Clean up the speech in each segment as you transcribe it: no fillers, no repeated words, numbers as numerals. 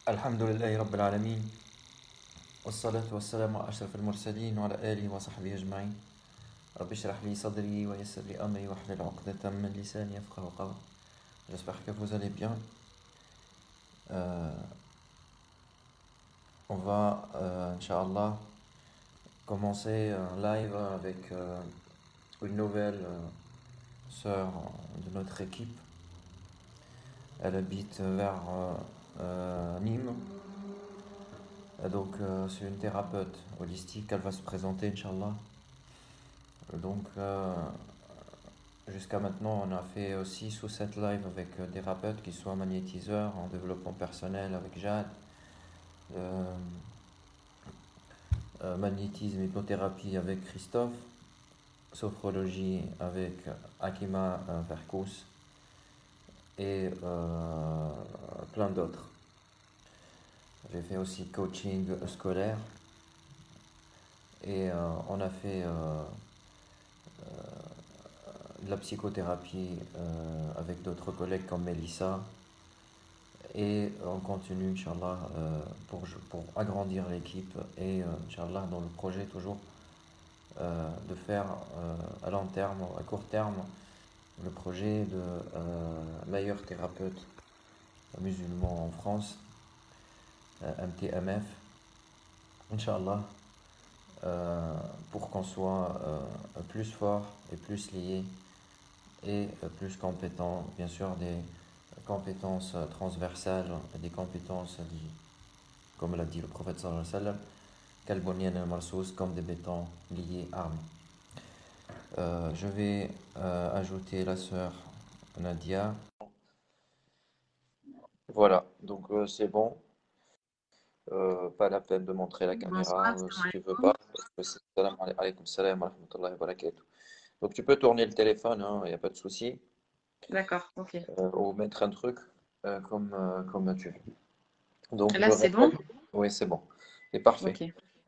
الحمد لله رب العالمين والصلاة والسلام على أشرف المرسلين وعلى آله وصحبه أجمعين. رب اشرح لي صدري ويسر لي أمري واحلل عقدة من لساني يفقهوا قولي. J'espère que vous allez bien. Euh, on va, Inch'Allah, commencer un live avec une nouvelle sœur de notre équipe. Elle habite vers Nîmes. Donc, c'est une thérapeute holistique. Elle va se présenter, Inch'Allah. Donc, jusqu'à maintenant, on a fait 6 ou 7 lives avec des thérapeutes qui soient magnétiseurs en développement personnel avec Jade, magnétisme, hypnothérapie avec Christophe, sophrologie avec Akima Verkous et plein d'autres. J'ai fait aussi coaching scolaire et on a fait de la psychothérapie avec d'autres collègues comme Melissa et on continue Inch'Allah pour agrandir l'équipe et Inch'Allah dans le projet toujours de faire à long terme, à court terme, le projet de meilleur thérapeute musulman en France, MTMF, Inch'Allah, pour qu'on soit plus fort et plus lié et plus compétent, bien sûr des compétences transversales, des compétences, comme l'a dit le prophète sallallahu alayhi wa sallam, Kalbonian al Marsous, comme des bétons liés armés. Je vais ajouter la sœur Nadia. Voilà, donc c'est bon. Pas la peine de montrer la caméra Bonsoir, si salam tu veux alaikum. pas. Parce que salam alaykum salam wa rahmatullahi wa barakatuh. Donc tu peux tourner le téléphone, il n'y a pas de souci, D'accord, ok. ou mettre un truc comme tu veux. Donc Là, je c'est bon? répète. Oui, c'est bon, c'est parfait. Ok.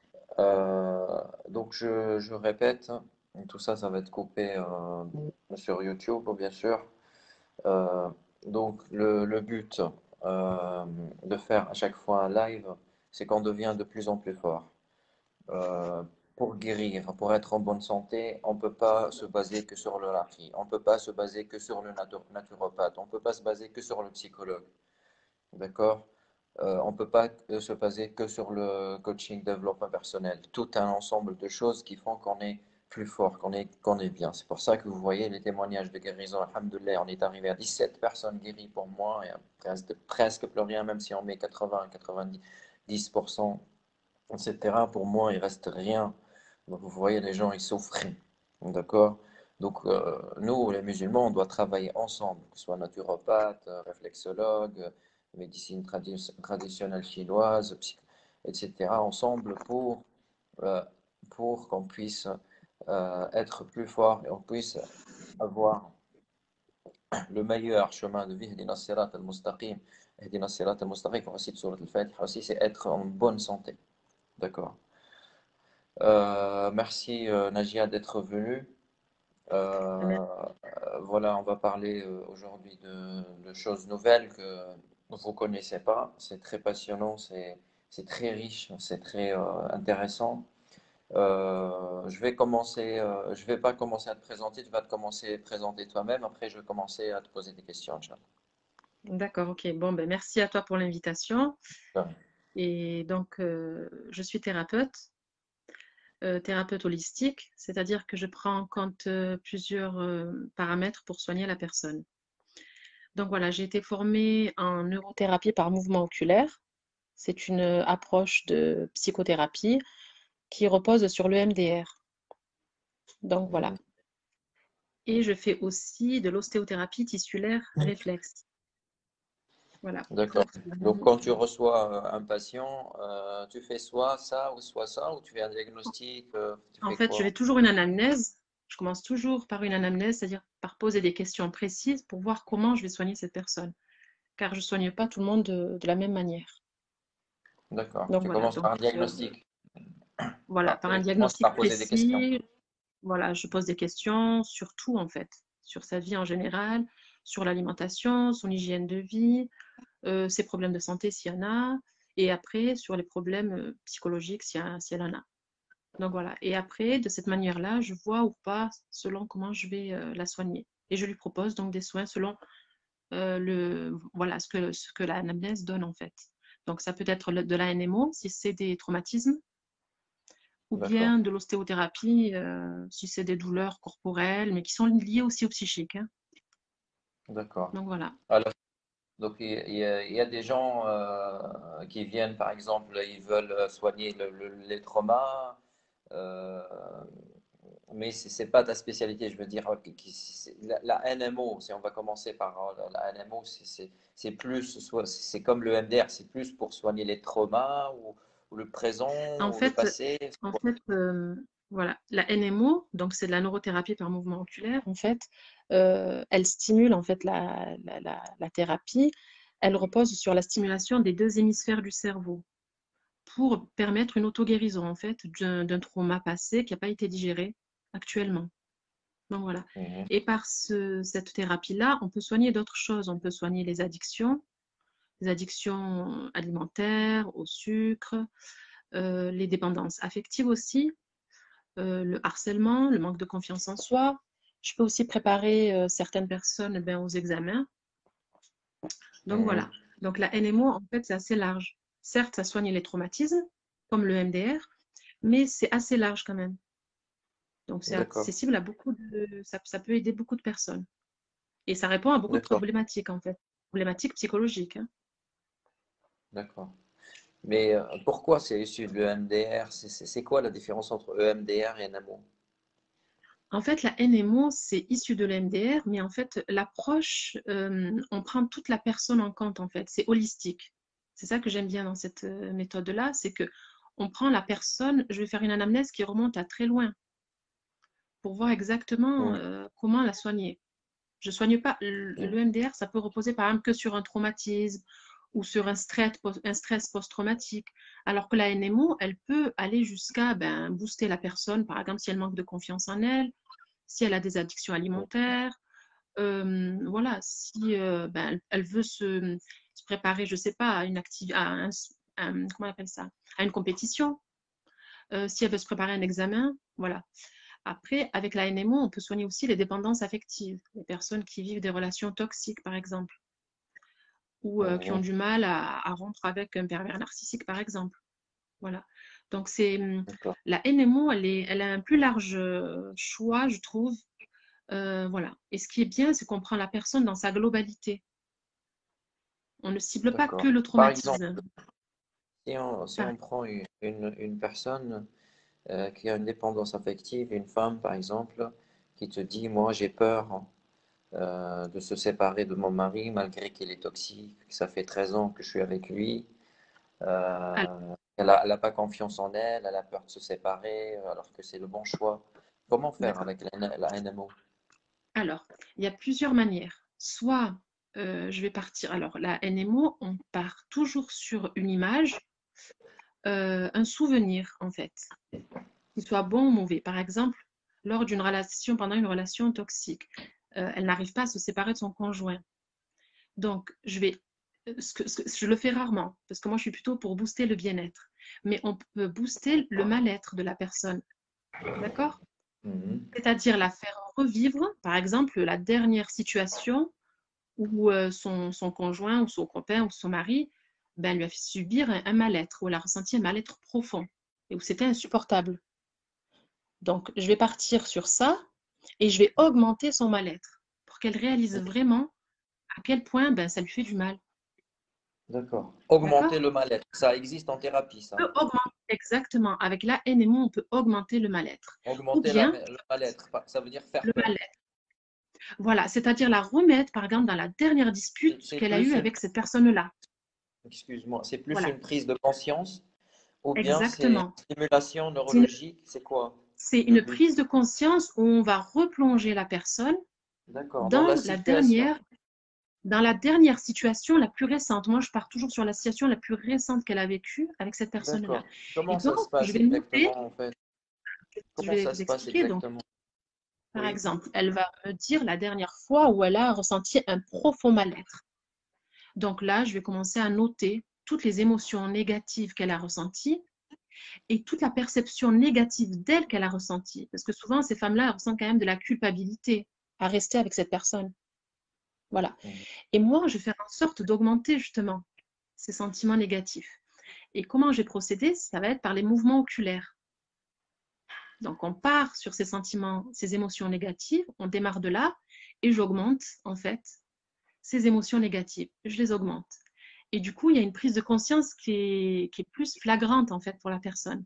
Donc je répète, tout ça, ça va être coupé sur YouTube, bien sûr. Euh, donc le but de faire à chaque fois un live, c'est qu'on devient de plus en plus fort. Euh, pour guérir, pour être en bonne santé, on ne peut pas se baser que sur le raqi, on ne peut pas se baser que sur le naturopathe, on ne peut pas se baser que sur le psychologue, d'accord? On ne peut pas se baser que sur le coaching développement personnel. Tout un ensemble de choses qui font qu'on est plus fort, qu'on est bien. C'est pour ça que vous voyez les témoignages de guérison. Alhamdoulilah, on est arrivé à 17 personnes guéries pour moi, et presque plus rien, même si on met 80, 90%, etc. Pour moi, il reste rien. Donc, vous voyez, les gens, ils souffrent. D'accord? Donc, nous, les musulmans, on doit travailler ensemble, que ce soit naturopathe, réflexologue, médecine traditionnelle chinoise, etc., ensemble euh, pour qu'on puisse être plus fort et on puisse avoir le meilleur chemin de vie. Ihdina sirat al-mustaqim. Ihdina sirat al-mustaqim, comme aussi de surat al-Fatiha aussi, c'est être en bonne santé. D'accord? Merci Najia d'être venue. Euh, voilà, on va parler aujourd'hui de choses nouvelles que vous ne connaissez pas. C'est très passionnant, c'est très riche, c'est très intéressant. Je vais pas commencer à te présenter, tu vas te commencer à te présenter toi-même. Après, je vais commencer à te poser des questions, Inch'Allah. D'accord, ok. Bon, ben, merci à toi pour l'invitation. Et donc, je suis thérapeute, thérapeute holistique, c'est-à-dire que je prends en compte plusieurs paramètres pour soigner la personne. Donc voilà, j'ai été formée en neurothérapie par mouvement oculaire. C'est une approche de psychothérapie qui repose sur le MDR. Donc voilà. Mhm. Et je fais aussi de l'ostéothérapie tissulaire réflexe. Voilà. D'accord. Donc, quand tu reçois un patient, tu fais soit ça, ou tu fais un diagnostic, tu En fais fait, je quoi? vais toujours une anamnèse. Je commence toujours par une anamnèse, c'est-à-dire par poser des questions précises pour voir comment je vais soigner cette personne. Car je ne soigne pas tout le monde de la même manière. D'accord. Donc Tu voilà, commences par un euh, diagnostic. voilà, par un Tu commences diagnostic par poser des questions. précis, voilà, je pose des questions sur tout en fait, sur sa vie en général, sur l'alimentation, son hygiène de vie, ses problèmes de santé s'il y en a. Et après, sur les problèmes psychologiques, si elle en a. Donc voilà. Et après, de cette manière-là, je vois ou pas selon comment je vais la soigner. Et je lui propose donc des soins selon voilà, ce que l'anamnèse donne en fait. Donc ça peut être de la NMO si c'est des traumatismes, ou D'accord. bien de l'ostéothérapie si c'est des douleurs corporelles, mais qui sont liées aussi au psychique, hein. D'accord. Donc voilà. Alors, donc, il y a des gens qui viennent, par exemple, ils veulent soigner les traumas, euh, mais c'est pas ta spécialité. Je veux dire, la NMO, si on va commencer par la NMO, c'est plus, c'est comme le MDR, c'est plus pour soigner les traumas ou le présent En ou le fait, passé. en fait voilà, la NMO, donc c'est de la neurothérapie par mouvement oculaire, en fait, elle stimule en fait la thérapie, elle repose sur la stimulation des deux hémisphères du cerveau pour permettre une auto-guérison en fait d'un trauma passé qui n'a pas été digéré actuellement. Donc voilà. Mhm. Et par cette thérapie-là, on peut soigner d'autres choses. On peut soigner les addictions alimentaires, au sucre, les dépendances affectives aussi, le harcèlement, le manque de confiance en soi. Je peux aussi préparer certaines personnes aux examens. Donc Mhm. voilà. Donc la NMO, en fait, c'est assez large. Certes, ça soigne les traumatismes, comme le MDR, mais c'est assez large quand même. Donc c'est D'accord, accessible à ça peut aider beaucoup de personnes. Et ça répond à beaucoup de d'accord, problématiques, en fait. Problématiques psychologiques, hein. d'accord. Mais pourquoi c'est issu de l'EMDR? C'est quoi la différence entre EMDR et NMO? En fait, la NMO, c'est issu de l'MDR, mais en fait, l'approche, on prend toute la personne en compte, en fait. C'est holistique. C'est ça que j'aime bien dans cette méthode-là, c'est que on prend la personne, je vais faire une anamnèse qui remonte à très loin pour voir exactement Mhm. comment la soigner. Je ne soigne pas. Mhm. L'EMDR, ça peut reposer par exemple que sur un traumatisme ou sur un stress post-traumatique, alors que la NMO, elle peut aller jusqu'à booster la personne, par exemple si elle manque de confiance en elle, si elle a des addictions alimentaires, voilà, si elle veut se préparer, je ne sais pas, à une activité, comment on appelle ça, à une compétition, si elle veut se préparer à un examen, voilà. Après, avec la NMO, on peut soigner aussi les dépendances affectives, les personnes qui vivent des relations toxiques, par exemple, ou qui ont Mhm. du mal à rompre avec un pervers narcissique, par exemple. Voilà. Donc, D'accord, la NMO, elle a un plus large choix, je trouve. Voilà. Et ce qui est bien, c'est qu'on prend la personne dans sa globalité. On ne cible pas que d'accord. le Par exemple, traumatisme. si Par- on prend une personne qui a une dépendance affective, une femme par exemple, qui te dit, moi j'ai peur de se séparer de mon mari malgré qu'il est toxique, que ça fait 13 ans que je suis avec lui, elle a pas confiance en elle, elle a peur de se séparer alors que c'est le bon choix. Comment faire D'accord. avec la NMO? Alors, il y a plusieurs manières. Soit je vais partir. Alors, la NMO, on part toujours sur une image, un souvenir, en fait, qu'il soit bon ou mauvais. Par exemple, lors d'une relation, pendant une relation toxique, elle n'arrive pas à se séparer de son conjoint. Donc, je le fais rarement, parce que moi, je suis plutôt pour booster le bien-être. Mais on peut booster le mal-être de la personne. D'accord? Mhm. C'est-à-dire la faire revivre, par exemple, la dernière situation où son conjoint ou son copain ou son mari lui a fait subir un mal-être, où elle a ressenti un mal-être profond et où c'était insupportable. Donc, je vais partir sur ça et je vais augmenter son mal-être pour qu'elle réalise vraiment à quel point ça lui fait du mal. D'accord. Augmenter D'accord? le mal-être. Ça existe en thérapie, On ça. peut augmenter, exactement. Avec la NMO, on peut augmenter le mal-être. Ou Augmenter bien le mal-être, ça veut dire faire le peur. mal-être. Voilà, c'est-à-dire la remettre, par exemple, dans la dernière dispute C'est qu'elle a plus eue une, avec cette personne-là. excuse-moi, c'est plus Voilà, une prise de conscience ou bien c'est une exactement. stimulation C'est une neurologique, c'est quoi c'est le une but? prise de conscience où on va replonger la personne D'accord. Dans dans la situation. dans la dernière situation la plus récente. Moi, je pars toujours sur la situation la plus récente qu'elle a vécue avec cette personne-là. D'accord. Et Comment donc, ça se je passe vais noter, exactement en fait? je Comment vais ça vous se passe expliquer. Donc, exactement? par Oui. exemple, elle va me dire la dernière fois où elle a ressenti un profond mal-être. Donc là, je vais commencer à noter. toutes les émotions négatives qu'elle a ressenties et toute la perception négative d'elle qu'elle a ressentie. Parce que souvent, ces femmes-là, elles ressentent quand même de la culpabilité à rester avec cette personne. Voilà. Et moi, je vais faire en sorte d'augmenter justement ces sentiments négatifs. Et comment j'ai procédé? Ça va être par les mouvements oculaires. Donc, on part sur ces sentiments, ces émotions négatives, on démarre de là et j'augmente en fait ces émotions négatives. Je les augmente. Et du coup, il y a une prise de conscience qui est plus flagrante en fait pour la personne.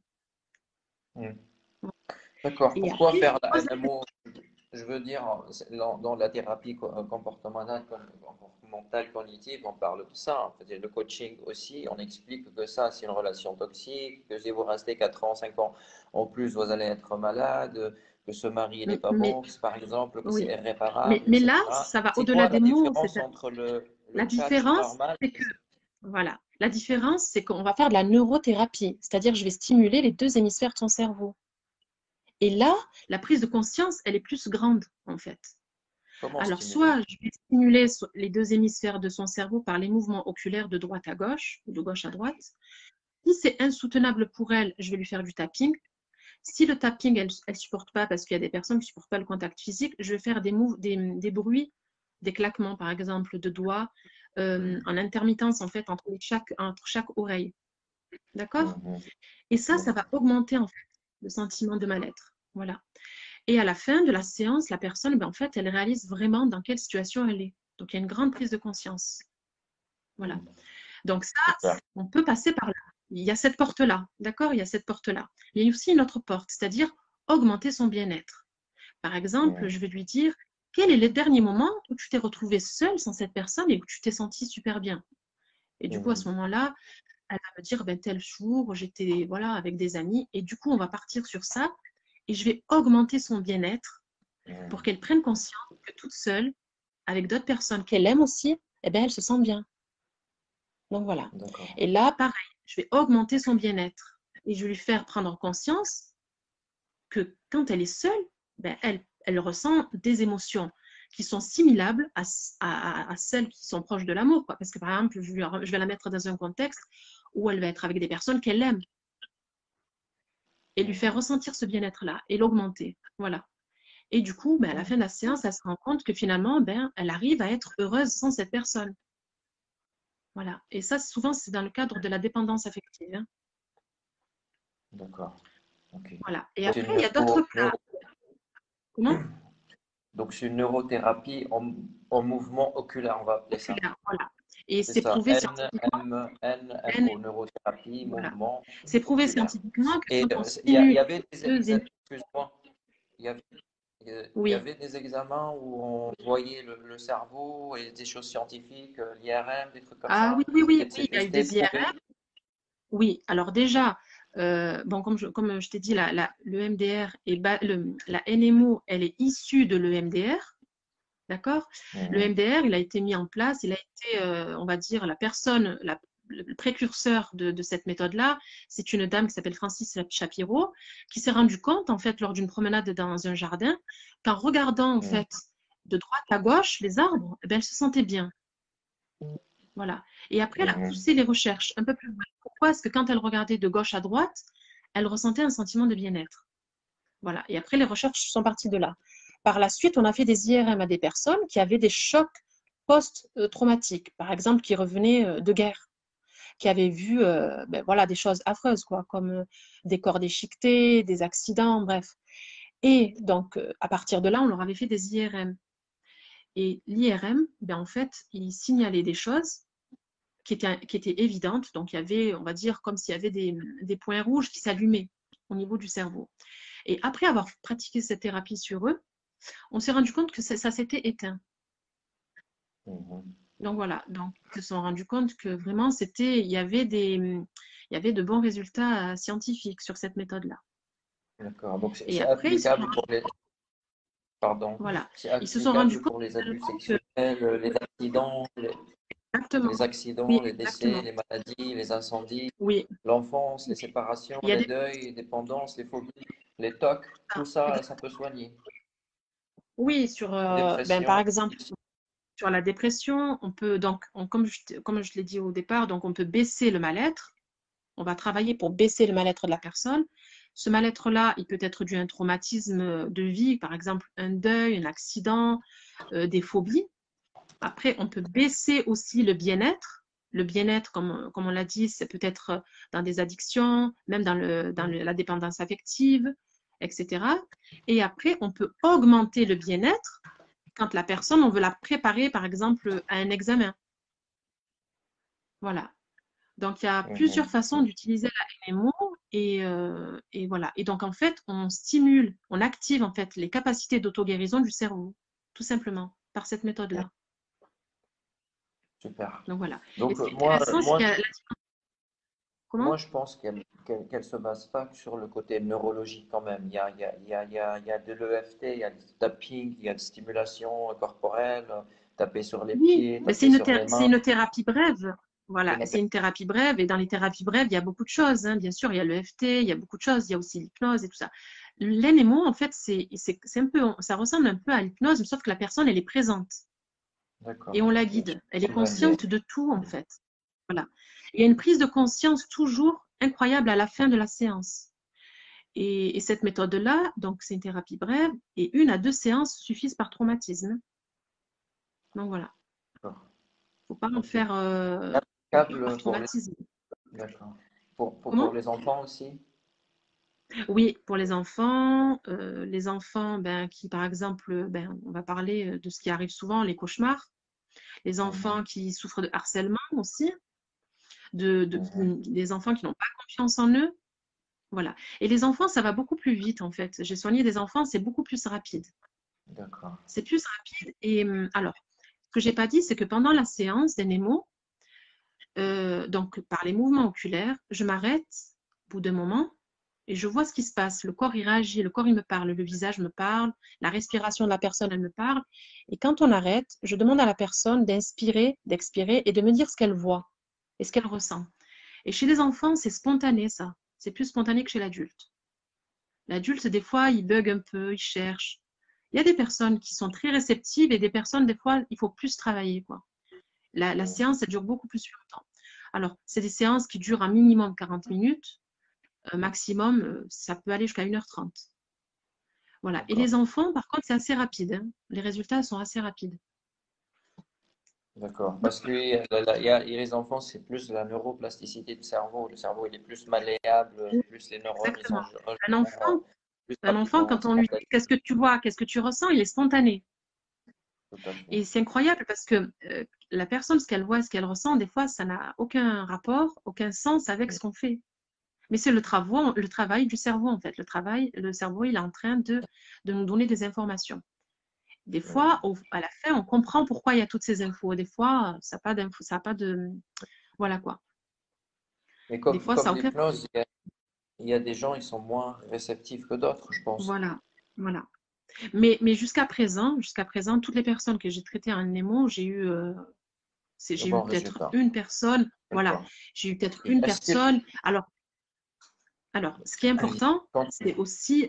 D'accord. Et Pourquoi après, faire la NMO? Je veux dire, dans la thérapie comportementale cognitive, on parle de ça. En fait, le coaching aussi, on explique que ça, c'est une relation toxique, que si vous restez 4 ans, 5 ans en plus, vous allez être malade, que ce mari n'est pas mais bon, par exemple, que c'est oui, irréparable, mais là, etc. ça va C'est au-delà quoi des la mots. différence entre La le tchatch différence, normal c'est que voilà, la différence, c'est qu'on va faire de la neurothérapie, c'est-à-dire je vais stimuler les deux hémisphères de son cerveau. Et là, la prise de conscience, elle est plus grande en fait. comment Alors, stimuler? soit je vais stimuler les deux hémisphères de son cerveau par les mouvements oculaires de droite à gauche ou de gauche à droite. Si c'est insoutenable pour elle, je vais lui faire du tapping. Si le tapping, elle ne supporte pas, parce qu'il y a des personnes qui ne supportent pas le contact physique, je vais faire des bruits, des claquements, par exemple, de doigts, en intermittence, en fait, entre chaque oreille. D'accord? Et ça va augmenter, en fait, le sentiment de mal-être. Voilà. Et à la fin de la séance, la personne, ben, en fait, elle réalise vraiment dans quelle situation elle est. Donc, il y a une grande prise de conscience. Voilà. Donc ça, on peut passer par là. Il y a cette porte-là, d'accord? Il y a cette porte-là. Il y a aussi une autre porte, c'est-à-dire augmenter son bien-être. Par exemple, je vais lui dire, quel est le dernier moment où tu t'es retrouvé seule sans cette personne et où tu t'es senti super bien? Et du coup, à ce moment-là, elle va me dire, ben, tel jour, j'étais voilà, avec des amis. Et du coup, on va partir sur ça et je vais augmenter son bien-être pour qu'elle prenne conscience que toute seule, avec d'autres personnes qu'elle aime aussi, eh bien, elle se sent bien. Donc voilà. Et là, pareil, je vais augmenter son bien-être et je vais lui faire prendre conscience que quand elle est seule, ben, elle ressent des émotions qui sont similaires à celles qui sont proches de l'amour. Parce que par exemple, je vais la mettre dans un contexte où elle va être avec des personnes qu'elle aime et lui faire ressentir ce bien-être-là et l'augmenter. Voilà. Et du coup, ben, à la fin de la séance, elle se rend compte que finalement, ben, elle arrive à être heureuse sans cette personne. Voilà. Et ça, souvent, c'est dans le cadre de la dépendance affective. Hein. D'accord. Okay. Voilà. Et après, il y a d'autres cas. Comment? Donc, c'est une neurothérapie en mouvement oculaire, on va appeler ça. Voilà. Et C'est c'est ça, prouvé scientifiquement. NMO, neurothérapie, Voilà. mouvement C'est prouvé oculaire. scientifiquement que Et quand on il y, stimule avait des deux excuse-moi, il y avait, il y oui. avait des examens où on voyait le cerveau et des choses scientifiques, l'IRM, des trucs comme Ah oui, ça. oui, oui, Et oui, il y a eu c'était des prouvé. IRM. Oui, alors déjà, bon, comme je t'ai dit, le MDR et la NMO, elle est issue de l'EMDR. D'accord? Le MDR, il a été mis en place, il a été, on va dire, le précurseur de cette méthode-là, c'est une dame qui s'appelle Francis Shapiro, qui s'est rendue compte, en fait, lors d'une promenade dans un jardin, qu'en regardant, en fait, de droite à gauche, les arbres, eh bien, elle se sentait bien. Voilà. Et après, elle a poussé les recherches un peu plus loin. Pourquoi est-ce que quand elle regardait de gauche à droite, elle ressentait un sentiment de bien-être? Voilà. Et après, les recherches sont parties de là. Par la suite, on a fait des IRM à des personnes qui avaient des chocs post-traumatiques, par exemple, qui revenaient de guerre, qui avaient vu ben, voilà, des choses affreuses, quoi, comme des corps déchiquetés, des accidents, bref. Et donc, à partir de là, on leur avait fait des IRM. Et l'IRM, ben, en fait, il signalait des choses qui étaient évidentes. Donc, il y avait, on va dire, comme s'il y avait des points rouges qui s'allumaient au niveau du cerveau. Et après avoir pratiqué cette thérapie sur eux, on s'est rendu compte que ça s'était éteint. Donc voilà, donc ils se sont rendus compte que vraiment il y avait de bons résultats scientifiques sur cette méthode-là. D'accord. Donc, Et c'est après, applicable pour les, pardon, voilà, c'est ils se sont rendus applicable compte pour les abus finalement que sexuels, exactement, les accidents, oui, les décès, exactement, les maladies, les incendies, oui, l'enfance, les séparations, il y a les des deuils, les dépendances, les phobies, les TOC, tout ça, ça peut soigner. oui, ben, par Dépression exemple, aussi. sur la dépression, on peut donc, comme je l'ai dit au départ, donc on peut baisser le mal-être. On va travailler pour baisser le mal-être de la personne. Ce mal-être-là, il peut être dû à un traumatisme de vie, par exemple un deuil, un accident, des phobies. Après, on peut baisser aussi le bien-être. Le bien-être, comme on l'a dit, c'est peut-être dans des addictions, même dans la dépendance affective, etc. Et après, on peut augmenter le bien-être quand la personne, on veut la préparer, par exemple, à un examen. Voilà. Donc, il y a plusieurs façons d'utiliser la NMO et voilà. Et donc, en fait, on stimule, on active en fait les capacités d'auto-guérison du cerveau, tout simplement, par cette méthode-là. Super. Donc, voilà. Et Donc, ce qui est intéressant, c'est qu'il y a moi, Comment? je pense qu'elle se base pas que sur le côté neurologique quand même. Il y a de l'EFT, il y a du tapping, il y a de stimulation corporelle, taper sur les Oui, pieds, mais taper sur les c'est mains. une thérapie brève. C'est Voilà, une- c'est une thérapie brève. Et dans les thérapies brèves, il y a beaucoup de choses, hein. Bien sûr, il y a le FT, il y a beaucoup de choses. Il y a aussi l'hypnose et tout ça. L'NMO, en fait, c'est un peu, ça ressemble un peu à l'hypnose, sauf que la personne, elle est présente et D'accord. on la guide. Elle est Ouais. consciente de tout, en fait. Voilà. Il y a une prise de conscience toujours incroyable à la fin de la séance. Et cette méthode-là, donc c'est une thérapie brève, et 1 à 2 séances suffisent par traumatisme. Donc voilà, D'accord. il ne faut pas en Ok. faire par Applicable pour les... traumatisme. D'accord. Pour Comment? les enfants aussi? Oui, pour les enfants ben, qui, par exemple, ben, on va parler de ce qui arrive souvent, les cauchemars, les Mhm. enfants qui souffrent de harcèlement aussi, Mhm. les enfants qui n'ont pas confiance en eux. Voilà. Et les enfants, ça va beaucoup plus vite, en fait. J'ai soigné des enfants, c'est beaucoup plus rapide. D'accord. C'est plus rapide. Et alors, ce que j'ai pas dit, c'est que pendant la séance d'NMO, donc par les mouvements oculaires, je m'arrête au bout d'un moment et je vois ce qui se passe. Le corps, il réagit, le corps, il me parle, le visage me parle, la respiration de la personne, elle me parle. Et quand on arrête, je demande à la personne d'inspirer, d'expirer et de me dire ce qu'elle voit et ce qu'elle ressent. Et chez les enfants, c'est spontané, ça. C'est plus spontané que chez l'adulte. L'adulte, des fois, il bug un peu, il cherche. Il y a des personnes qui sont très réceptives et des personnes, des fois, il faut plus travailler, quoi. La séance, elle dure beaucoup plus longtemps. Alors, c'est des séances qui durent un minimum 40 minutes. Maximum, ça peut aller jusqu'à 1h30. Voilà. Et D'accord. les enfants, par contre, c'est assez rapide, hein. Les résultats sont assez rapides. D'accord. Donc, Parce que les enfants, c'est plus la neuroplasticité du cerveau. Le cerveau, il est plus malléable, oui, plus les neurones, ils exactement. sont Un enfant, plus un enfant, rapidement. quand on lui dit qu'est-ce que tu vois, qu'est-ce que tu ressens, il est spontané. Tout à fait. Et c'est incroyable parce que la personne, ce qu'elle voit, ce qu'elle ressent, des fois, ça n'a aucun rapport, aucun sens avec ce qu'on fait. Mais c'est le travail du cerveau, en fait. Le cerveau, il est en train de nous donner des informations. Des fois, à la fin, on comprend pourquoi il y a toutes ces infos. Des fois, ça n'a pas d'infos, ça n'a pas de... Voilà quoi. Mais Des comme, fois, ça comme n'a aucun... l'hypnose, il y a des gens, ils sont moins réceptifs que d'autres, je pense. Voilà, voilà. Mais jusqu'à présent, toutes les personnes que j'ai traitées en Nemo, De j'ai eu bons peut-être résultats. une personne, voilà, D'accord. j'ai eu peut-être Et une est-ce que, personne. Alors, ce qui est allez, important, continue. c'est aussi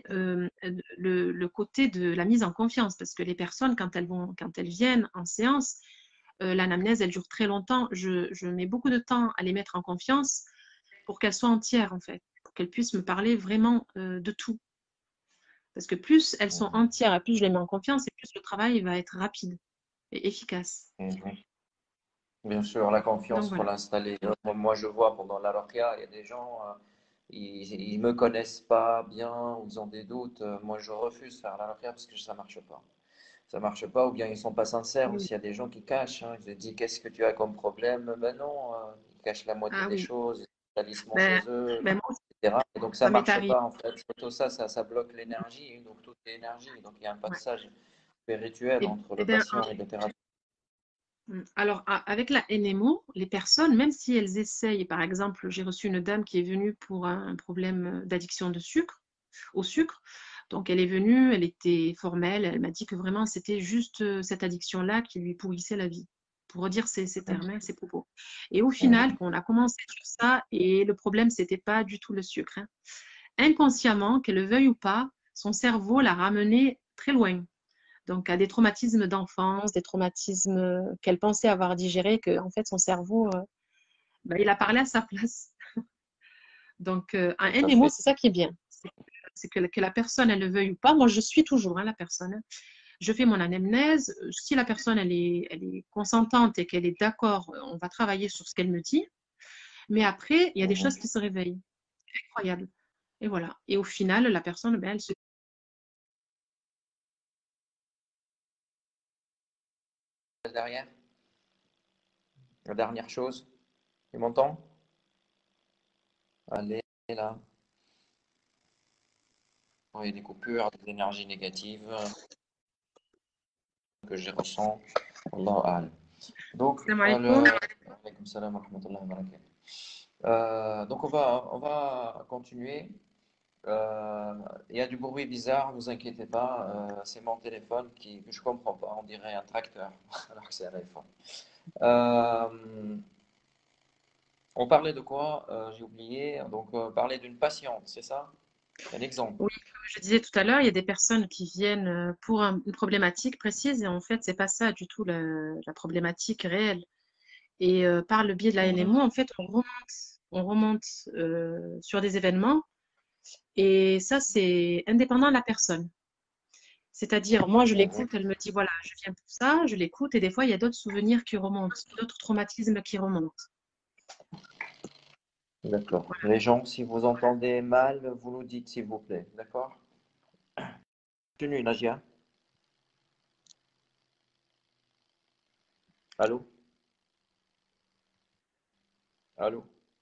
le côté de la mise en confiance, parce que les personnes, quand elles viennent en séance, l'anamnèse, elle dure très longtemps. Je mets beaucoup de temps à les mettre en confiance pour qu'elles soient entières, en fait, pour qu'elles puissent me parler vraiment de tout. Parce que plus elles sont Mhm. entières et plus je les mets en confiance, et plus le travail va être rapide et efficace. Mhm. Bien sûr, la Donc confiance, faut voilà. l'installer. Moi, je vois pendant la Loria, il y a des gens, ils me connaissent pas bien, ou ils ont des doutes. Moi, je refuse de faire la Loria parce que ça marche pas. Ça marche pas, ou bien ils sont pas sincères, ou Oui. s'il y a des gens qui cachent. Hein. Je dis, qu'est-ce que tu as comme problème? Ben non, ils cachent la moitié Ah des oui. choses, ils ont des talismans chez Ben, eux, ben moi, etc. Et donc ça ça m'est marche arrivé. pas en fait. Tout ça, ça bloque l'énergie, donc toute l'énergie. Donc il y a un Ouais. passage spirituel entre Et le ben, patient et le thérapeute. alors, avec la NMO, les personnes, même si elles essayent, par exemple, j'ai reçu une dame qui est venue pour un problème d'addiction au sucre. Donc, elle est venue, elle était formelle, elle m'a dit que vraiment, c'était juste cette addiction-là qui lui pourrissait la vie, pour redire ses termes, hein, ses propos. Et au final, Mhm. on a commencé sur ça, et le problème, c'était pas du tout le sucre, hein. Inconsciemment, qu'elle le veuille ou pas, son cerveau l'a ramené très loin. Donc, à des traumatismes d'enfance, des traumatismes qu'elle pensait avoir digérés, que en fait, son cerveau, il a parlé à sa place. Donc, un tout à NMO, fait. c'est ça qui est bien. C'est que la personne, elle le veuille ou pas. Moi, je suis toujours la personne, hein. Je fais mon anamnèse. Si la personne, elle est consentante et qu'elle est d'accord, on va travailler sur ce qu'elle me dit. Mais après, il y a des choses qui se réveillent. Incroyable. Et voilà. Et au final, la personne, elle se... Derrière, la dernière chose, tu m'entends? Allez, là. Il y a des coupures, des énergies négatives que je ressens. Allahu a'lam. Donc, Salam alaikum. alaykoum salam wa rahmatullahi wa barakatuh. Donc on va continuer. Il y a du bruit bizarre, ne vous inquiétez pas. C'est mon téléphone que je comprends pas. On dirait un tracteur, alors que c'est un iPhone. On parlait de quoi? J'ai oublié. Donc, parler d'une patiente, c'est ça? Un exemple. Oui, comme je disais tout à l'heure, il y a des personnes qui viennent pour une problématique précise et en fait, c'est pas ça du tout la problématique réelle. Et par le biais de la Mhm. NMO, en fait, on remonte sur des événements et ça, c'est indépendant de la personne. C'est-à-dire, moi, je Mhm. l'écoute, elle me dit, voilà, je viens pour ça, je l'écoute et des fois, il y a d'autres souvenirs qui remontent, d'autres traumatismes qui remontent. D'accord. Les gens, si vous entendez mal, vous nous dites s'il vous plaît. D'accord? Continue, Nadia. Allô? Allô?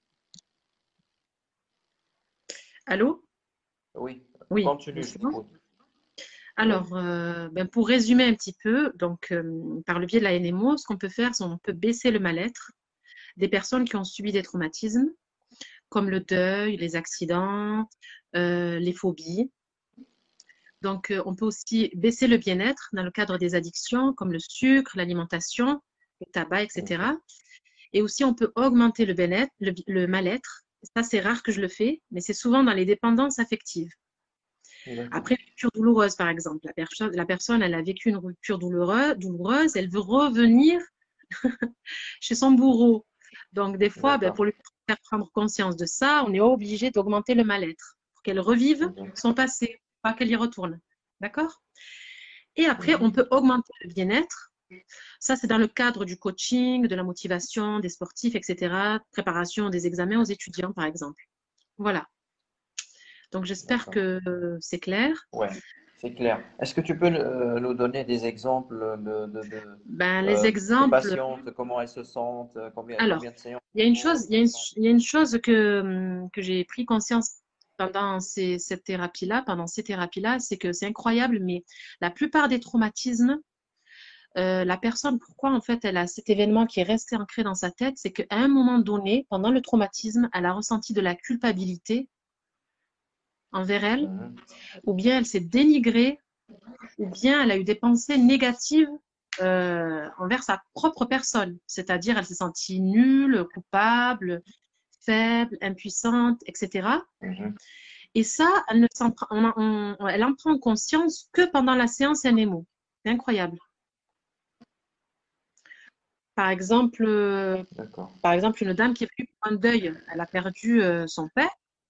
Allô? Oui, Oui, continue, je c'est bon. t'écoute. Oui. Alors, pour résumer un petit peu, donc, par le biais de la NMO, ce qu'on peut faire, c'est qu'on peut baisser le mal-être des personnes qui ont subi des traumatismes, comme le deuil, les accidents, les phobies. Donc, on peut aussi baisser le bien-être dans le cadre des addictions, comme le sucre, l'alimentation, le tabac, Mhm. etc. Et aussi, on peut augmenter le bien-être, le mal-être. Ça, c'est rare que je le fais, mais c'est souvent dans les dépendances affectives. D'accord. Après une rupture douloureuse, par exemple, la personne, elle a vécu une rupture douloureuse, elle veut revenir chez son bourreau. Donc, des fois, D'accord. pour lui faire prendre conscience de ça, on est obligé d'augmenter le mal-être pour qu'elle revive Mhm. son passé, pas qu'elle y retourne. D'accord? Et après, Mhm. on peut augmenter le bien-être. Ça, c'est dans le cadre du coaching, de la motivation, des sportifs, etc. Préparation des examens aux étudiants, par exemple. Voilà. Donc, j'espère D'accord. que c'est clair. Ouais, c'est clair. Est-ce que tu peux nous donner des exemples Les de exemples. patientes, comment elles se sentent, Alors, combien de séances il y a une par chose, exemple? il y a une chose que j'ai pris conscience pendant cette thérapie-là, pendant ces thérapies-là, c'est que c'est incroyable, mais la plupart des traumatismes, la personne, pourquoi en fait elle a cet événement qui est resté ancré dans sa tête, c'est qu'à un moment donné, pendant le traumatisme, elle a ressenti de la culpabilité envers elle, Mhm. ou bien elle s'est dénigrée, ou bien elle a eu des pensées négatives envers sa propre personne. C'est-à-dire, elle s'est sentie nulle, coupable, faible, impuissante, etc. Mhm. Et ça, elle en prend conscience que pendant la séance NMO. C'est incroyable. Par exemple, euh, D'accord. Par exemple, une dame qui est venue pour un deuil, elle a perdu son père.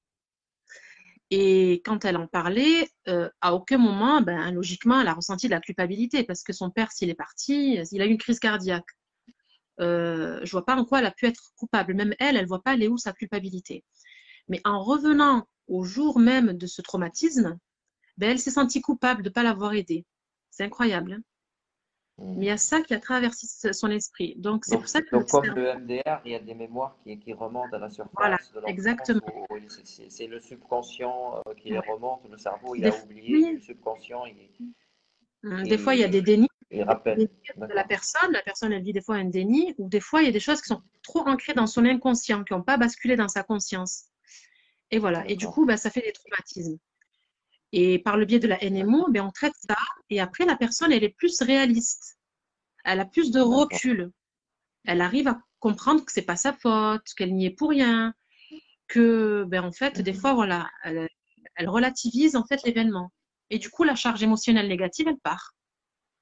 Et quand elle en parlait, à aucun moment, logiquement, elle a ressenti de la culpabilité parce que son père, s'il est parti, il a eu une crise cardiaque. Je vois pas en quoi elle a pu être coupable. Même elle, elle voit pas elle est où sa culpabilité. Mais en revenant au jour même de ce traumatisme, elle s'est sentie coupable de ne pas l'avoir aidée. C'est incroyable, hein. Mais il y a Mhm. ça qui a traversé son esprit. Donc, c'est pour ça que le Donc, comme cerveau, le MDR, il y a des mémoires qui remontent à la voilà, surface de l'enfance, exactement. c'est le subconscient qui les Ouais. remonte, le cerveau, il Des, a fois, oublié, et le oui, subconscient, des fois, il y a des il, dénis il rappelle. de la D'accord. personne. La personne, elle vit des fois un déni, ou des fois, il y a des choses qui sont trop ancrées dans son inconscient, qui n'ont pas basculé dans sa conscience. Et voilà. Et du D'accord. coup, ça fait des traumatismes. Et par le biais de la NMO, on traite ça. Et après, la personne, elle est plus réaliste. Elle a plus de D'accord. recul. Elle arrive à comprendre que c'est pas sa faute, qu'elle n'y est pour rien, que, en fait, des Mhm. fois, voilà, elle relativise en fait l'événement. Et du coup, la charge émotionnelle négative, elle part.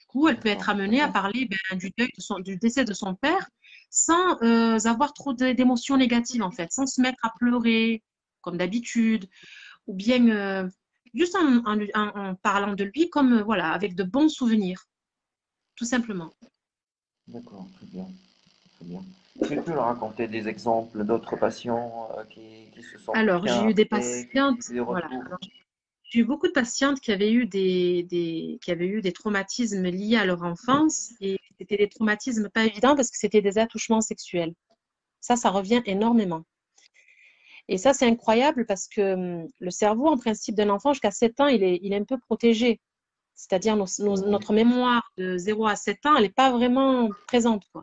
coup, elle peut être D'accord, très amenée à bien. parler du décès de son père sans avoir trop d'émotions négatives, en fait, sans se mettre à pleurer, comme d'habitude, ou bien juste en parlant de lui comme, voilà, avec de bons souvenirs, tout simplement. D'accord, très bien, très bien. Est-ce que tu peux leur raconter des exemples d'autres patients qui se sont Alors, j'ai bien eu des après, qui ont patientes, eu des voilà. retours? Alors, j'ai eu beaucoup de patientes qui avaient eu qui avaient eu des traumatismes liés à leur enfance et c'était des traumatismes pas évidents parce que c'était des attouchements sexuels. Ça revient énormément. Et ça, c'est incroyable parce que le cerveau, en principe, d'un enfant jusqu'à 7 ans, il est un peu protégé. C'est-à-dire Mhm. notre mémoire de 0 à 7 ans, elle n'est pas vraiment présente, quoi.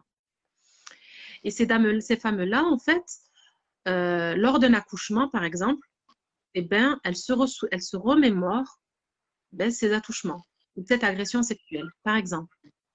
Et ces femmes-là, en fait, lors d'un accouchement, par exemple, eh ben, elles se remémorent ben, ces attouchements ou cette agression sexuelle, par exemple.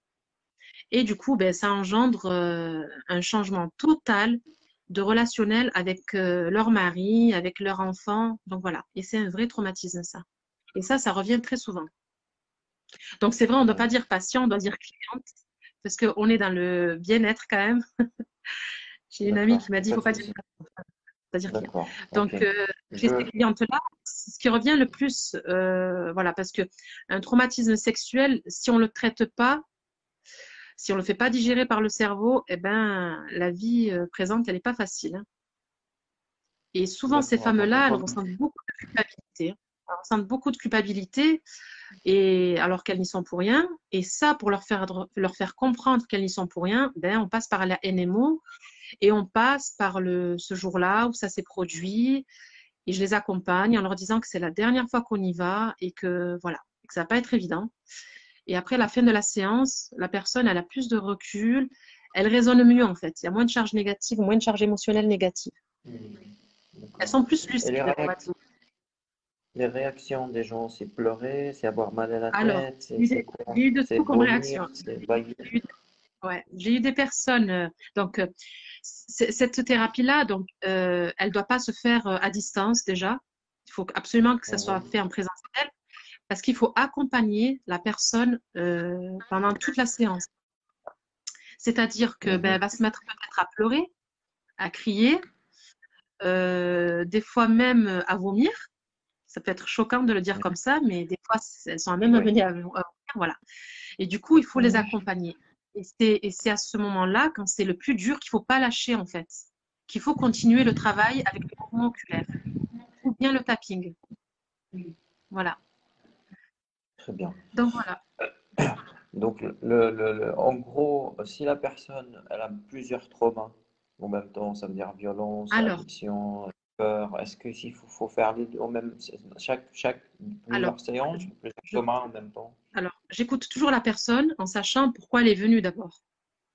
Et du coup, ben, ça engendre un changement total de relationnel avec leur mari, avec leur enfant. Donc voilà. Et c'est un vrai traumatisme, ça. Et ça revient très souvent. Donc c'est vrai, on ne doit pas Oui, dire patient, on doit dire cliente, parce qu'on est dans le bien-être quand même. J'ai une amie d'accord, qui m'a dit, il ne pas faut de pas dire souci. patient, faut dire client. D'accord, ok. Donc, chez ces Je, clientes-là, ce qui revient le plus, voilà, parce que un traumatisme sexuel, si on ne le traite pas, si on ne le fait pas digérer par le cerveau, eh ben, la vie présente, elle n'est pas facile, hein. Et souvent, ces d'accord, donc femmes-là, elles ressentent beaucoup de culpabilité, hein. Elles ressentent beaucoup de culpabilité, et alors qu'elles n'y sont pour rien. Et ça, pour leur faire comprendre qu'elles n'y sont pour rien, ben, on passe par la NMO et on passe par ce jour-là où ça s'est produit. Et je les accompagne en leur disant que c'est la dernière fois qu'on y va et que voilà, que ça va pas être évident. Et après la fin de la séance, la personne elle a plus de recul, elle raisonne mieux en fait. Il y a moins de charges négatives, moins de charges émotionnelles négatives. Mhm. Elles D'accord. sont plus Et lucides, on va dire. les réactions des gens, c'est pleurer, c'est avoir mal à la Alors, tête, c'est quoi? j'ai eu de C'est tout comme vomir, réaction. c'est bailler. J'ai eu, ouais, j'ai eu des personnes. Donc, cette thérapie-là, donc, elle ne doit pas se faire à distance déjà. Il faut absolument que ça soit Mhm. fait en présentiel. Parce qu'il faut accompagner la personne pendant toute la séance. C'est-à-dire que ben, Mhm. elle va se mettre peut-être à pleurer, à crier, des fois même à vomir. Ça peut être choquant de le dire comme ça, mais des fois, elles sont même Oui. amenées à vomir. Voilà. Et du coup, il faut les Mhm. accompagner. Et c'est à ce moment-là, quand c'est le plus dur, qu'il ne faut pas lâcher, en fait. Qu'il faut continuer le travail avec le mouvement oculaire ou bien le tapping. Voilà. Très bien. Donc, voilà. Donc, en gros, si la personne elle a plusieurs traumas en même temps, ça veut dire violence, Alors, addiction, peur, est-ce faut faire les deux en même, alors, plusieurs séances, plusieurs je, traumas en même temps? Alors, j'écoute toujours la personne en sachant pourquoi elle est venue d'abord.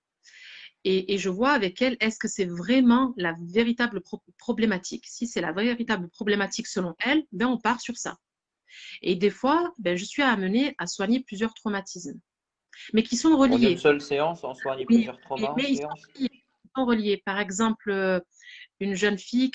Et je vois avec elle, est-ce que c'est vraiment la véritable problématique? Si c'est la véritable problématique selon elle, ben on part sur ça. Et des fois, ben, je suis amenée à soigner plusieurs traumatismes, mais qui sont En une reliés. seule séance, on soigne Oui, plusieurs traumas en mais séance? ils sont reliés. Par exemple, une jeune fille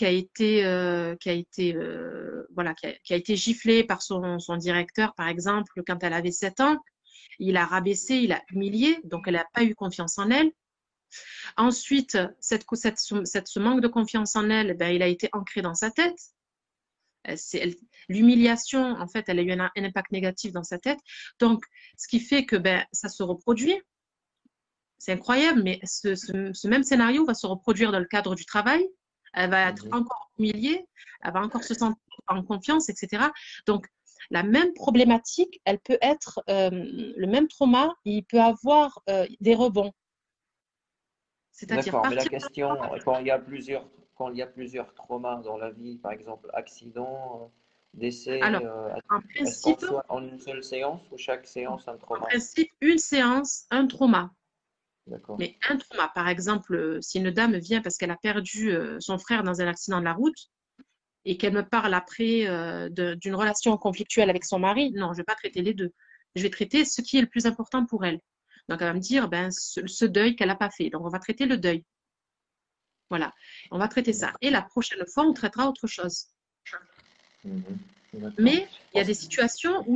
voilà, qui a été giflée par son directeur, par exemple, quand elle avait 7 ans. Il a rabaissé, il a humilié, donc elle n'a pas eu confiance en elle. Ensuite, ce manque de confiance en elle, ben, il a été ancré dans sa tête. L'humiliation, en fait, elle a eu un impact négatif dans sa tête. Donc, ce qui fait que ben, ça se reproduit. C'est incroyable, mais ce même scénario va se reproduire dans le cadre du travail. Elle va être Mhm. encore humiliée, elle va encore se sentir en confiance, etc. Donc, la même problématique, elle peut être, le même trauma, il peut avoir des rebonds. C'est-à-dire D'accord, mais la partir. question, quand il y a plusieurs traumas dans la vie, par exemple accident, décès, Alors, en est-ce qu'on principe, soit en une seule séance ou chaque séance un en trauma? principe, une séance, un trauma. D'accord. Mais un trauma, par exemple, si une dame vient parce qu'elle a perdu son frère dans un accident de la route et qu'elle me parle après d'une relation conflictuelle avec son mari, non, je ne vais pas traiter les deux. Je vais traiter ce qui est le plus important pour elle. Donc, elle va me dire ben, ce deuil qu'elle n'a pas fait. Donc, on va traiter le deuil. Voilà, on va traiter ça. Et D'accord. la prochaine fois, on traitera autre chose. Mhm. D'accord. Mais il y a des situations où il y a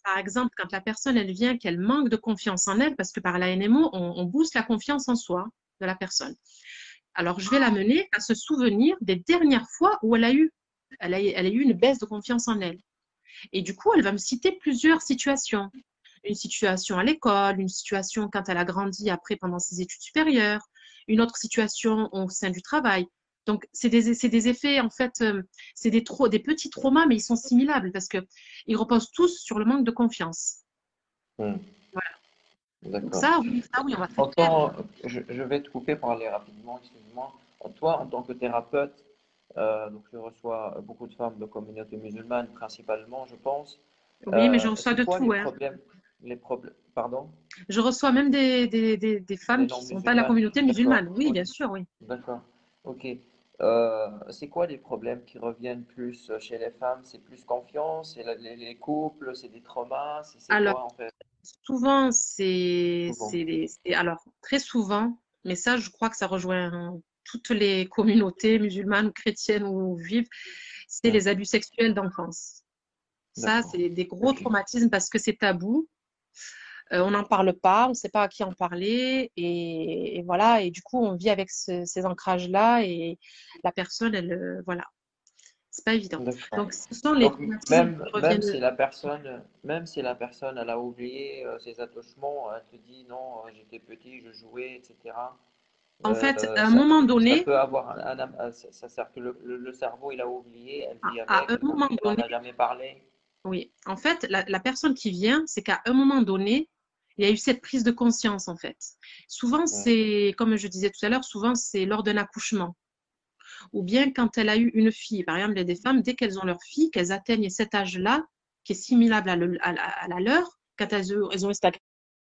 par exemple, quand la personne, elle vient, qu'elle manque de confiance en elle, parce que par la NMO, on booste la confiance en soi de la personne. Alors, je vais l'amener à se souvenir des dernières fois où elle a eu une baisse de confiance en elle. Et du coup, elle va me citer plusieurs situations. Une situation à l'école, une situation quand elle a grandi après pendant ses études supérieures, une autre situation au sein du travail. Donc, c'est des effets, en fait, c'est des petits traumas, mais ils sont similables parce qu'ils reposent tous sur le manque de confiance. Hmm. Voilà. Donc D'accord. ça, oui, on va En traiter. tant, je vais te couper pour aller rapidement, excuse-moi. Toi, en tant que thérapeute, donc je reçois beaucoup de femmes de communauté musulmane principalement, je pense. Oui, mais je reçois C'est de quoi tout, hein. les problèmes, pardon, Je reçois même des les femmes qui ne sont pas de la non-musulmanes? communauté D'accord, musulmane. Oui, ok, bien sûr, oui. d'accord, ok. C'est quoi les problèmes qui reviennent plus chez les femmes? C'est plus confiance, c'est les couples, c'est des traumas, c'est Alors, quoi en fait? souvent, Souvent. alors, très souvent, mais ça, je crois que ça rejoint toutes les communautés musulmanes, chrétiennes ou juives, c'est Hmm, les abus sexuels d'enfance. Ça, d'accord, c'est des gros ok. traumatismes parce que c'est tabou. On n'en parle pas, on ne sait pas à qui en parler. Et voilà, et du coup, on vit avec ces ancrages-là et la personne, elle, voilà, c'est pas évident. D'accord. Donc, ce sont les Donc traumatismes qui reviennent. même si la personne elle a oublié ses attouchements, elle te dit non, j'étais petit, je jouais, etc. En fait, à un Ça, moment ça donné, peut avoir ça sert que le cerveau il a oublié, elle vit à un avec, donc moment elle n'en donné, a jamais parlé. oui, en fait, la personne qui vient, c'est qu'à un moment donné, il y a eu cette prise de conscience, en fait. Souvent, Hmm, c'est, comme je disais tout à l'heure, souvent, c'est lors d'un accouchement. Ou bien quand elle a eu une fille. Par exemple, il y a des femmes, dès qu'elles ont leur fille, qu'elles atteignent cet âge-là, qui est similaire à la leur, quand elles ont cet âge.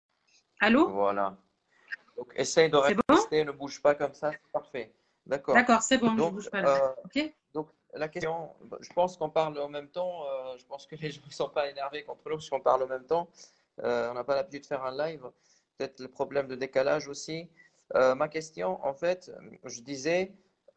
Allô? voilà. Donc essaye de C'est bon? rester, ne bouge pas comme ça, c'est parfait. D'accord. D'accord, c'est bon, je Donc, bouge pas là. OK? donc la question, je pense qu'on parle en même temps. Je pense que les gens ne sont pas énervés contre nous parce qu'on parle en même temps. On n'a pas l'habitude de faire un live. Peut-être le problème de décalage aussi. Ma question, en fait, je disais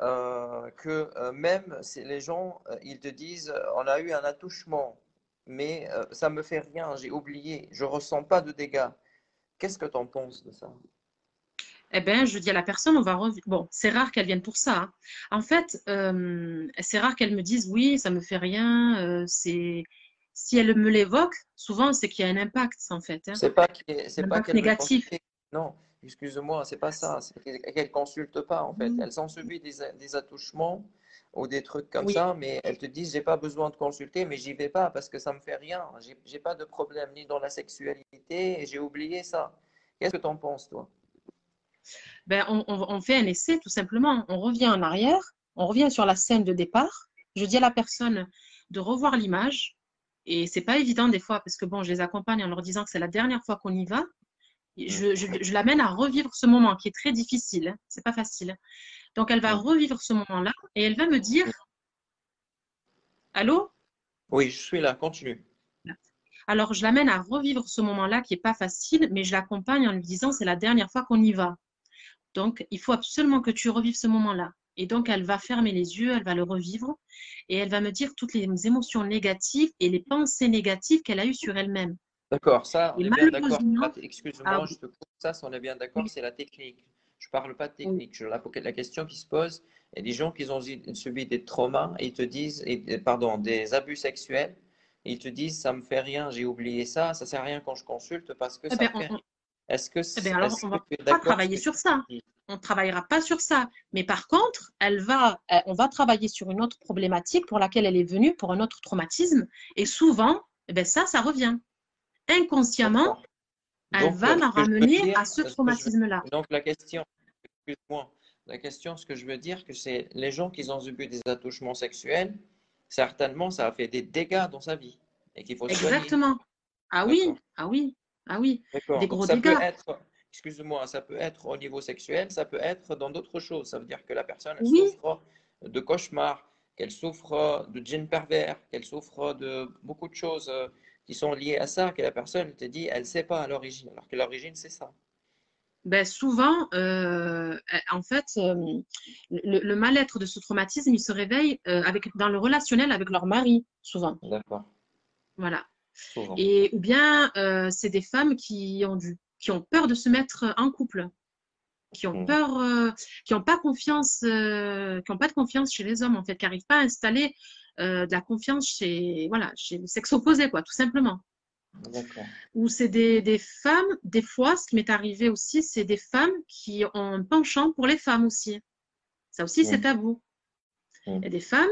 que même si les gens, ils te disent, on a eu un attouchement, mais ça me fait rien, j'ai oublié, je ressens pas de dégâts. Qu'est-ce que tu en penses de ça? Eh bien, je dis à la personne, on va revivre. Bon, c'est rare qu'elle vienne pour ça, hein. En fait, c'est rare qu'elle me dise, oui, ça me fait rien. Si elle me l'évoque, souvent, c'est qu'il y a un impact, en fait, hein, C'est un pas impact qu'elle veut négatif. consulter. Non, excuse-moi, c'est pas ça. C'est qu'elle consulte pas en fait. Oui, Elles ont subi des attouchements ou des trucs comme oui, ça, mais elles te disent j'ai pas besoin de consulter, mais j'y vais pas parce que ça me fait rien. J'ai pas de problème ni dans la sexualité et j'ai oublié ça. Qu'est-ce que tu en penses toi? ben, on fait un essai tout simplement. On revient en arrière, on revient sur la scène de départ. Je dis à la personne de revoir l'image. Et c'est pas évident des fois parce que bon, je les accompagne en leur disant que c'est la dernière fois qu'on y va. Hmm. Je l'amène à revivre ce moment qui est très difficile, hein. C'est pas facile. Donc elle va Hmm. revivre ce moment-là et elle va me dire, allô? Oui, je suis là, continue. Alors je l'amène à revivre ce moment-là qui est pas facile, mais je l'accompagne en lui disant c'est la dernière fois qu'on y va. Donc, il faut absolument que tu revives ce moment-là. Et donc, elle va fermer les yeux, elle va le revivre et elle va me dire toutes les émotions négatives et les pensées négatives qu'elle a eues sur elle-même. D'accord, ça, on Et est bien d'accord. malheureusement, ah Excuse-moi, je oui, te coupe ça, ça, on est bien d'accord, oui, c'est la technique. Je parle pas de oui, technique. La question qui se pose, il y a des gens qui ont subi des traumas, et ils te disent, pardon, des abus sexuels, et ils te disent, ça me fait rien, j'ai oublié ça sert à rien quand je consulte parce que eh ça bien, me fait rien. alors, Est-ce on que va tu es pas d'accord ce travailler que sur je ça. dis? On ne travaillera pas sur ça. Mais par contre, on va travailler sur une autre problématique pour laquelle elle est venue, pour un autre traumatisme. Et souvent, eh bien, ça revient. Inconsciemment, D'accord. elle Donc, va la ce que je veux ramener dire, à ce traumatisme-là. donc excuse-moi, la question, ce que je veux dire, que c'est les gens qui ont subi des attouchements sexuels, certainement, ça a fait des dégâts dans sa vie et qu'il faut soigner. Exactement. Ah oui, D'accord. ah oui, ah oui, des D'accord. Donc, gros ça peut dégâts. être, excuse-moi, ça peut être au niveau sexuel, ça peut être dans d'autres choses. Ça veut dire que la personne, elle Oui, souffre de cauchemars, qu'elle souffre de djinns pervers, qu'elle souffre de beaucoup de choses qui sont liées à ça, que la personne te dit, elle ne sait pas à l'origine, alors que l'origine, c'est ça. ben souvent, en fait, le mal-être de ce traumatisme, il se réveille dans le relationnel avec leur mari, souvent. D'accord. Voilà. Souvent. Et, ou bien c'est des femmes qui ont peur de se mettre en couple, qui ont Mm. peur, qui n'ont pas confiance, qui ont pas de confiance chez les hommes en fait, qui n'arrivent pas à installer de la confiance chez, voilà, chez le sexe opposé, quoi, tout simplement. D'accord. Ou c'est des femmes, des fois, ce qui m'est arrivé aussi, c'est des femmes qui ont un penchant pour les femmes aussi. Ça aussi, c'est Mm. tabou. Il y Mm. a des femmes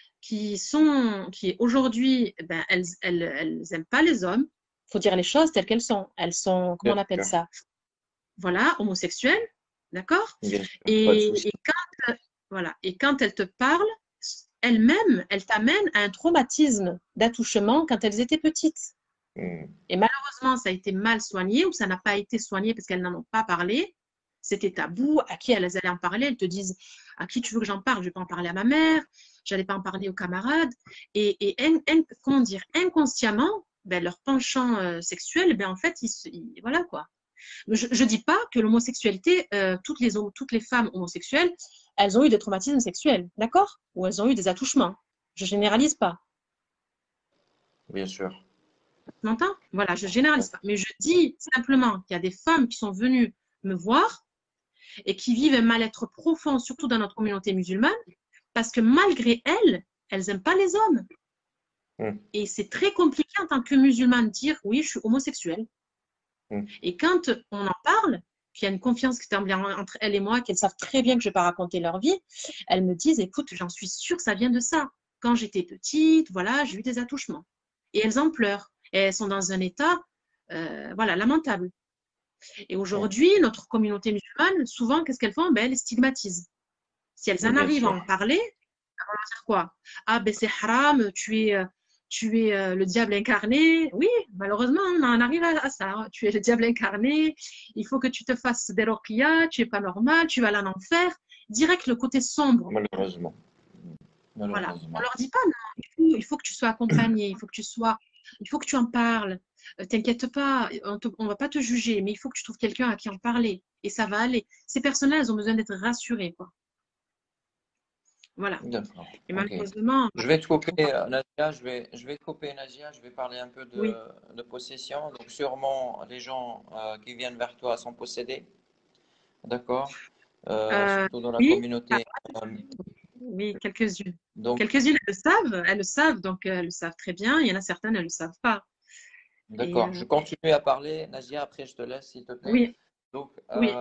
qui aujourd'hui, ben, elles aiment pas les hommes. Il faut dire les choses telles qu'elles sont. Elles sont, comment Bien on appelle sûr. ça? Voilà, homosexuelles, d'accord? Bien sûr. Pas de souci. Et quand, voilà, et quand elles te parlent, elles-mêmes, elles t'amènent à un traumatisme d'attouchement quand elles étaient petites. Mm. Et malheureusement, ça a été mal soigné ou ça n'a pas été soigné parce qu'elles n'en ont pas parlé. C'était tabou. À qui elles allaient en parler? Elles te disent à qui tu veux que j'en parle? Je ne vais pas en parler à ma mère, je n'allais pas en parler aux camarades. Et comment dire, inconsciemment, ben, leur penchant sexuel, ben, en fait, voilà quoi. Je ne dis pas que l'homosexualité, toutes les femmes homosexuelles, elles ont eu des traumatismes sexuels, d'accord? Ou elles ont eu des attouchements. Je généralise pas. Bien sûr. Tu m'entends? Voilà, je généralise pas. Mais je dis simplement qu'il y a des femmes qui sont venues me voir et qui vivent un mal-être profond, surtout dans notre communauté musulmane, parce que malgré elles, elles n'aiment pas les hommes. Mm. Et c'est très compliqué en tant que musulmane de dire oui, je suis homosexuelle. Mm. Et quand on en parle, qu'il y a une confiance qui s'établit entre elles et moi, qu'elles savent très bien que je ne vais pas raconter leur vie, elles me disent, écoute, j'en suis sûre, ça vient de ça. Quand j'étais petite, voilà, j'ai eu des attouchements. Et elles en pleurent. Et elles sont dans un état, voilà, lamentable. Et Mm. aujourd'hui, notre communauté musulmane, souvent, qu'est-ce qu'elles font? Ben, elles stigmatisent. Si elles en Bien arrivent à sûr. en parler, dire quoi? Ah, ben c'est haram, tu es le diable incarné. Oui, malheureusement, on en arrive à ça. Tu es le diable incarné, il faut que tu te fasses des ruqyas, tu es pas normal, tu vas aller en enfer. Direct, le côté sombre. Malheureusement. Voilà. On Malheureusement. leur dit pas non, il faut que tu sois accompagné, il faut que tu en parles. T'inquiète pas, on va pas te juger, mais il faut que tu trouves quelqu'un à qui en parler. Et ça va aller. Ces personnes-là, elles ont besoin d'être rassurées, quoi. Voilà. D'accord. Et Ok. malheureusement, Je vais te couper, Nadia. Je vais te couper, Nadia. Je vais parler un peu oui. de possession. Donc, sûrement, les gens qui viennent vers toi sont possédés. D'accord? Euh, Surtout dans la oui, communauté. oui, quelques-unes. Donc, Quelques-unes, elles le savent, donc elles le savent très bien. Il y en a certaines, elles ne le savent pas. Et d'accord. Je continue à parler, Nadia. Après, je te laisse, s'il te plaît. oui, Donc, oui,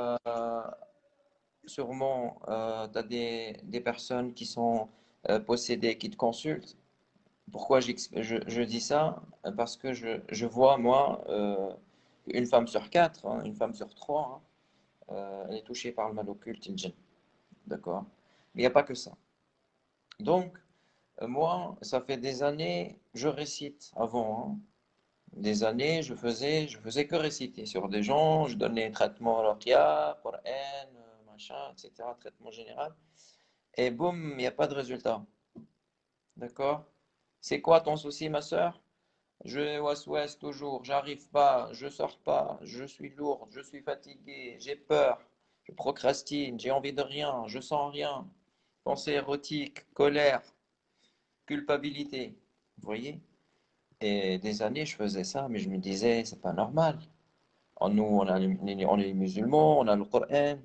sûrement, tu as des personnes qui sont possédées, qui te consultent. Pourquoi je dis ça? Parce que je vois, moi, une femme sur quatre, hein, une femme sur trois, hein, elle est touchée par le mal occulte, il djinn. D'accord? Mais il n'y a pas que ça. Donc, moi, ça fait des années, je récite avant, hein. Des années, je faisais que réciter sur des gens, je donnais traitement Ruqya, Qur'an, machin, etc., traitement général. Et boum, il n'y a pas de résultat. D'accord? C'est quoi ton souci, ma sœur? Je ouest toujours, j'arrive pas, je sors pas, je suis lourde, je suis fatiguée, j'ai peur, je procrastine, j'ai envie de rien, je sens rien. Pensée érotique, colère, culpabilité. Vous voyez? Et des années, je faisais ça, mais je me disais, c'est pas normal. Nous, on est musulmans, on a le Coran.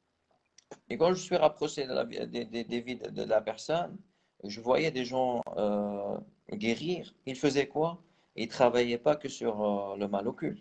Et quand je suis rapproché de des vies de la personne, je voyais des gens guérir. Ils faisaient quoi? Ils ne travaillaient pas que sur le mal occulte.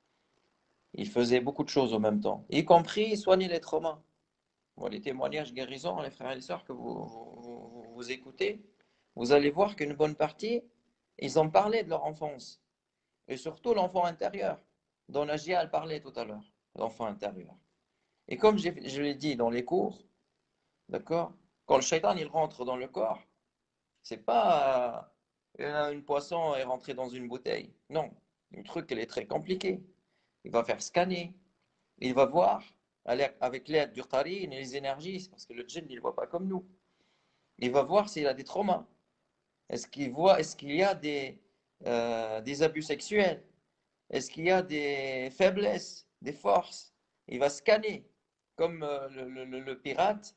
Ils faisaient beaucoup de choses en même temps, y compris soigner les traumas. Bon, les témoignages guérisants, les frères et les sœurs que vous écoutez, vous allez voir qu'une bonne partie, ils ont parlé de leur enfance. Et surtout l'enfant intérieur, dont Nagia elle parlait tout à l'heure, l'enfant intérieur. Et comme je l'ai dit dans les cours, d'accord, quand le shaitan il rentre dans le corps, c'est pas une poisson est rentrée dans une bouteille. Non, le truc il est très compliqué. Il va faire scanner, il va voir avec l'aide du qarine et les énergies, parce que le djinn il ne voit pas comme nous. Il va voir s'il a des traumas. Est-ce qu'il y a des abus sexuels? Est-ce qu'il y a des faiblesses, des forces? Il va scanner, comme le pirate,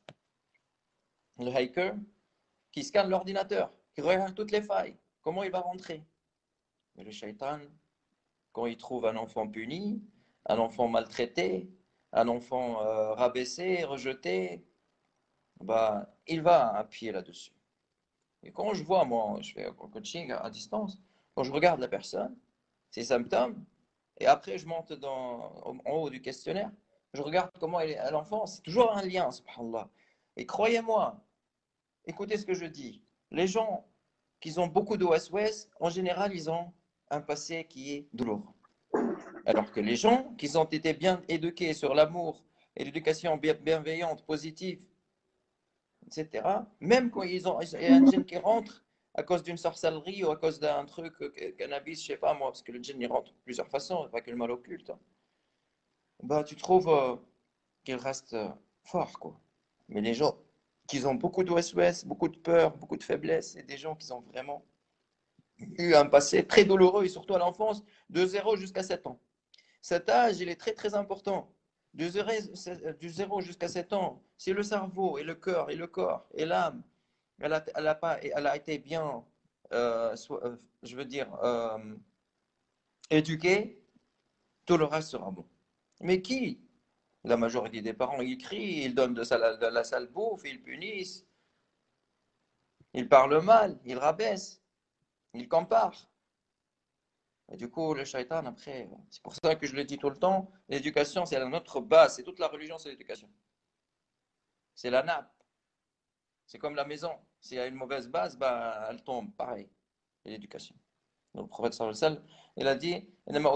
le hacker, qui scanne l'ordinateur, qui regarde toutes les failles. Comment il va rentrer? Et le shaitan, quand il trouve un enfant puni, un enfant maltraité, un enfant rabaissé, rejeté, bah, il va appuyer là-dessus. Et quand je vois, moi, je fais un coaching à distance, quand je regarde la personne, ses symptômes, et après je monte en haut du questionnaire, je regarde comment elle est à l'enfance, c'est toujours un lien, subhanallah. Et croyez-moi, écoutez ce que je dis, les gens qui ont beaucoup de waswas, en général, ils ont un passé qui est douloureux. Alors que les gens qui ont été bien éduqués sur l'amour et l'éducation bienveillante, positive, etc., même quand il y a un djinn qui rentre à cause d'une sorcellerie ou à cause d'un truc, cannabis, je sais pas moi, parce que le djinn il rentre de plusieurs façons, pas que le mal occulte, hein, bah, tu trouves qu'il reste fort, quoi. Mais les gens qui ont beaucoup de OSOS, beaucoup de peur, beaucoup de faiblesse, c'est des gens qui ont vraiment eu un passé très douloureux, et surtout à l'enfance, de 0 jusqu'à 7 ans. Cet âge, il est très très important. Du 0 jusqu'à 7 ans, si le cerveau et le cœur et le corps et l'âme, elle a été bien, je veux dire, éduquée, tout le reste sera bon. Mais qui? La majorité des parents, ils crient, ils donnent de la sale bouffe, ils punissent, ils parlent mal, ils rabaissent, ils comparent. Et du coup, le shaitan, après, c'est pour ça que je le dis tout le temps, l'éducation, c'est notre base, c'est toute la religion, c'est l'éducation. C'est la nappe. C'est comme la maison. S'il y a une mauvaise base, bah, elle tombe. Pareil. C'est l'éducation. Donc, le prophète sallallahu alayhi wa sallam, il a dit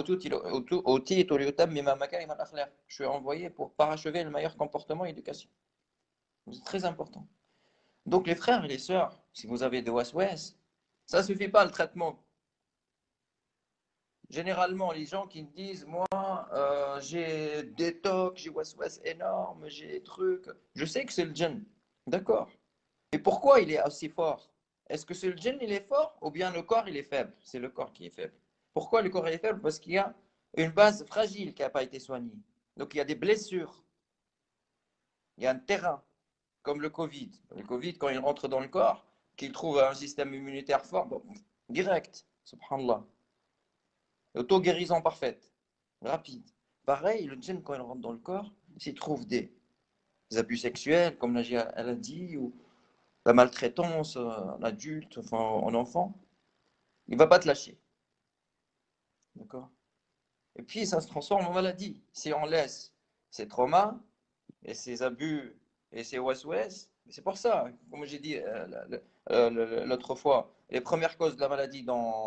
je suis envoyé pour parachever le meilleur comportement et l'éducation. C'est très important. Donc, les frères et les sœurs, si vous avez des waswas, ça ne suffit pas le traitement. Généralement, les gens qui me disent, moi, j'ai des tocs, j'ai waswas énorme, j'ai des trucs. Je sais que c'est le djinn. D'accord. Et pourquoi il est aussi fort? Est-ce que c'est le djinn il est fort ou bien le corps il est faible? C'est le corps qui est faible. Pourquoi le corps est faible? Parce qu'il y a une base fragile qui n'a pas été soignée. Donc il y a des blessures, il y a un terrain, comme le Covid. Le Covid, quand il rentre dans le corps, qu'il trouve un système immunitaire fort, bon, direct, subhanallah. Auto-guérison parfaite, rapide. Pareil, le djinn, quand il rentre dans le corps, s'il trouve des abus sexuels, comme elle a dit, ou la maltraitance en adulte, enfin en enfant, il ne va pas te lâcher. D'accord. Et puis ça se transforme en maladie. Si on laisse ces traumas et ces abus et ces waswas, c'est pour ça, comme j'ai dit l'autre fois, les premières causes de la maladie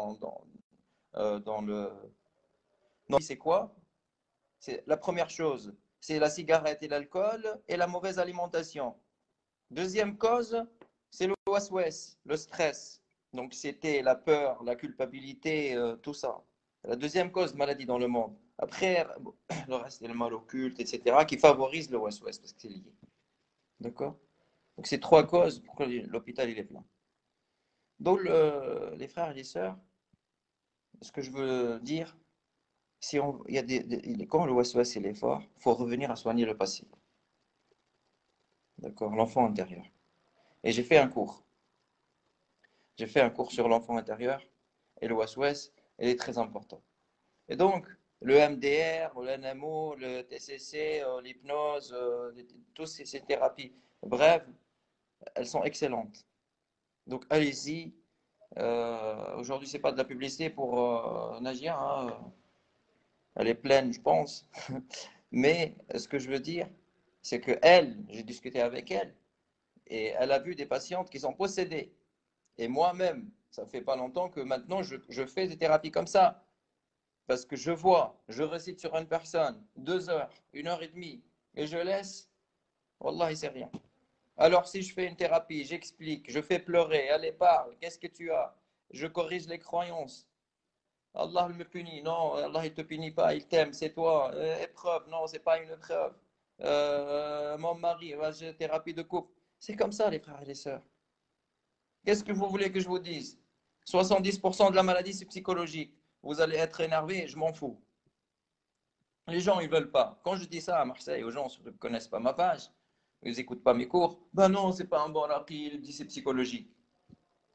dans le. C'est quoi? C'est la première chose, c'est la cigarette et l'alcool et la mauvaise alimentation. Deuxième cause, c'est le waswas, le stress. Donc c'était la peur, la culpabilité, tout ça. La deuxième cause de maladie dans le monde. Après, le reste, c'est le mal occulte, etc., qui favorise le waswas parce que c'est lié. D'accord. Donc c'est trois causes pour que l'hôpital il est plein. Donc les frères et les sœurs, ce que je veux dire, si on, il y a quand le waswas il est fort, il faut revenir à soigner le passé. D'accord, l'enfant intérieur. Et j'ai fait un cours. J'ai fait un cours sur l'enfant intérieur et le waswas, il est très important. Et donc, le MDR, le NMO, le TCC, l'hypnose, toutes ces thérapies, bref, elles sont excellentes. Donc, allez-y. Aujourd'hui, ce n'est pas de la publicité pour Nagia, hein. Elle est pleine, je pense. Mais ce que je veux dire, c'est que elle, j'ai discuté avec elle, et elle a vu des patientes qui sont possédées. Et moi-même, ça fait pas longtemps que maintenant, je fais des thérapies comme ça. Parce que je vois, je récite sur une personne 2 heures, 1 heure et demie, et je laisse, Wallah, c'est rien. Alors si je fais une thérapie, j'explique, je fais pleurer, elle parle, qu'est-ce que tu as? Je corrige les croyances. Allah me punit, non, Allah il te punit pas, il t'aime, c'est toi. Épreuve, non, c'est pas une épreuve. Mon mari, j'ai thérapie de couple. C'est comme ça les frères et les sœurs. Qu'est-ce que vous voulez que je vous dise? 70% de la maladie c'est psychologique. Vous allez être énervé, je m'en fous. Les gens, ils veulent pas. Quand je dis ça à Marseille, aux gens qui ne connaissent pas ma page, ils n'écoutent pas mes cours, ben non, c'est pas un bon raqi, il dit c'est psychologique.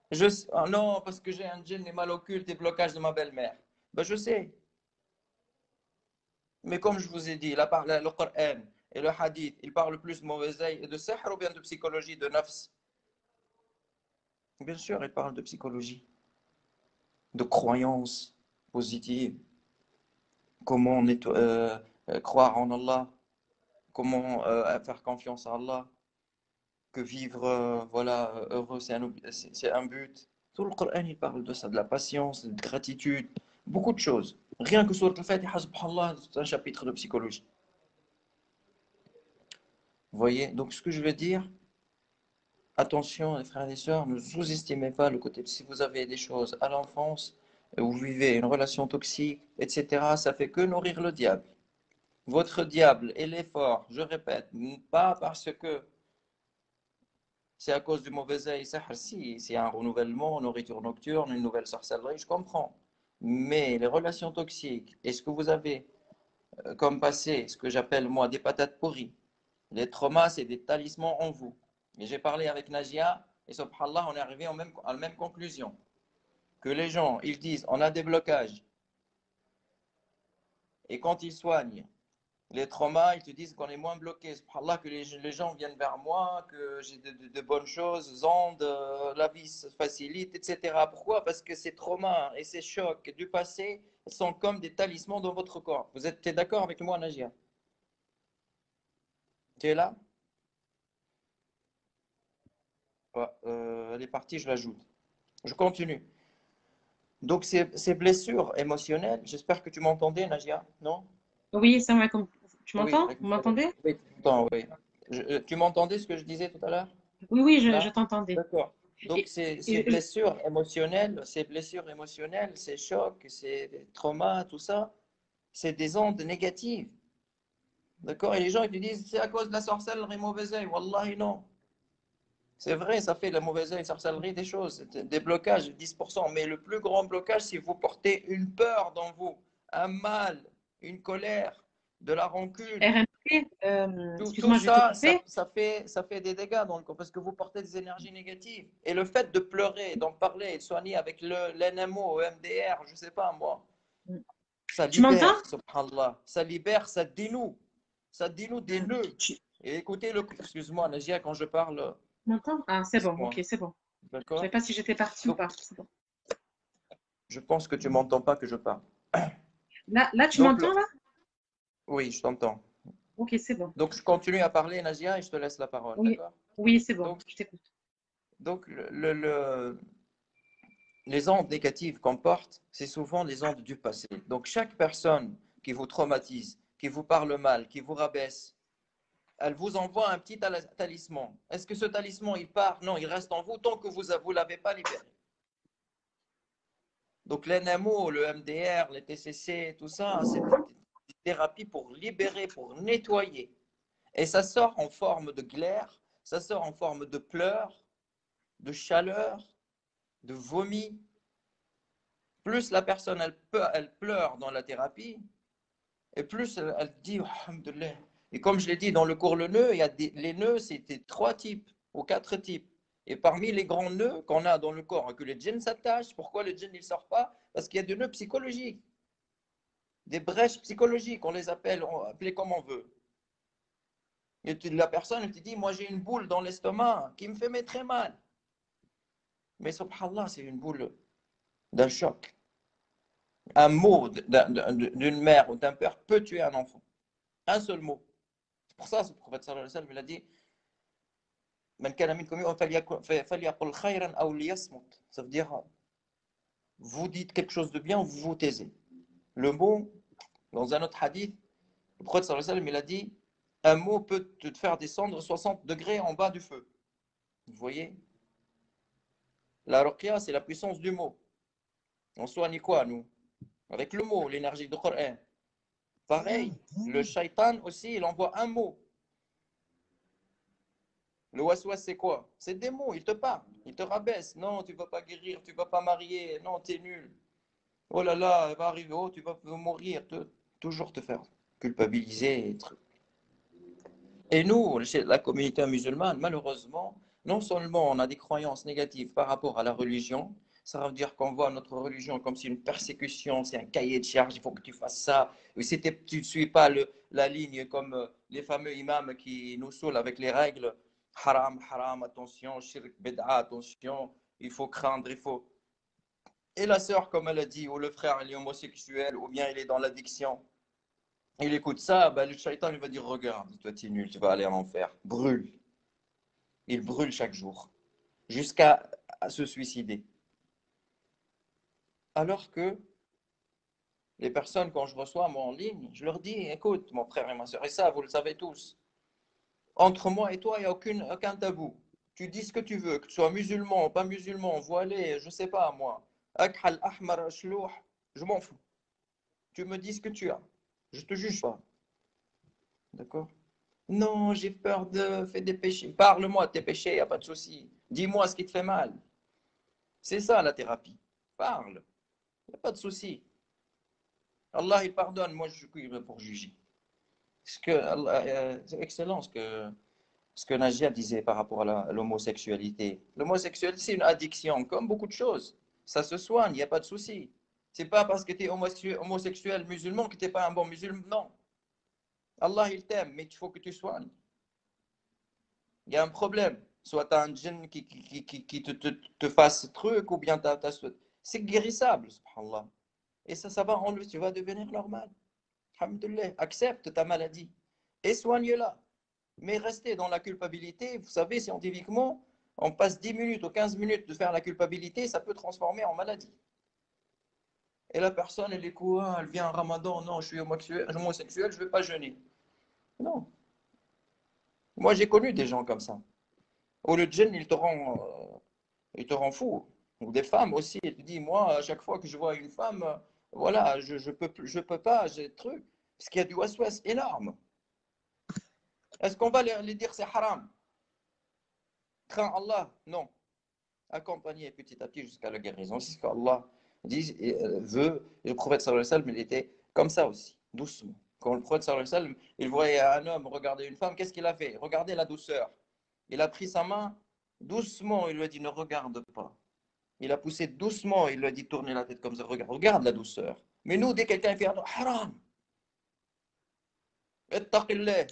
Ah non, parce que j'ai un djinn, et mal occulte et blocage de ma belle-mère. Ben, je sais. Mais comme je vous ai dit, le Coran et le Hadith, ils parlent plus de mauvais œil et de sihr ou bien de psychologie, de nafs. Bien sûr, ils parlent de psychologie, de croyances positives, comment croire en Allah, comment faire confiance à Allah, que vivre voilà, heureux, c'est un but. Tout le Coran, il parle de ça, de la patience, de gratitude, beaucoup de choses. Rien que sur le Fatiha, subhanallah, c'est un chapitre de psychologie. Vous voyez? Donc, ce que je veux dire, attention, les frères et les sœurs, ne sous-estimez pas le côté. Si vous avez des choses à l'enfance, vous vivez une relation toxique, etc., ça fait que nourrir le diable. Votre diable, il est fort, je répète, pas parce que c'est à cause du mauvais œil, si, c'est un renouvellement, nourriture nocturne, une nouvelle sorcellerie, je comprends. Mais les relations toxiques, et ce que vous avez comme passé, ce que j'appelle moi des patates pourries, les traumas, c'est des talismans en vous. Et j'ai parlé avec Najia, et subhanallah, on est arrivé à la même conclusion. Que les gens, ils disent, on a des blocages, et quand ils soignent les traumas, ils te disent qu'on est moins bloqué. Subhanallah, que les gens viennent vers moi, que j'ai de bonnes choses, la vie se facilite, etc. Pourquoi? Parce que ces traumas et ces chocs du passé sont comme des talismans dans votre corps. Vous êtes d'accord avec moi, Najia? Tu es là? Ouais, elle est partie, je l'ajoute. Je continue. Donc, ces blessures émotionnelles, j'espère que tu m'entendais, Najia, non? Oui, ça va. Tu Oui, m'entends? Vous m'entendez? oui, tu m'entends, oui. Tu m'entendais ce que je disais tout à l'heure? Oui, oui, je Là? t'entendais. D'accord. Donc, Et, ces et blessures émotionnelles, ces chocs, ces traumas, tout ça, c'est des ondes négatives. D'accord? Et les gens, ils te disent, c'est à cause de la sorcellerie, mauvais œil. Wallahi, non. C'est vrai, ça fait la mauvaise œil, sorcellerie, des choses, des blocages, 10%. Mais le plus grand blocage, c'est vous portez une peur dans vous, un mal, une colère, de la rancune. RMP, Tout excuse-moi, je vais te ça, couper. ça fait des dégâts dans le corps parce que vous portez des énergies négatives. Et le fait de pleurer, d'en parler, de soigner avec l'NMO, le MDR, je ne sais pas moi, ça Tu m'entends? libère, subhanallah. Ça libère, ça dénoue des nœuds. Tu Et écoutez, excuse-moi, Najia, quand je parle, m'entends? Ah, c'est bon, ok, laisse-moi. c'est bon. Je ne savais D'accord? pas si j'étais partie ou Donc, pas. C'est bon. je pense que tu m'entends pas que je parle. Là, tu Donc, m'entends là? oui, je t'entends. Ok, c'est bon. Donc, je continue à parler, Najia, et je te laisse la parole. Oui, D'accord? oui, c'est bon. Donc, Je t'écoute. donc les ondes négatives qu'on porte, c'est souvent les ondes du passé. Donc, chaque personne qui vous traumatise, qui vous parle mal, qui vous rabaisse, elle vous envoie un petit talisman. Est-ce que ce talisman, il part? Non, il reste en vous tant que vous ne l'avez pas libéré. Donc, l'NMO, le MDR, les TCC, tout ça, c'est des thérapies pour libérer, pour nettoyer. Et ça sort en forme de glaire, ça sort en forme de pleurs, de chaleur, de vomi. Plus la personne, elle pleure dans la thérapie, et plus elle dit, alhamdoulilah. Et comme je l'ai dit dans le cours Le Nœud, les nœuds, c'était 3 types ou 4 types. Et parmi les grands nœuds qu'on a dans le corps, que le djinn s'attache, pourquoi le djinn ne sort pas? Parce qu'il y a des nœuds psychologiques, des brèches psychologiques, on les appelle, comme on veut. Et la personne, elle te dit, moi j'ai une boule dans l'estomac qui me fait très mal. Mais subhanallah, c'est une boule d'un choc. Un mot d'une mère ou d'un père peut tuer un enfant. Un seul mot. C'est pour ça que le prophète sallallahu alayhi wa sallam il a dit ça veut dire vous dites quelque chose de bien ou vous vous taisez. Le mot, dans un autre hadith, le prophète sallallahu alayhi wa sallam il a dit un mot peut te faire descendre 60 degrés en bas du feu. Vous voyez? La ruqya, c'est la puissance du mot. On soigne quoi, nous? Avec le mot, l'énergie du Coran. Pareil, le shaitan aussi, il envoie un mot. Le waswas, c'est quoi? C'est des mots, il te parle, il te rabaisse. Non, tu ne vas pas guérir, tu ne vas pas marier, non, tu es nul. Oh là là, il va arriver, oh, tu vas mourir. Toujours te faire culpabiliser. Et nous, chez la communauté musulmane, malheureusement, non seulement on a des croyances négatives par rapport à la religion, ça veut dire qu'on voit notre religion comme si une persécution, c'est un cahier de charge, il faut que tu fasses ça. Et si tu ne suis pas la ligne comme les fameux imams qui nous saoulent avec les règles, haram, haram, attention, shirk, bid'a, attention, il faut craindre, il faut... Et la sœur, comme elle a dit, ou le frère, il est homosexuel, ou bien il est dans l'addiction, il écoute ça, ben, le shaitan, il va dire, regarde, toi, tu es nul, tu vas aller en enfer. Brûle. Il brûle chaque jour, jusqu'à se suicider. Alors que les personnes, quand je reçois moi en ligne, je leur dis, écoute, mon frère et ma soeur, et ça, vous le savez tous, entre moi et toi, il n'y a aucun tabou. Tu dis ce que tu veux, que tu sois musulman, pas musulman, voilé, je ne sais pas, moi. Akhal, ahmar, shlouh, je m'en fous. Tu me dis ce que tu as. Je ne te juge pas. D'accord? Non, j'ai peur de faire des péchés. Parle-moi de tes péchés, il n'y a pas de souci. Dis-moi ce qui te fait mal. C'est ça la thérapie. Parle. Il n'y a pas de souci. Allah, il pardonne. Moi, je suis qui pour juger. C'est excellent ce que Najia disait par rapport à l'homosexualité. L'homosexualité, c'est une addiction, comme beaucoup de choses. Ça se soigne, il n'y a pas de souci. C'est pas parce que tu es homosexuel musulman que tu n'es pas un bon musulman. Non. Allah, il t'aime, mais il faut que tu soignes. Il y a un problème. Soit tu as un djinn qui te fasse ce truc, ou bien c'est guérissable, subhanallah. Et ça va enlever, tu vas devenir normal. Alhamdulillah, accepte ta maladie et soigne-la. Mais rester dans la culpabilité, vous savez, scientifiquement, on passe 10 minutes ou 15 minutes de faire la culpabilité, ça peut transformer en maladie. Et la personne, elle est quoi? Elle vient en ramadan, non, je suis homosexuel, je ne vais pas jeûner. Non. Moi, j'ai connu des gens comme ça. Ou le djinn, il te rend fou. Ou des femmes aussi. Il te dit, moi, à chaque fois que je vois une femme, voilà, je peux pas, j'ai des trucs. Parce qu'il y a du waswas énorme. Est-ce qu'on va lui dire c'est haram? Crains Allah? Non. Accompagner petit à petit jusqu'à la guérison. C'est ce qu'Allah dit, veut. Et le prophète sallallahu alayhi wa sallam, il était comme ça aussi, doucement. Quand le prophète sallallahu alayhi wa sallam, il voyait un homme regarder une femme, qu'est-ce qu'il a fait? Regardez la douceur. Il a pris sa main, doucement, il lui a dit, ne regarde pas. Il a poussé doucement, il lui a dit, tournez la tête comme ça, regarde la douceur. Mais nous, dès que quelqu'un fait un haram, ittaqillah.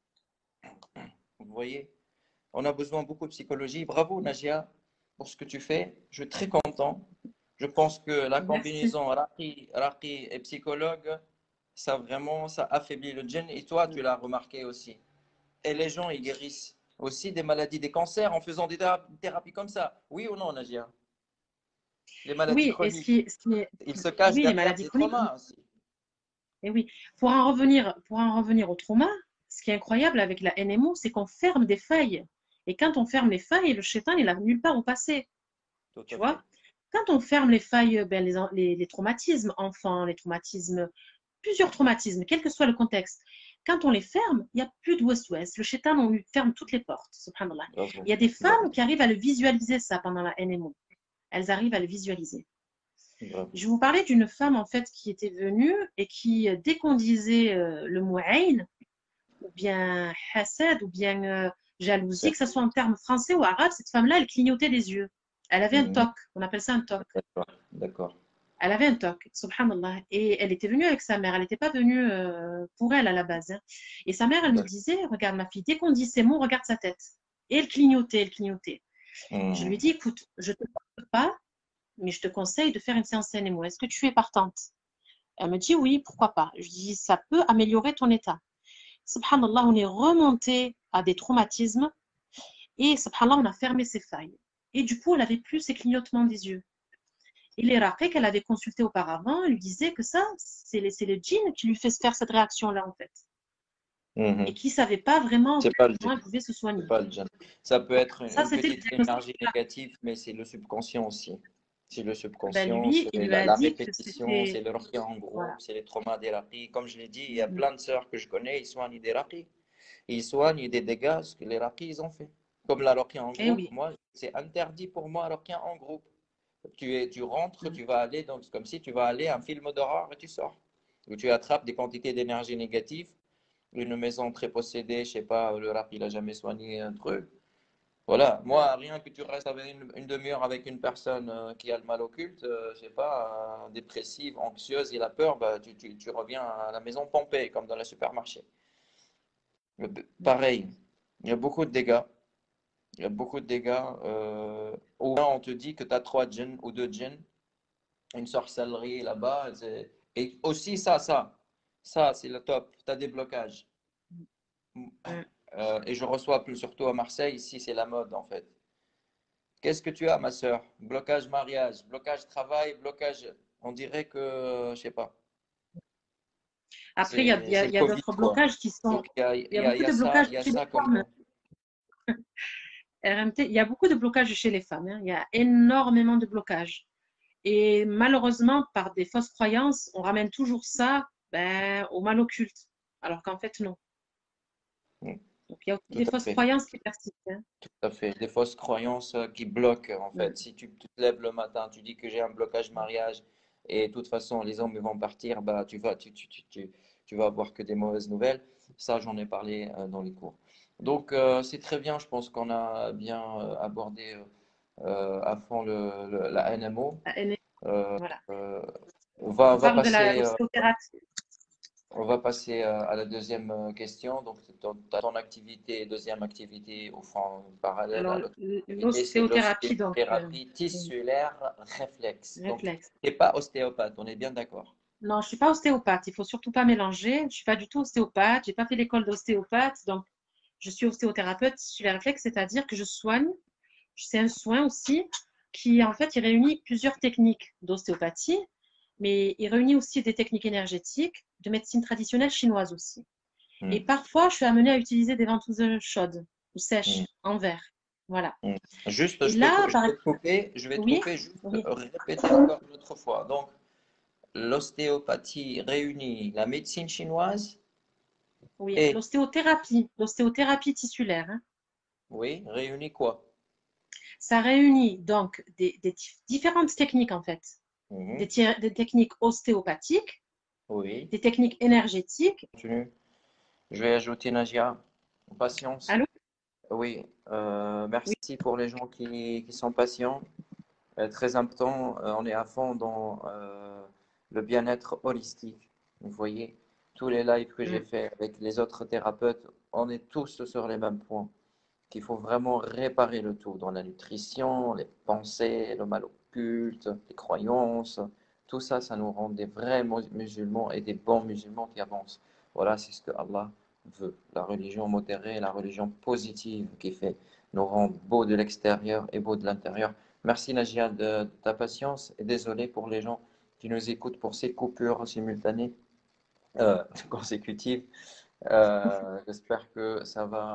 Vous voyez, on a besoin beaucoup de psychologie. Bravo, Najia, pour ce que tu fais. Je suis très content. Je pense que la Merci. combinaison raqi et psychologue, ça vraiment, ça affaiblit le djinn. Et toi, tu l'as remarqué aussi. Et les gens, ils guérissent aussi des maladies, des cancers en faisant des thérapies comme ça. Oui ou non, Najia? Les maladies Oui, et chroniques. Ils se cachent oui, les derrière maladies des chroniques. traumas aussi. Et oui, pour en revenir au trauma, ce qui est incroyable avec la NMO, c'est qu'on ferme des failles. Et quand on ferme les failles, le shaitan, il n'a nulle part où passer. Tout Tu à vois? fait. Quand on ferme les failles, ben, les traumatismes enfants, les traumatismes, plusieurs traumatismes, quel que soit le contexte, quand on les ferme, il n'y a plus de west-west. Le shaitan, on lui ferme toutes les portes, subhanallah. Bravo. Il y a des Bravo. femmes qui arrivent à le visualiser, ça, pendant la NMO. Elles arrivent à le visualiser. Bravo. Je vais vous parlais d'une femme, en fait, qui était venue et qui, dès qu'on disait le mot aïn, ou bien hasad, ou bien jalousie, C'est que ce soit en termes français ou arabe, cette femme-là, elle clignotait des yeux. Elle avait un Mhm. toc, on appelle ça un toc. D'accord. D'accord. Elle avait un toc, subhanallah. Et elle était venue avec sa mère. Elle n'était pas venue pour elle à la base, hein. Et sa mère, elle lui D'accord. disait, regarde ma fille, dès qu'on dit ces mots, regarde sa tête. Et elle clignotait, elle clignotait. Je lui ai Mhm. dit, écoute, je ne te parle pas, mais je te conseille de faire une séance CNMO. Est-ce que tu es partante? Elle me dit, oui, pourquoi pas. Je dis, ça peut améliorer ton état. Subhanallah, on est remonté à des traumatismes et subhanallah, on a fermé ses failles. Et du coup, elle n'avait plus ces clignotements des yeux. Et les raqis qu'elle avait consultés auparavant lui disaient que ça, c'est le djinn qui lui fait faire cette réaction-là, en fait. Et Mhm. qui ne savait pas vraiment C'est pas le comment djinn. elle pouvait se C'est soigner. pas le djinn. Ça peut être Ça, une c'était le petite diagnostic. énergie négative, mais c'est le subconscient aussi. C'est le Ben, subconscient, lui, c'est il lui la, a la dit que répétition, c'est c'était. le raqi en Voilà. groupe, c'est les traumas des raqis. Comme je l'ai dit, il y a plein de sœurs que je connais, ils soignent des raqis. Ils soignent des dégâts que les raqis ils ont fait. Comme la raqi en Eh groupe, oui. moi, c'est interdit pour moi la raqi en groupe. Tu rentres, tu vas aller, donc c'est comme si tu vas aller à un film d'horreur et tu sors. Où tu attrapes des quantités d'énergie négative, une maison très possédée, je sais pas, le rap il a jamais soigné un truc. Voilà, moi, rien que tu restes avec une demi-heure avec une personne qui a le mal occulte, je sais pas, dépressive, anxieuse, il a peur, bah, tu reviens à la maison pompée, comme dans le supermarché. Pareil, il y a beaucoup de dégâts. Il y a beaucoup de dégâts. Au moins, on te dit que tu as 3 djinns ou 2 djinns, une sorcellerie là-bas. Et aussi, ça, c'est le top. Tu as des blocages. Mm. Et je reçois plus surtout à Marseille, ici, c'est la mode en fait. Qu'est-ce que tu as, ma sœur? Blocage mariage, blocage travail, blocage. On dirait que, je sais pas, Après, c'est il le y a Covid, d'autres quoi. blocages qui sont. Donc, il y a, il Il y a y a- il beaucoup y a de ça, blocages il y a chez les ça comme. femmes. RMT, il y a beaucoup de blocages chez les femmes, hein. Il y a énormément de blocages. Et malheureusement, par des fausses croyances, on ramène toujours ça ben, au mal occulte. Alors qu'en fait, non. Donc, il y a aussi Tout des à fausses fait. croyances qui persistent, hein. Tout à fait. Des fausses croyances qui bloquent, en Mm. fait. Si tu te lèves le matin, tu dis que j'ai un blocage mariage et de toute façon, les hommes ils vont partir, bah, tu vas avoir que des mauvaises nouvelles. Ça, j'en ai parlé dans les cours. Donc, c'est très bien. Je pense qu'on a bien abordé à fond la NMO. Ah, Euh, voilà. euh, On on va parle de passer. l'ostéothérapie. On va passer à la deuxième question. Donc, ton activité, deuxième activité au fond parallèle Alors, à l'autre activité, c'est l'ostéothérapie, donc, l'ostéothérapie tissulaire réflexe. Donc, tu réflexe. n'es pas ostéopathe, on est bien d'accord. Non, je ne suis pas ostéopathe. Il faut surtout pas mélanger. Je ne suis pas du tout ostéopathe. Je n'ai pas fait l'école d'ostéopathe. Donc, je suis ostéothérapeute sur les réflexes, c'est-à-dire que je soigne. C'est un soin aussi qui, en fait, il réunit plusieurs techniques d'ostéopathie, mais il réunit aussi des techniques énergétiques, de médecine traditionnelle chinoise aussi. Et Hmm, parfois, je suis amenée à utiliser des ventouses chaudes ou hmm, sèches en verre. Voilà. hmm. Juste, Et là, je vais te oui, couper, juste oui, répéter encore une autre fois. Donc, l'ostéopathie réunit la médecine chinoise oui, et, l'ostéothérapie tissulaire, hein. oui, réunit quoi? Ça réunit donc différentes techniques en fait. Mhm. Des techniques ostéopathiques, Oui, des techniques énergétiques. continue. Je vais ajouter Nagia. Patience. Allô? Oui, Oui. merci pour les gens qui sont patients. Très important, on est à fond dans le bien-être holistique. Vous voyez, tous les lives que j'ai Mm. fait avec les autres thérapeutes, on est tous sur les mêmes points. Qu'il faut vraiment réparer le tout dans la nutrition, les pensées, le mal occulte, les croyances. Tout ça, ça nous rend des vrais musulmans et des bons musulmans qui avancent. Voilà, c'est ce que Allah veut. La religion modérée, la religion positive qui fait nous rendre beaux de l'extérieur et beaux de l'intérieur. Merci Nagia de ta patience et désolé pour les gens qui nous écoutent pour ces coupures simultanées, consécutives. J'espère que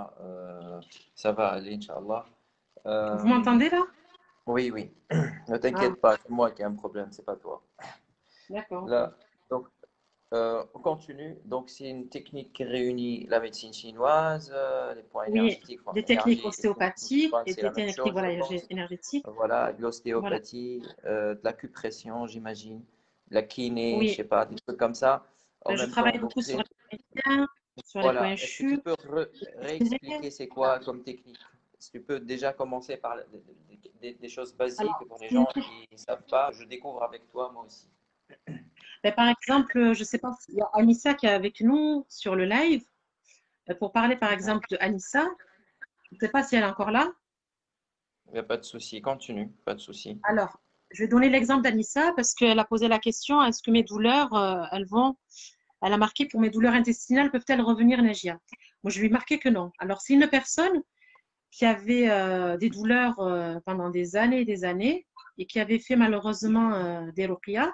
ça va aller, Inch'Allah. Vous Euh, m'entendez là? oui, oui, ne Ah, t'inquiète pas, c'est moi qui ai un problème, c'est pas toi. d'accord, ok. Là, donc, on continue. Donc, c'est une technique qui réunit la médecine chinoise, les points Oui, énergétiques, des enfin, techniques énergie, ostéopathiques et c'est des la même techniques chose, je voilà, pense. énergétiques. Voilà, de Voilà. l'ostéopathie, de l'acupression, j'imagine, de la kiné, je Oui, sais pas, des trucs comme ça, en je même temps. travaille Donc, beaucoup sur les méridiens, sur les points voilà, est-ce que tu chus, peux les pieds. réexpliquer c'est quoi comme technique? Est-ce que tu peux déjà commencer par des choses basiques Alors, pour les gens qui ne savent pas? Je découvre avec toi, moi aussi. ben, par exemple, je ne sais pas s'il y a Anissa qui est avec nous sur le live. Pour parler par exemple de Anissa, je ne sais pas si elle est encore là. Il n'y a pas de souci, continue, pas de souci. Alors, je vais donner l'exemple d'Anissa parce qu'elle a posé la question, est-ce que mes douleurs, elle a marqué pour mes douleurs intestinales, peuvent-elles revenir, Nagia? Moi, je lui ai marqué que non. Alors, c'est une personne qui avait des douleurs pendant des années et des années et qui avait fait malheureusement des ruqyas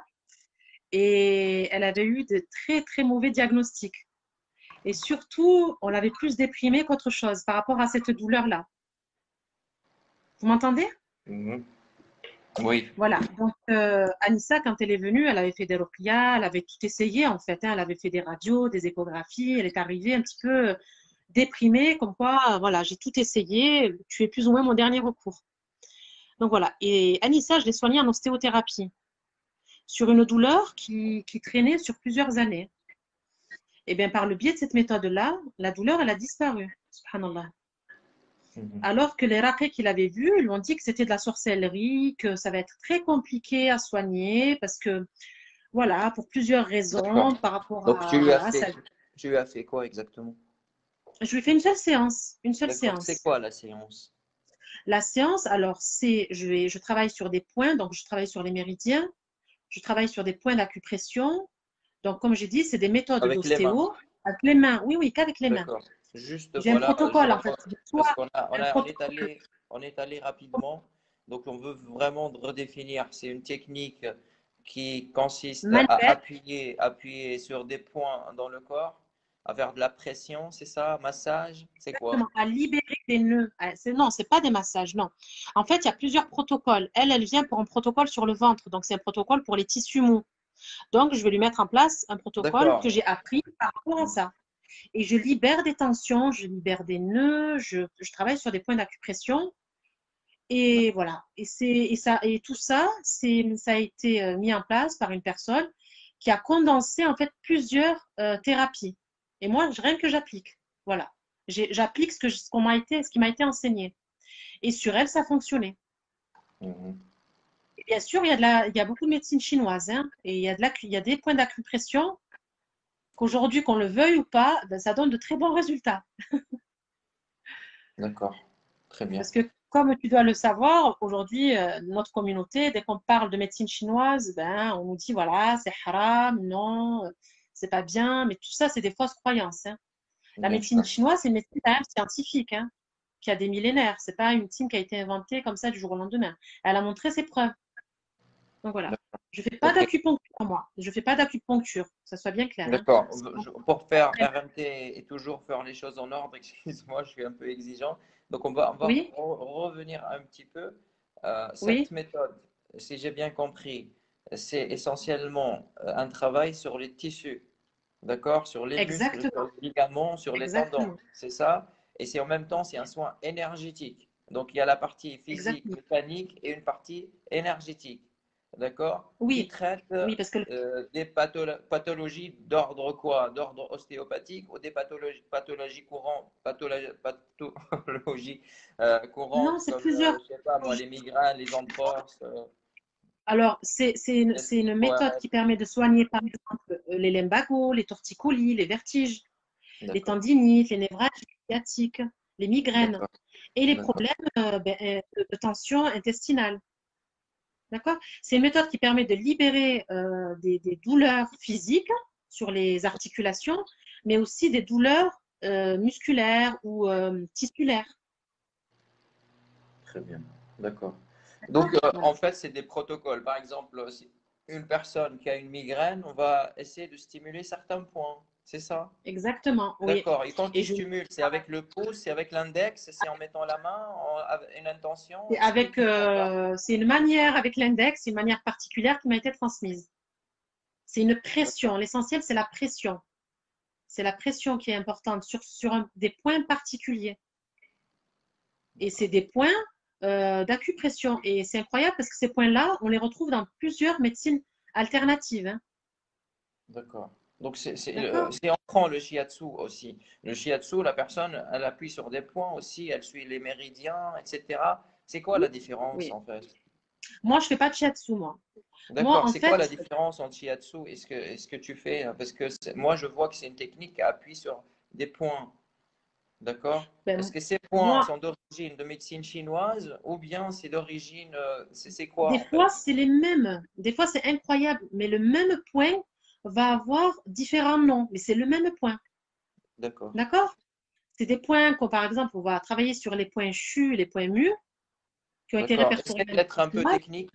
et elle avait eu de très, très mauvais diagnostics. Et surtout, on l'avait plus déprimée qu'autre chose par rapport à cette douleur-là. Vous m'entendez? Mhm. Oui, Voilà. Donc, Anissa, quand elle est venue, elle avait fait des ruqyas, elle avait tout essayé en fait, hein. Elle avait fait des radios, des échographies. Elle est arrivée un petit peu déprimée, comme quoi, voilà, j'ai tout essayé. Tu es plus ou moins mon dernier recours. Donc voilà. Et Anissa, je l'ai soignée en ostéothérapie sur une douleur qui traînait sur plusieurs années. Et bien, par le biais de cette méthode-là, la douleur, elle a disparu. Subhanallah. Mhm. Alors que les raqis qu'il avait vus, ils lui ont dit que c'était de la sorcellerie, que ça va être très compliqué à soigner parce que, voilà, pour plusieurs D'accord. raisons par rapport Donc, à, voilà, ça. tu lui as fait quoi exactement? Je lui fais une seule séance, une seule D'accord. C'est séance. quoi la séance? La séance, alors, je travaille sur des points, donc je travaille sur les méridiens, je travaille sur des points d'acupression. Donc, comme j'ai dit, c'est des méthodes Avec les mains. d'ostéo avec les mains. Oui, oui, qu'avec les mains. D'accord. Juste, J'ai un voilà, protocole, en fait. parce Soit un protocole. on est allé rapidement. Donc, on veut vraiment redéfinir. C'est une technique qui consiste à Manuel, appuyer sur des points dans le corps, à faire de la pression, c'est ça? Massage? C'est quoi? exactement, à libérer des nœuds. Non, c'est pas des massages, non. En fait, il y a plusieurs protocoles. Elle vient pour un protocole sur le ventre. Donc, c'est un protocole pour les tissus mous. Donc, je vais lui mettre en place un protocole que D'accord. j'ai appris par rapport à ça. Et je libère des tensions, je libère des nœuds, je travaille sur des points d'acupression. Et voilà. Et tout ça, ça a été mis en place par une personne qui a condensé en fait plusieurs thérapies. Et moi, rien que j'applique. Voilà. J'applique ce qui m'a été enseigné. Et sur elle, ça a fonctionné. Mhm. Et bien sûr, il y a beaucoup de médecine chinoise, hein, et il y a des points d'acupression qu'aujourd'hui, qu'on le veuille ou pas, ben, ça donne de très bons résultats. D'accord. Très bien. Parce que, comme tu dois le savoir, aujourd'hui, notre communauté, dès qu'on parle de médecine chinoise, ben, on nous dit, voilà, c'est haram, non, c'est pas bien, mais tout ça, c'est des fausses croyances, hein. La Bien médecine sûr. chinoise, c'est une médecine quand même scientifique, hein, qui a des millénaires. C'est pas une médecine qui a été inventée comme ça du jour au lendemain. Elle a montré ses preuves. Donc voilà. D'accord. Je fais pas Ok. d'acupuncture, moi. Je fais pas d'acupuncture, que ça soit bien clair, hein. D'accord. Pour faire RMT et toujours faire les choses en ordre, excuse-moi, je suis un peu exigeant. Donc, on va Oui, revenir un petit peu. Cette oui, méthode, si j'ai bien compris, c'est essentiellement un travail sur les tissus, d'accord? Sur les muscles, sur exactement, les ligaments, sur les tendons, exactement, c'est ça? Et c'est en même temps, c'est un soin énergétique. Donc, il y a la partie physique, exactement. mécanique et une partie énergétique, d'accord? Qui Oui, traite oui, parce que des pathologies d'ordre quoi? D'ordre ostéopathique ou des pathologies courantes, pathologies non, courantes c'est comme, plusieurs. je sais pas moi, les migraines, les entorses, Alors, les c'est une méthode qui squats. permet de soigner, par exemple, les lumbagos, les torticolis, les vertiges, les D'accord, tendinites, les névralgies sciatiques, les migraines d'accord, et les d'accord, problèmes de tension intestinale. D'accord? C'est une méthode qui permet de libérer des douleurs physiques sur les articulations, mais aussi des douleurs musculaires ou tissulaires. très bien, d'accord. D'accord? Donc, en Voilà. fait, c'est des protocoles. Par exemple, si une personne qui a une migraine, on va essayer de stimuler certains points. C'est ça? Exactement, oui. D'accord. Et quand Et tu je stimules, c'est avec le pouce, c'est avec l'index, c'est en mettant la main, avec une intention. C'est Explique un peu. c'est une manière avec l'index, une manière particulière qui m'a été transmise. C'est une pression. L'essentiel, c'est la pression. C'est la pression qui est importante des points particuliers. Et c'est D'accord. des points d'acupression. Et c'est incroyable parce que ces points-là, on les retrouve dans plusieurs médecines alternatives, hein. D'accord. Donc, D'accord? si on prend le shiatsu aussi, le shiatsu, la personne, elle appuie sur des points aussi, elle suit les méridiens, etc. C'est quoi Oui. la différence Oui. en fait? Moi, je ne fais pas de shiatsu, moi. Moi, D'accord. en C'est quoi la fait, différence entre shiatsu et ce que tu fais? Parce que moi, je vois que c'est une technique qui appuie sur des points. D'accord? Est-ce ben, que ces points moi, sont d'origine de médecine chinoise ou bien c'est d'origine, c'est quoi des en fait? fois, c'est les mêmes. Des fois, c'est incroyable. Mais le même point va avoir différents noms. Mais c'est le même point. D'accord. D'accord? C'est des points comme par exemple, on va travailler sur les points chu et les points mu qui ont été D'accord. répertoriés Essaye dans d'être les un peu chinois. technique.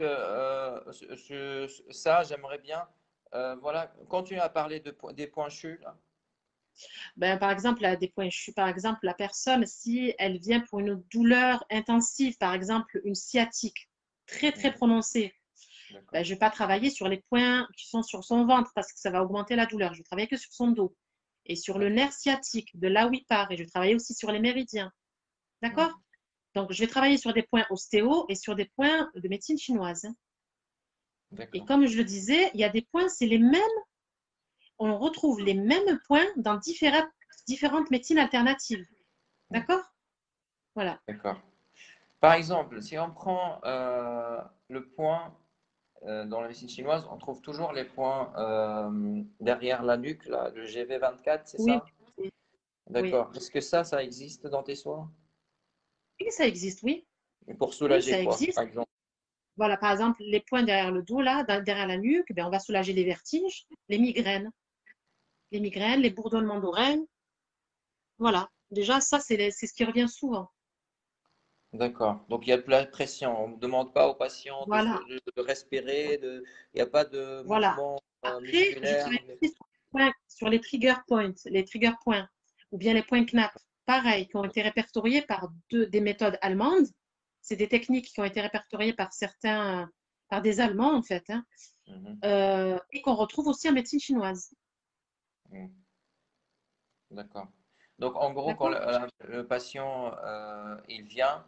Ça, j'aimerais bien. Voilà. Continue à parler des points chus là. Ben, par exemple, des points chu, par exemple, la personne, si elle vient pour une douleur intensive, par exemple, une sciatique très, très Mhm. prononcée, ben, D'accord. je ne vais pas travailler sur les points qui sont sur son ventre parce que ça va augmenter la douleur. Je vais travailler que sur son dos et sur le D'accord. nerf sciatique, de là où il part. Et je vais travailler aussi sur les méridiens. D'accord? Mhm. Donc, je vais travailler sur des points ostéo et sur des points de médecine chinoise, hein. Et D'accord. comme je le disais, il y a des points, c'est les mêmes, on retrouve les mêmes points dans différentes médecines alternatives. Mhm. D'accord? Voilà. D'accord. Par exemple, si on prend le point dans la médecine chinoise, on trouve toujours les points derrière la nuque, là, le GV24, c'est Oui, ça? oui, oui. D'accord. Est-ce que ça existe dans tes soins? Oui, ça existe, oui. Et pour Oui, soulager ça quoi, existe. par exemple? Voilà, par exemple, les points derrière le dos, là, derrière la nuque, ben, on va soulager les vertiges, les migraines, les bourdonnements d'oreilles. Voilà. Déjà, ça, c'est ce qui revient souvent. D'accord. Donc il y a de la pression. On ne demande pas aux patients Voilà, de respirer, il n'y a pas de voilà. mouvement Après, je musculaire. travaille aussi sur les trigger points, les trigger points, ou bien les points KNAP, pareil, qui ont été répertoriés par des méthodes allemandes. C'est des techniques qui ont été répertoriées par des Allemands, en fait, hein, Mhm. et qu'on retrouve aussi en médecine chinoise. Mhm. D'accord. Donc en gros, quand D'accord? le patient il vient,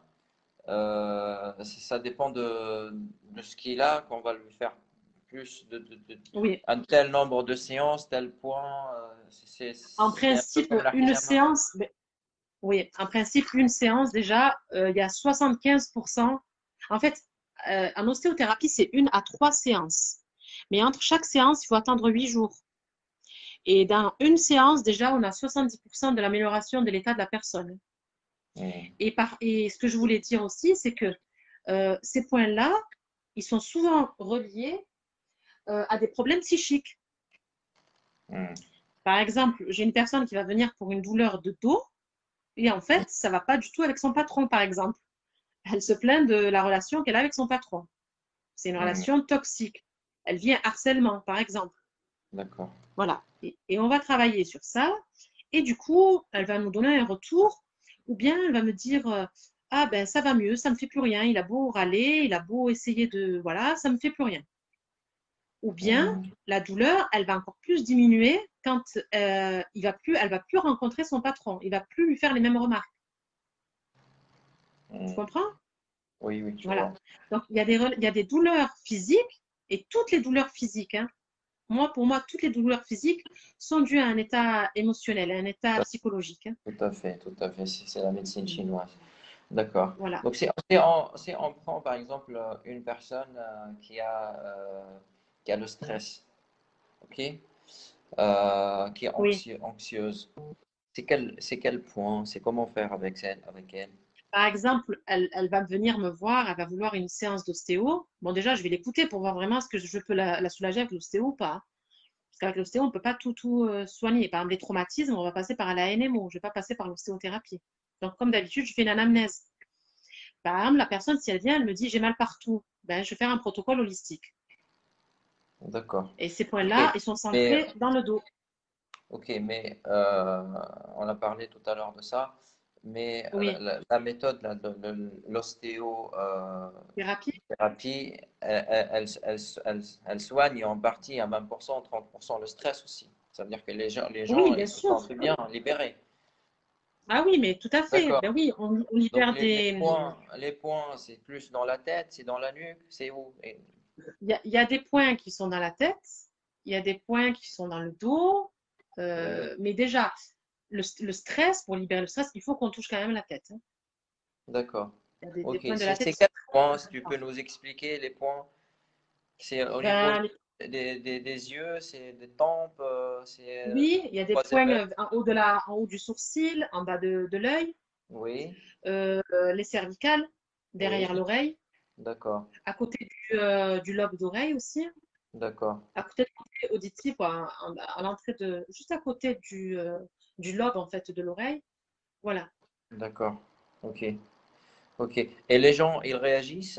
ça dépend de ce qu'il a, qu'on va lui faire plus Oui. un tel nombre de séances, tel point. En C'est un peu principe, comme une l'artisanat. séance, oui, en principe, une séance, déjà, il y a 75%. En fait, en ostéothérapie, c'est 1 à 3 séances. Mais entre chaque séance, il faut attendre 8 jours. Et dans une séance, déjà, on a 70% de l'amélioration de l'état de la personne. Mhm. Et ce que je voulais dire aussi, c'est que ces points-là, ils sont souvent reliés à des problèmes psychiques. Mhm. Par exemple, j'ai une personne qui va venir pour une douleur de dos, et en fait, ça ne va pas du tout avec son patron, par exemple. Elle se plaint de la relation qu'elle a avec son patron. C'est une Mhm. relation toxique. Elle vit un harcèlement, par exemple. D'accord. Voilà. Et on va travailler sur ça. Et du coup, elle va nous donner un retour. Ou bien elle va me dire ah ben ça va mieux, ça me fait plus rien. Il a beau râler, il a beau essayer de. Voilà, ça me fait plus rien. Ou bien Mhm. la douleur, elle va encore plus diminuer quand elle va plus rencontrer son patron. Il va plus lui faire les mêmes remarques. Tu Mhm. comprends? Oui, oui, je vois. Voilà. Donc, il y a des douleurs physiques et toutes les douleurs physiques, hein. Pour moi, toutes les douleurs physiques sont dues à un état émotionnel, à un état psychologique, hein. Tout à fait, tout à fait. C'est la médecine chinoise. D'accord. Voilà. Donc, si on prend par exemple une personne qui a le stress, ok, qui est Oui. anxieuse, c'est quel point, c'est comment faire avec elle. Par exemple, elle va venir me voir, elle va vouloir une séance d'ostéo. Bon, déjà, je vais l'écouter pour voir vraiment ce que je peux la soulager avec l'ostéo ou pas. Parce qu'avec l'ostéo, on ne peut pas tout soigner. Par exemple, les traumatismes, on va passer par la NMO. Je ne vais pas passer par l'ostéothérapie. Donc, comme d'habitude, je fais une anamnèse. Par exemple, la personne, si elle vient, elle me dit j'ai mal partout. Ben, je vais faire un protocole holistique. D'accord. Et ces Ok. points-là, ils sont Mais, centrés dans le dos. ok, mais on a parlé tout à l'heure de ça, mais Oui, la méthode là, de l'ostéo thérapie. thérapie, elle soigne en partie à 20%, 30% le stress aussi. Ça veut dire que les Oui, gens bien ils se sûr. sentent bien, libérés. Ah oui, mais tout à fait. D'accord. Ben oui, on Donc libère des. les points, c'est plus dans la tête, c'est dans la nuque, c'est où? Il y a des points qui sont dans la tête, il y a des points qui sont dans le dos. Oui, Mais déjà, le stress, pour libérer le stress, il faut qu'on touche quand même la tête, hein. d'accord. Il y a des Ok, points de la tête c'est qui sont quels très points? Si tu importants. peux nous expliquer les points? C'est au niveau Ben, des yeux, c'est des tempes, c'est oui, il y a des points troisième œil? en haut du sourcil, en bas de l'œil, Oui, les cervicales, oui, derrière l'oreille, d'accord, à côté du lobe d'oreille aussi, d'accord, à côté de l'oreille auditive, à l'entrée juste à côté du lobe en fait de l'oreille. Voilà. d'accord. Ok. Ok. Et les gens, ils réagissent,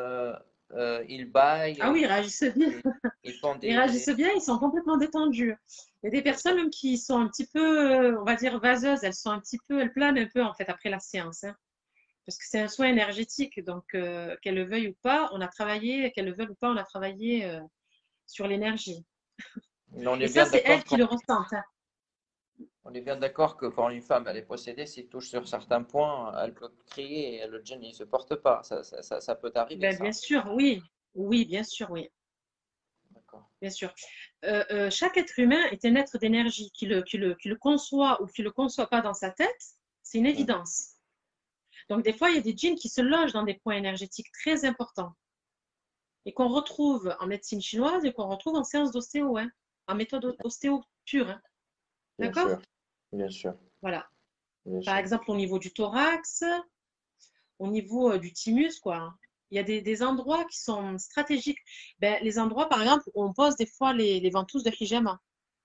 ils baillent, Ah oui, ils réagissent bien. ils font Ils réagissent bien, ils sont complètement détendus. Il y a des personnes D'accord. même qui sont un petit peu, on va dire, vaseuses. Elles sont un petit peu, elles planent un peu en fait après la séance, hein. Parce que c'est un soin énergétique. Donc, qu'elles le veuillent ou pas, qu'elles le veulent ou pas, on a travaillé sur l'énergie. Mais on Et est ça, bien c'est elles d'accord qui le ressentent, hein. on est bien d'accord que quand une femme elle est possédée, s'il touche sur certains points, elle peut crier et le djinn il se porte pas. Ça peut arriver, Ben, bien ça. sûr, oui. Oui, bien sûr, oui. D'accord. Bien sûr. Chaque être humain est un être d'énergie qui le conçoit ou qui le conçoit pas dans sa tête, c'est une Hmm. évidence. Donc, des fois, il y a des djinns qui se logent dans des points énergétiques très importants et qu'on retrouve en médecine chinoise et qu'on retrouve en séance d'ostéo, hein, en méthode ostéo pure. Hein. Bien D'accord? sûr, bien sûr, Voilà. bien Par sûr. exemple, au niveau du thorax, au niveau du thymus, quoi. Il y a des endroits qui sont stratégiques. Ben, les endroits, par exemple, où on pose des fois les ventouses de hijama.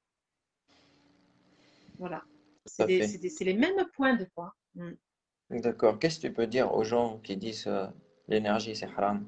Voilà. Tout à fait. C'est les mêmes points de fois. Mm. D'accord. Qu'est-ce que tu peux dire aux gens qui disent l'énergie c'est haram?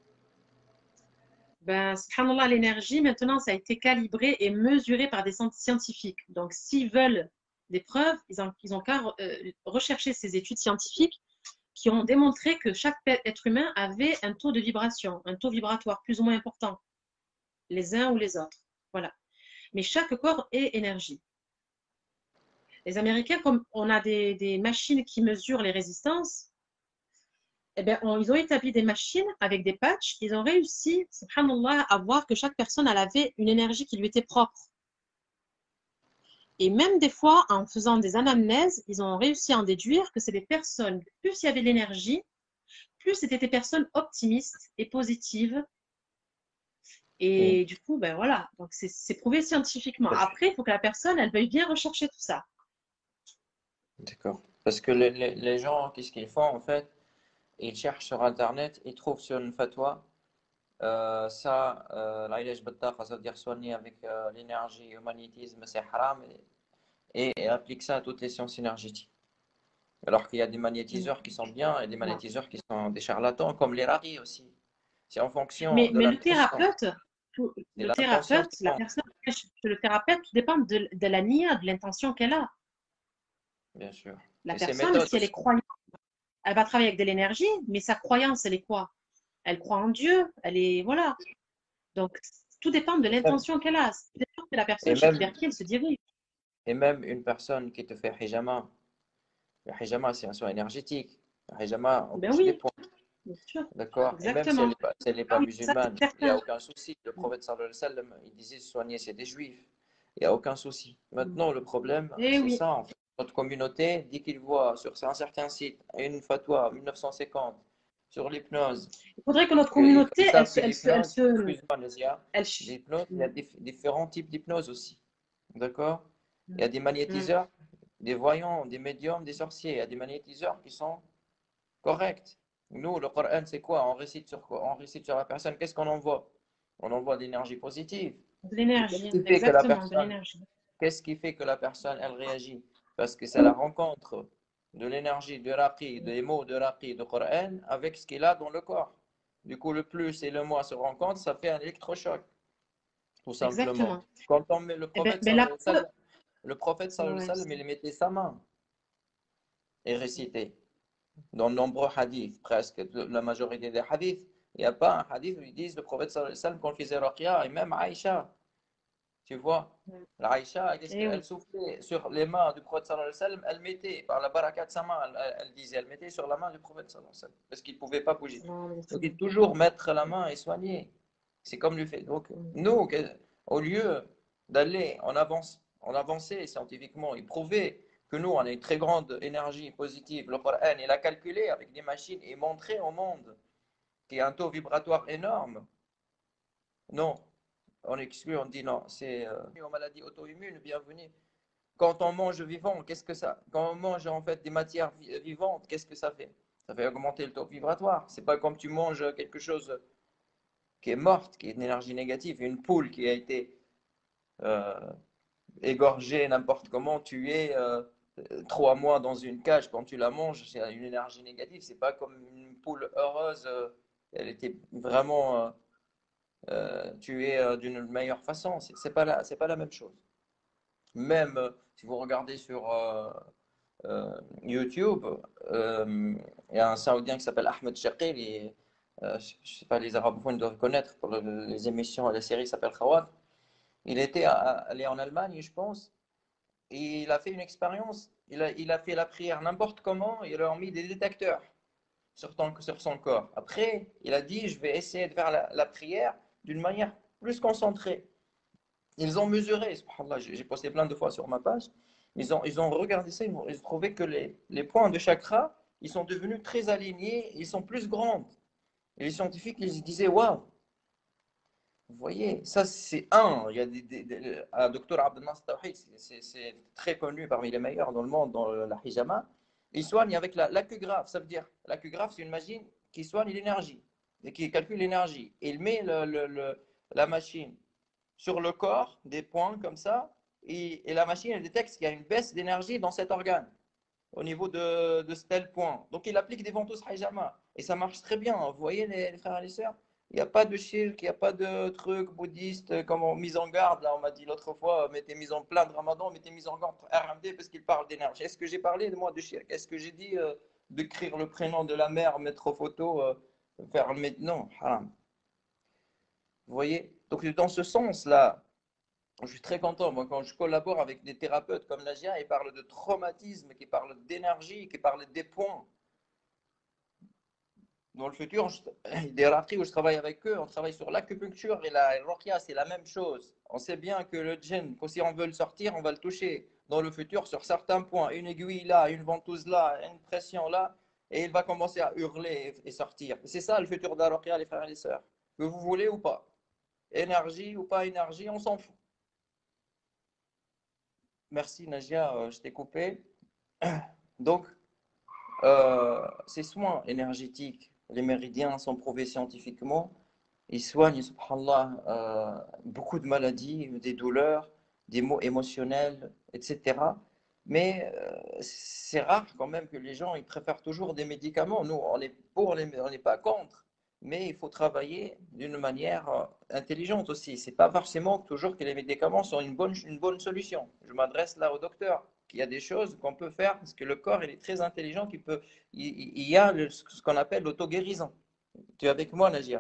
Ben, subhanallah, l'énergie, maintenant, ça a été calibré et mesuré par des scientifiques. Donc, s'ils veulent des preuves, ils ont qu'à rechercher ces études scientifiques qui ont démontré que chaque être humain avait un taux de vibration, un taux vibratoire plus ou moins important, les uns ou les autres. Voilà. Mais chaque corps est énergie. Les Américains, comme on a des machines qui mesurent les résistances, eh bien, ils ont établi des machines avec des patchs. Ils ont réussi, subhanallah, à voir que chaque personne elle avait une énergie qui lui était propre. Et même des fois, en faisant des anamnèses, ils ont réussi à en déduire que c'est des personnes, plus il y avait de l'énergie, plus c'était des personnes optimistes et positives. Oui, Et du coup, ben voilà, donc c'est prouvé scientifiquement. Après, il faut que la personne, elle veuille bien rechercher tout ça. d'accord. Parce que les gens, qu'est-ce qu'ils font en fait? Ils cherchent sur Internet, ils trouvent sur une fatwa, l'Aïlaj Battaqa, ça veut dire soigner avec l'énergie, le magnétisme, c'est haram, et applique ça à toutes les sciences énergétiques. Alors qu'il y a des magnétiseurs qui sont bien et des Voilà. magnétiseurs qui sont des charlatans, comme les raris aussi. C'est en fonction de Mais l'intention. C'est le l'intention thérapeute, qui la compte, personne, le thérapeute, tout dépend de la nia, de l'intention qu'elle a. bien sûr. La Et ses personne, méthodes si elle est aussi. croyante, elle va travailler avec de l'énergie, mais sa croyance, elle est quoi? Elle croit en Dieu, elle est, voilà. Donc, tout dépend de Et même, l'intention qu'elle a. Ça dépend de la et personne même, vers qui elle se dirige. et même une personne qui te fait hijama, le hijama, c'est un soin énergétique. Le hijama, on Ben touche des oui, points. bien sûr, D'accord? Et même si elle exactement. n'est Ah pas oui, ça, c'est musulmane, il n'y a certain. aucun souci. Le prophète sallallahu alayhi wa sallam, il disait soigner, c'est des juifs. Il n'y a aucun souci. Maintenant, le problème, Eh c'est oui. ça. En fait. Notre communauté, dès qu'il voit sur un certain site une fatwa 1950 sur l'hypnose, Il faudrait que notre qu'ils communauté, savent que l'hypnose, elle, excuse-moi, Nézia, l'hypnose, il y a différents types d'hypnose aussi. D'accord? Il y a des magnétiseurs, des voyants, des médiums, des sorciers. Il y a des magnétiseurs qui sont corrects. Nous, le Coran, c'est quoi? On récite sur quoi? On récite sur la personne. Qu'est-ce qu'on envoie? On envoie de l'énergie positive. de Et qu'est-ce l'énergie, qui fait que la exactement, de personne, l'énergie. qu'est-ce qui fait que la personne, elle réagit? Parce que c'est la rencontre de l'énergie de Raqi, des mots de Raqi, de Coran, avec ce qu'il a dans le corps. Du coup, le plus et le moins se rencontrent, ça fait un électrochoc, tout simplement. Exactement. Quand on met Eh ben, la preuve, le prophète sallallahu alayhi ouais, wa sallam, il mettait sa main et récitait. Dans de nombreux hadiths, presque la majorité des hadiths, il n'y a pas un hadith où ils disent le prophète sallallahu alayhi wa sallam qu'on faisait Ruqya, et même Aïcha, tu vois. La Aïcha, qu'est-ce eh qu'elle oui. soufflait sur les mains du prophète sallallahu alayhi wa sallam, elle mettait, par la baraka de sa main, elle disait, elle mettait sur la main du prophète sallallahu alayhi wa sallam, parce qu'il ne pouvait pas bouger. Donc il faut toujours mettre la main et soigner. C'est comme le fait. Donc nous, au lieu d'aller en avancer scientifiquement et prouver que nous, on a une très grande énergie positive, le Coran, il a calculé avec des machines et montré au monde qu'il y a un taux vibratoire énorme. Non, on exclut, on dit non, c'est aux maladies auto-immunes, bienvenue. Quand on mange vivant, qu'est-ce que ça? Quand on mange en fait des matières vivantes, qu'est-ce que ça fait? Ça fait augmenter le taux vibratoire. C'est pas comme tu manges quelque chose qui est morte, qui est une énergie négative, une poule qui a été euh, égorgée n'importe comment, tuée 3 mois dans une cage, quand tu la manges, c'est une énergie négative. C'est pas comme une poule heureuse, elle était vraiment tuée d'une meilleure façon. C'est pas la même chose. Même si vous regardez sur YouTube, il y a un Saoudien qui s'appelle Ahmed Shaqil, je ne sais pas, les arabophones doivent connaître, pour les émissions, la série s'appelle Khawat. Il était allé en Allemagne, je pense, et il a fait une expérience. Il a fait la prière n'importe comment, il leur a mis des détecteurs sur son corps. Après, il a dit, je vais essayer de faire la prière d'une manière plus concentrée. Ils ont mesuré, subhanallah, j'ai posté plein de fois sur ma page, ils ont regardé ça, ils ont trouvé que les points de chakra ils sont devenus très alignés, ils sont plus grandes. Et les scientifiques, ils disaient, waouh, vous voyez, ça c'est un. Il y a un docteur Abdel Nasser Tawhid, c'est très connu parmi les meilleurs dans le monde dans la hijama. Il soigne avec l'accugraphe. Ça veut dire, l'accugraphe, c'est une machine qui soigne l'énergie et qui calcule l'énergie. Il met la machine sur le corps, des points comme ça, et la machine elle détecte qu'il y a une baisse d'énergie dans cet organe au niveau de tel point. Donc il applique des ventouses hijama et ça marche très bien. Vous voyez les frères et les sœurs, il n'y a pas de shirk, il n'y a pas de truc bouddhiste comme mise en garde. Là, on m'a dit l'autre fois, mettez mise en plein de Ramadan, mettez mise en garde RMD parce qu'il parle d'énergie. Est-ce que j'ai parlé de moi de shirk? Est-ce que j'ai dit d'écrire le prénom de la mère, mettre photo, faire le non, haram. Vous voyez? Donc dans ce sens-là, je suis très content. Moi, quand je collabore avec des thérapeutes comme Nagia, ils parlent de traumatisme, qui parlent d'énergie, qui parlent des points. Dans le futur, des raquis où je travaille avec eux, on travaille sur l'acupuncture et la ruqya, c'est la même chose. On sait bien que le djinn, si on veut le sortir, on va le toucher dans le futur sur certains points. Une aiguille là, une ventouse là, une pression là, et il va commencer à hurler et sortir. C'est ça le futur de la ruqya, les frères et les sœurs. Que vous voulez ou pas. Énergie ou pas énergie, on s'en fout. Merci Nagia, je t'ai coupé. Donc, ces soins énergétiques, les méridiens sont prouvés scientifiquement. Ils soignent, subhanallah, beaucoup de maladies, des douleurs, des maux émotionnels, etc. Mais c'est rare quand même que les gens ils préfèrent toujours des médicaments. Nous, on est pour, on n'est pas contre. Mais il faut travailler d'une manière intelligente aussi. C'est pas forcément toujours que les médicaments sont une bonne solution. Je m'adresse là au docteur. Il y a des choses qu'on peut faire parce que le corps il est très intelligent. Il y a ce qu'on appelle l'auto-guérison. Tu es avec moi, Nagia?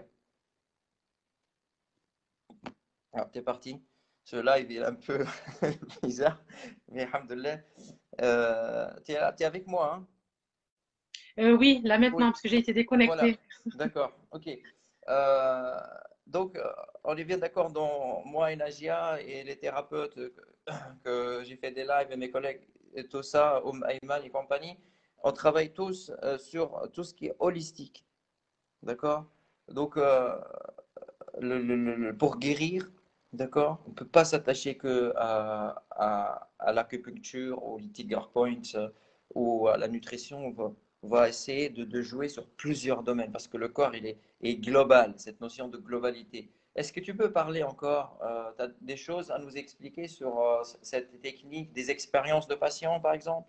Alors, tu es parti. Ce live il est un peu bizarre, mais alhamdoulilah. Tu es avec moi, hein? Oui, là Oui. maintenant, parce que j'ai été Voilà, déconnectée. d'accord, ok. Euh, donc, on est bien d'accord dans moi et Nagia et les thérapeutes que j'ai fait des lives et mes collègues et tout ça, Ayman et compagnie, on travaille tous sur tout ce qui est holistique, d'accord? Donc, pour guérir, d'accord, on ne peut pas s'attacher que à l'acupuncture, au Tiger Point ou à la nutrition. On va essayer de jouer sur plusieurs domaines parce que le corps, est global, cette notion de globalité. Est-ce que tu peux parler encore, tu as des choses à nous expliquer sur cette technique, des expériences de patients, par exemple?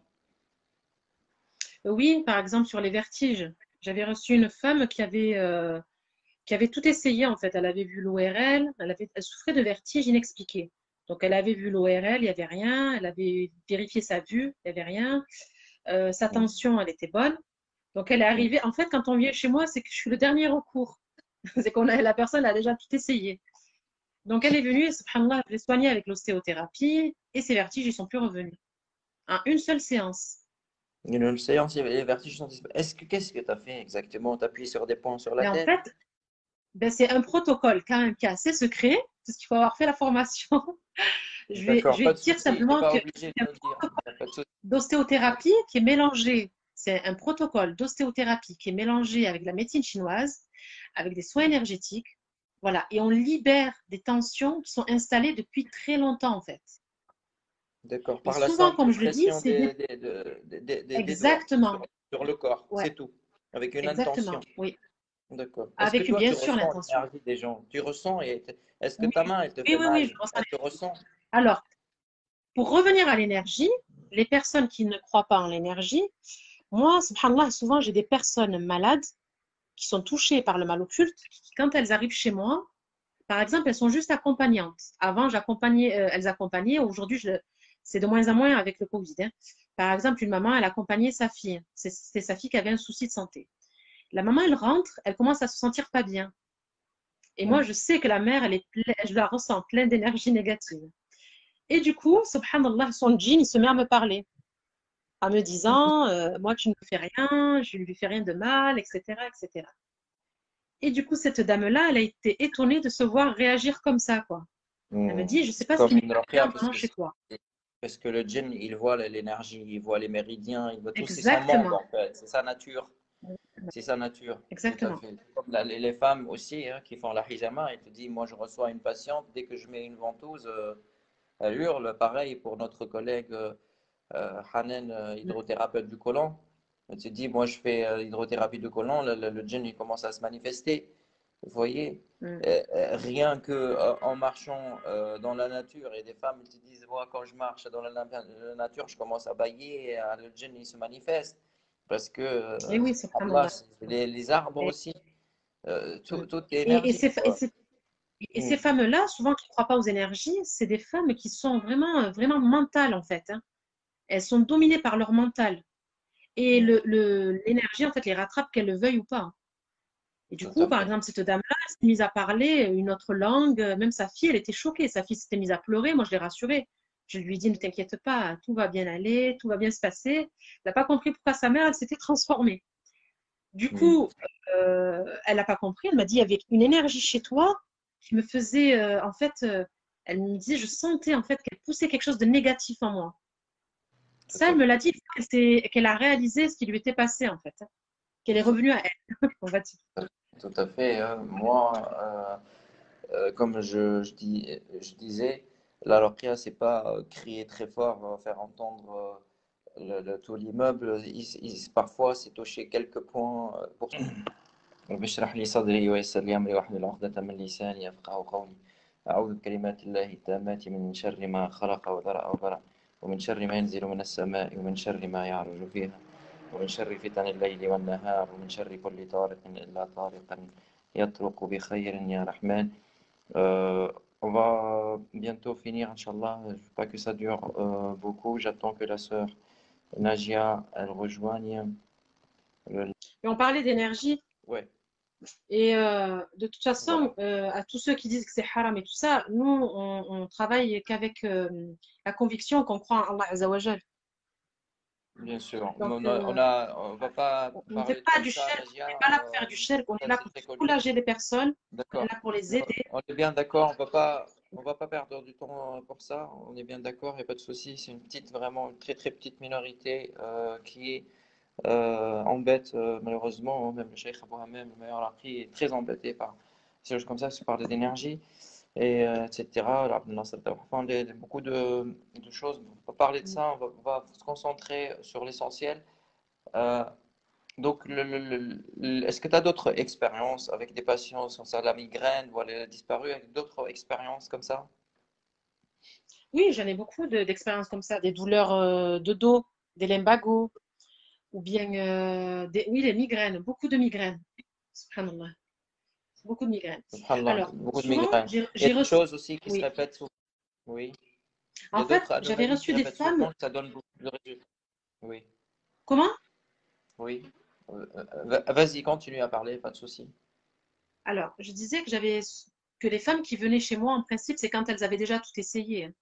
Oui, par exemple, sur les vertiges. J'avais reçu une femme qui avait tout essayé, en fait. Elle avait vu l'ORL, elle souffrait de vertiges inexpliqués. Donc, elle avait vu l'ORL, il n'y avait rien. Elle avait vérifié sa vue, il n'y avait rien. Sa Mm, tension, elle était bonne. Donc, elle est mm. arrivée. En fait, quand on vient chez moi, c'est que je suis le dernier recours. C'est qu'on a, la personne a déjà tout essayé. Donc, elle est venue et, subhanallah, je l'ai soignée avec l'ostéothérapie et ses vertiges, ils sont plus revenus. En une seule séance. Une séance, les vertiges sont disponibles. Qu'est-ce que tu as fait exactement? Tu as appuyé sur des points sur la Mais en tête? fait, ben, c'est un protocole quand même qui est assez secret, parce qu'il faut avoir fait la formation. Je D'accord, vais pas de dire souci, tu n'es simplement pas que obligé de c'est un me le dire. Y a pas de souci. d'ostéothérapie qui est mélangé. C'est un protocole d'ostéothérapie qui est mélangé avec la médecine chinoise, avec des soins énergétiques. Voilà. Et on libère des tensions qui sont installées depuis très longtemps, en fait. D'accord, Et par la souvent, simple comme je le dis, pression c'est des doigts exactement. sur le corps, Ouais, c'est tout, avec une intention. exactement. Oui. D'accord. Est-ce que Avec toi, bien tu sûr ressens l'intention. l'énergie des gens? Tu ressens et est-ce que Oui, ta main, elle te oui, fait oui, oui, mal? je ressens Elle te ressent? alors, pour revenir à l'énergie, les personnes qui ne croient pas en l'énergie, moi, subhanallah, souvent j'ai des personnes malades qui sont touchées par le mal occulte, qui, quand elles arrivent chez moi, par exemple, elles sont juste accompagnantes. Avant, elles accompagnaient, aujourd'hui, c'est de moins en moins avec le Covid, hein. Par exemple, une maman, elle accompagnait sa fille. C'était sa fille qui avait un souci de santé. La maman, elle rentre, elle commence à se sentir pas bien. Et moi, Hmm. je sais que la mère, je la ressens pleine d'énergie négative. Et du coup, subhanallah, son djinn, il se met à me parler, en me disant, moi, tu ne me fais rien, je ne lui fais rien de mal, etc., etc. Et du coup, cette dame-là, elle a été étonnée de se voir réagir comme ça, quoi. Elle me Hmm. dit, je ne sais C'est pas ce comme qui m'est une arrivé rakia, en parce venant que chez toi. Parce que le djinn, il voit l'énergie, il voit les méridiens, il voit tout, c'est son monde Exactement. en fait, c'est sa nature. C'est sa nature, tout à Exactement. fait. Comme les femmes aussi qui font la hijama, elles te disent, moi je reçois une patiente, dès que je mets une ventouse, elle hurle. Pareil pour notre collègue Hanen, hydrothérapeute du côlon. Elle te dit, moi je fais hydrothérapie du côlon, le djinn il commence à se manifester. Vous voyez, Mm. rien que en marchant dans la nature, et des femmes elles te disent, moi quand je marche dans la nature, je commence à bailler, et le djinn il se manifeste. Parce que, Et oui, Allah, subhanallah. les arbres Et, aussi, mm. tout est et, et énergie, ces, et quoi. ces- et Mm. ces femmes-là, souvent qui ne croient pas aux énergies, c'est des femmes qui sont vraiment, vraiment mentales en fait, hein. Elles sont dominées par leur mental. Et Mm. l'énergie, en fait, les rattrape qu'elles le veuillent ou pas. Et du Tout coup, à par fait. exemple, cette dame-là, elle s'est mise à parler une autre langue. Même sa fille, elle était choquée. Sa fille s'était mise à pleurer. Moi, je l'ai rassurée. Je lui ai dit, ne t'inquiète pas, tout va bien aller, tout va bien se passer. Elle n'a pas compris pourquoi sa mère, elle s'était transformée. Du Mm. coup, elle n'a pas compris. Elle m'a dit, il y avait une énergie chez toi qui me faisait, en fait, elle me disait, je sentais en fait qu'elle poussait quelque chose de négatif en moi. Tout Ça, à elle me fait. l'a dit qu'elle a réalisé ce qui lui était passé, en fait, hein, qu'elle est Tout revenue à elle, on va dire. tout à fait. Moi, comme je disais, la ruqya, c'est pas crier très fort, faire entendre tout l'immeuble. Parfois, c'est toucher quelques points pour رب اشرح لي صدري ويسر لي أمري واحلل عقدة من لساني يفقهوا قولي أعوذ بكلمات الله التامات من شر ما خلق وذرأ وبرأ ومن شر ما ينزل من السماء ومن شر ما يعرج فيها ومن شر فتن الليل والنهار ومن شر كل طارق إلا طارقا يطرق بخير يا رحمن. On va bientôt finir, Inch'Allah. Je ne veux pas que ça dure beaucoup. J'attends que la sœur Najia elle rejoigne le. Et on parlait d'énergie. Ouais, Et de toute voilà. façon, à tous ceux qui disent que c'est haram et tout ça, nous, on travaille qu'avec la conviction qu'on croit en Allah Azzawajal. Bien sûr. Donc, On va pas on ne fait parler pas comme du ça, shirk, on Nadia. n'est pas là pour faire du shirk, on est Ça, là c'est pour très connu. soulager les personnes, on est D'accord. là pour les aider. On est bien d'accord. On va pas perdre du temps pour ça. On est bien d'accord. Il n'y a pas de souci. C'est une petite, vraiment une très très petite minorité qui embête malheureusement. Même le Cheikh Abou Hamem, le meilleur appris, est très embêté par ces choses comme ça. Se parler d'énergie et etc. Enfin, beaucoup de choses. On va pas parler de ça. On va se concentrer sur l'essentiel. Euh, donc, est-ce que tu as d'autres expériences avec des patients sur ça, la migraine, ou elle a disparu, avec d'autres expériences comme ça? Oui, j'en ai beaucoup d'expériences comme ça, des douleurs de dos, des lumbago, ou bien oui, les migraines, beaucoup de migraines. Subhanallah, beaucoup de migraines. Subhanallah, Alors, beaucoup de souvent, migraines. Il y a j'ai des reçu, choses aussi qui se oui. répètent souvent. Oui. Il y En a fait, d'autres j'avais anomalies qui se reçu des répètent femmes. souvent, ça donne beaucoup de résultats. Oui, Comment? oui. Vas-y, continue à parler, pas de souci. Alors, je disais que les femmes qui venaient chez moi, en principe, c'est quand elles avaient déjà tout essayé, hein.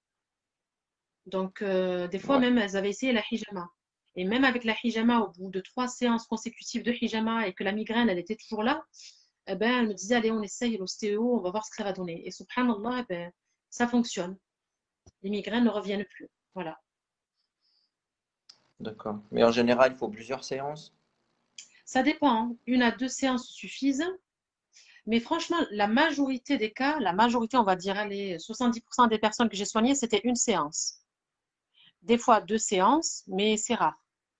Donc, des fois Ouais. même, elles avaient essayé la hijama. Et même avec la hijama, au bout de 3 séances consécutives de hijama et que la migraine, elle était toujours là, eh ben, elle me disait, allez, on essaye l'ostéo, on va voir ce que ça va donner. Et subhanallah, eh ben, ça fonctionne. Les migraines ne reviennent plus. Voilà. D'accord. Mais en général, il faut plusieurs séances. Ça dépend, hein. 1 à 2 séances suffisent. Mais franchement, la majorité des cas, la majorité, on va dire, allez, 70% des personnes que j'ai soignées, c'était 1 séance. Des fois 2 séances, mais c'est rare.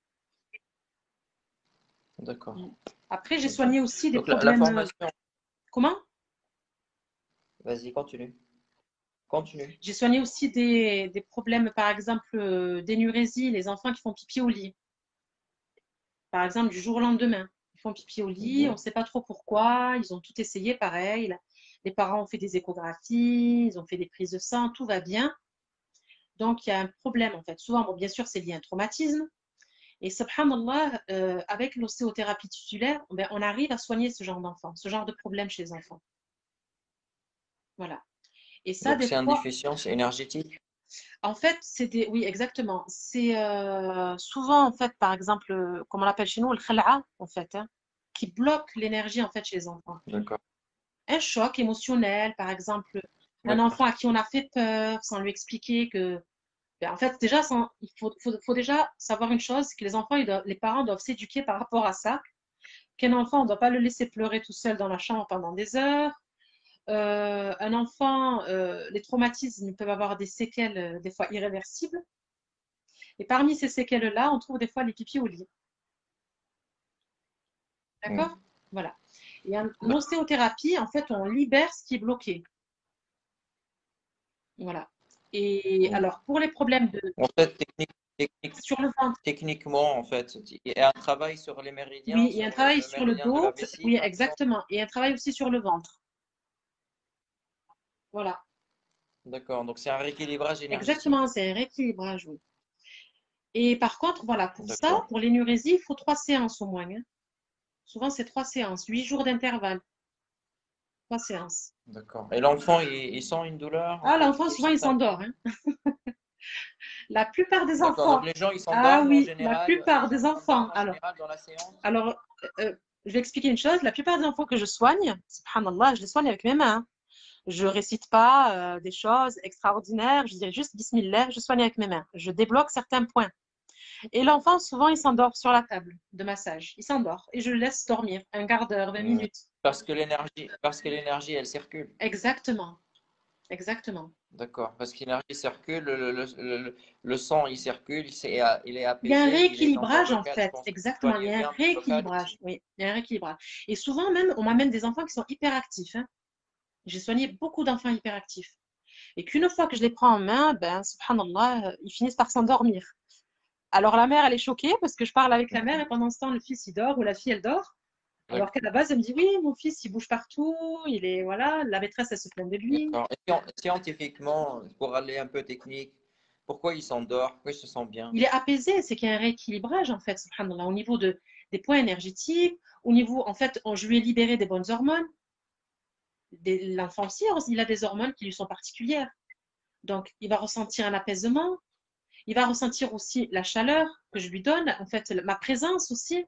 D'accord. Après, j'ai Ok. soigné aussi des Donc la problèmes. formation, Comment? vas-y, continue. Continue. J'ai soigné aussi des problèmes, par exemple, d'énurésie, les enfants qui font pipi au lit. Par exemple, du jour au lendemain, ils font pipi au lit, on ne Mhm. sait pas trop pourquoi, ils ont tout essayé pareil. Les parents ont fait des échographies, ils ont fait des prises de sang, tout va bien. Donc, il y a un problème en fait. Souvent, bon, bien sûr, c'est lié à un traumatisme. Et subhanallah, avec l'ostéothérapie tissulaire, ben, on arrive à soigner ce genre d'enfants, ce genre de problème chez les enfants. Voilà. Et ça, Donc des c'est une fois, déficience énergétique. en fait, oui, exactement. C'est souvent, en fait, par exemple, comme on l'appelle chez nous, le khala'a, en fait, hein, qui bloque l'énergie, en fait, chez les enfants. D'accord. Un choc émotionnel, par exemple, un D'accord. enfant à qui on a fait peur sans lui expliquer que En fait, déjà, il faut déjà savoir une chose, c'est que les enfants, les parents doivent s'éduquer par rapport à ça. Qu'un enfant, on ne doit pas le laisser pleurer tout seul dans la chambre pendant des heures. Un enfant, les traumatismes peuvent avoir des séquelles, des fois irréversibles. Et parmi ces séquelles-là, on trouve des fois les pipis au lit. D'accord? Mm. Voilà. Et en ostéothérapie, en fait, on libère ce qui est bloqué. Voilà. Et Mm. alors, pour les problèmes En fait, sur le ventre, techniquement, en fait, il y a un travail sur les oui, méridiens, il y a un sur travail le sur le méridien de la dos, vessie, oui, par exemple. exactement. Et un travail aussi sur le ventre. Voilà. D'accord, donc c'est un rééquilibrage énergétique. Exactement, c'est un rééquilibrage, oui. Et par contre, voilà, pour ça, D'accord, pour l'énurésie, il faut 3 séances au moins, hein. Souvent, c'est 3 séances, 8 jours d'intervalle, 3 séances. d'accord. Et l'enfant, il sent une douleur, en Ah, fait, il l'enfant, touche souvent, il certains s'endort, points. hein. La plupart des D'accord, donc enfants, les gens, ils ah s'endorment en oui, la général, plupart les des gens enfants. s'endorment en Alors, général dans la séance. alors je vais expliquer une chose. La plupart des enfants que je soigne, subhanallah, je les soigne avec mes mains. Je récite pas des choses extraordinaires. Je dirais juste Bismillah, je soigne avec mes mains. Je débloque certains points. Et l'enfant, souvent, il s'endort sur la table de massage. Il s'endort et je le laisse dormir un quart d'heure, 20 Hmm. minutes. Parce que l'énergie, elle circule. Exactement, exactement. D'accord, parce que l'énergie circule, le sang, il circule, il est Il y a un apaisé, il est dans un rééquilibrage en local. Je fait, pense que vous exactement. Il y soignez a un bien le local rééquilibrage, aussi. oui. Il y a un rééquilibrage. Et souvent même, on m'amène des enfants qui sont hyperactifs, hein. J'ai soigné beaucoup d'enfants hyperactifs. Et qu'une fois que je les prends en main, ben, subhanallah, ils finissent par s'endormir. Alors la mère, elle est choquée parce que je parle avec la mère et pendant ce temps, le fils, il dort ou la fille, elle dort. Alors qu'à la base, elle me dit, oui, mon fils, il bouge partout, il est, voilà, la maîtresse, elle se plaint de lui. D'accord. Et scientifiquement, pour aller un peu technique, pourquoi il s'endort? Pourquoi il se sent bien? Il est apaisé, c'est qu'il y a un rééquilibrage, en fait, subhanallah, au niveau des points énergétiques, au niveau, en fait, je lui ai libéré des bonnes hormones. L'enfant aussi, il a des hormones qui lui sont particulières. Donc, il va ressentir un apaisement, il va ressentir aussi la chaleur que je lui donne, en fait, ma présence aussi.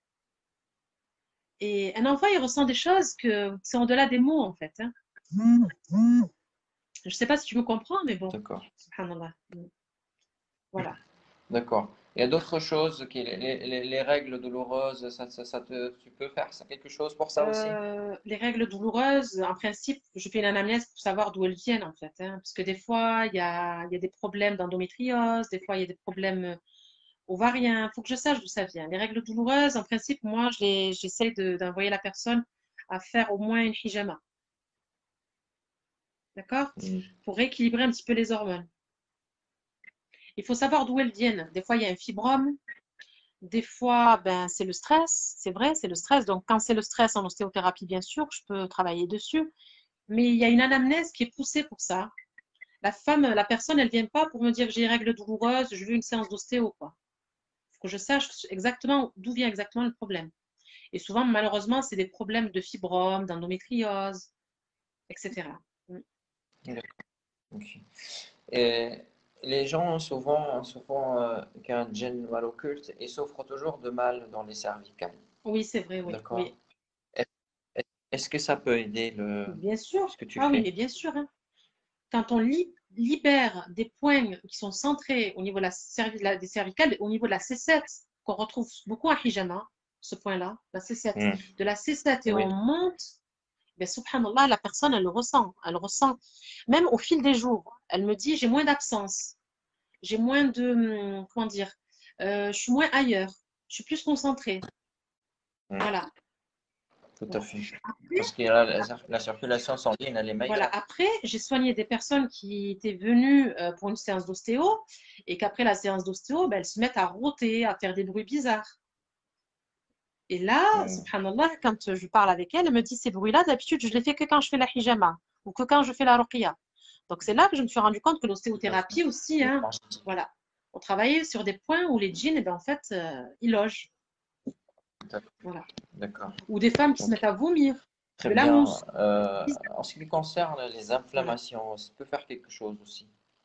Et un enfant, il ressent des choses que c'est au-delà des mots, en fait, hein. Je ne sais pas si tu me comprends, mais bon, D'accord. subhanallah. Voilà. D'accord. Il y a d'autres choses, les règles douloureuses, tu peux faire ça, quelque chose pour ça aussi? Les règles douloureuses, en principe, je fais une anamnèse pour savoir d'où elles viennent, en fait, hein, parce que des fois, il y a des problèmes d'endométriose, des fois, il y a des problèmes ovariens. Il faut que je sache d'où ça vient. Les règles douloureuses, en principe, moi, j'essaie d'envoyer la personne à faire au moins une hijama, d'accord? Hmm. Pour rééquilibrer un petit peu les hormones. Il faut savoir d'où elles viennent. Des fois, il y a un fibrome. Des fois, ben, c'est le stress. C'est vrai, c'est le stress. Donc, quand c'est le stress en ostéothérapie, bien sûr, je peux travailler dessus. Mais il y a une anamnèse qui est poussée pour ça. La personne, elle vient pas pour me dire j'ai une règle douloureuse, je veux une séance d'ostéo, quoi. Il faut que je sache exactement d'où vient exactement le problème. Et souvent, malheureusement, c'est des problèmes de fibrome, d'endométriose, etc. D'accord. Ok. Et les gens souvent qu'un gène mal occulte et souffrent toujours de mal dans les cervicales. Oui, c'est vrai, oui, D'accord? oui. Est- Est-ce que ça peut aider Bien sûr. ce que tu Ah oui, fais? mais bien sûr, hein. Quand on libère des points qui sont centrés au niveau des cervicales, au niveau de la C7, qu'on retrouve beaucoup à hijama, ce point-là, la C7. Hmm. De la C7 et on Oui. monte, ben, subhanallah, la personne, elle le ressent. Elle le ressent. Même au fil des jours, elle me dit, j'ai moins d'absence. J'ai moins de, comment dire, je suis moins ailleurs. Je suis plus concentrée. Hmm. Voilà. Tout à Voilà. fait. Après, Parce que la circulation sanguine, elle est voilà. meilleure. Après, j'ai soigné des personnes qui étaient venues pour une séance d'ostéo et qu'après la séance d'ostéo, ben, elles se mettent à rôter, à faire des bruits bizarres. Et là, Hmm. subhanallah, quand je parle avec elle, elle me dit ces bruits-là, d'habitude, je les fais que quand je fais la hijama ou que quand je fais la ruqya. Donc c'est là que je me suis rendu compte que l'ostéothérapie aussi, hein, voilà, on travaillait sur des points où les djinns, eh ben, en fait, ils logent. Voilà. D'accord. Ou des femmes qui se Ok. mettent à vomir, Très de la bien. mousse. En ce qui concerne les Voilà. inflammations, ça peut faire quelque chose aussi.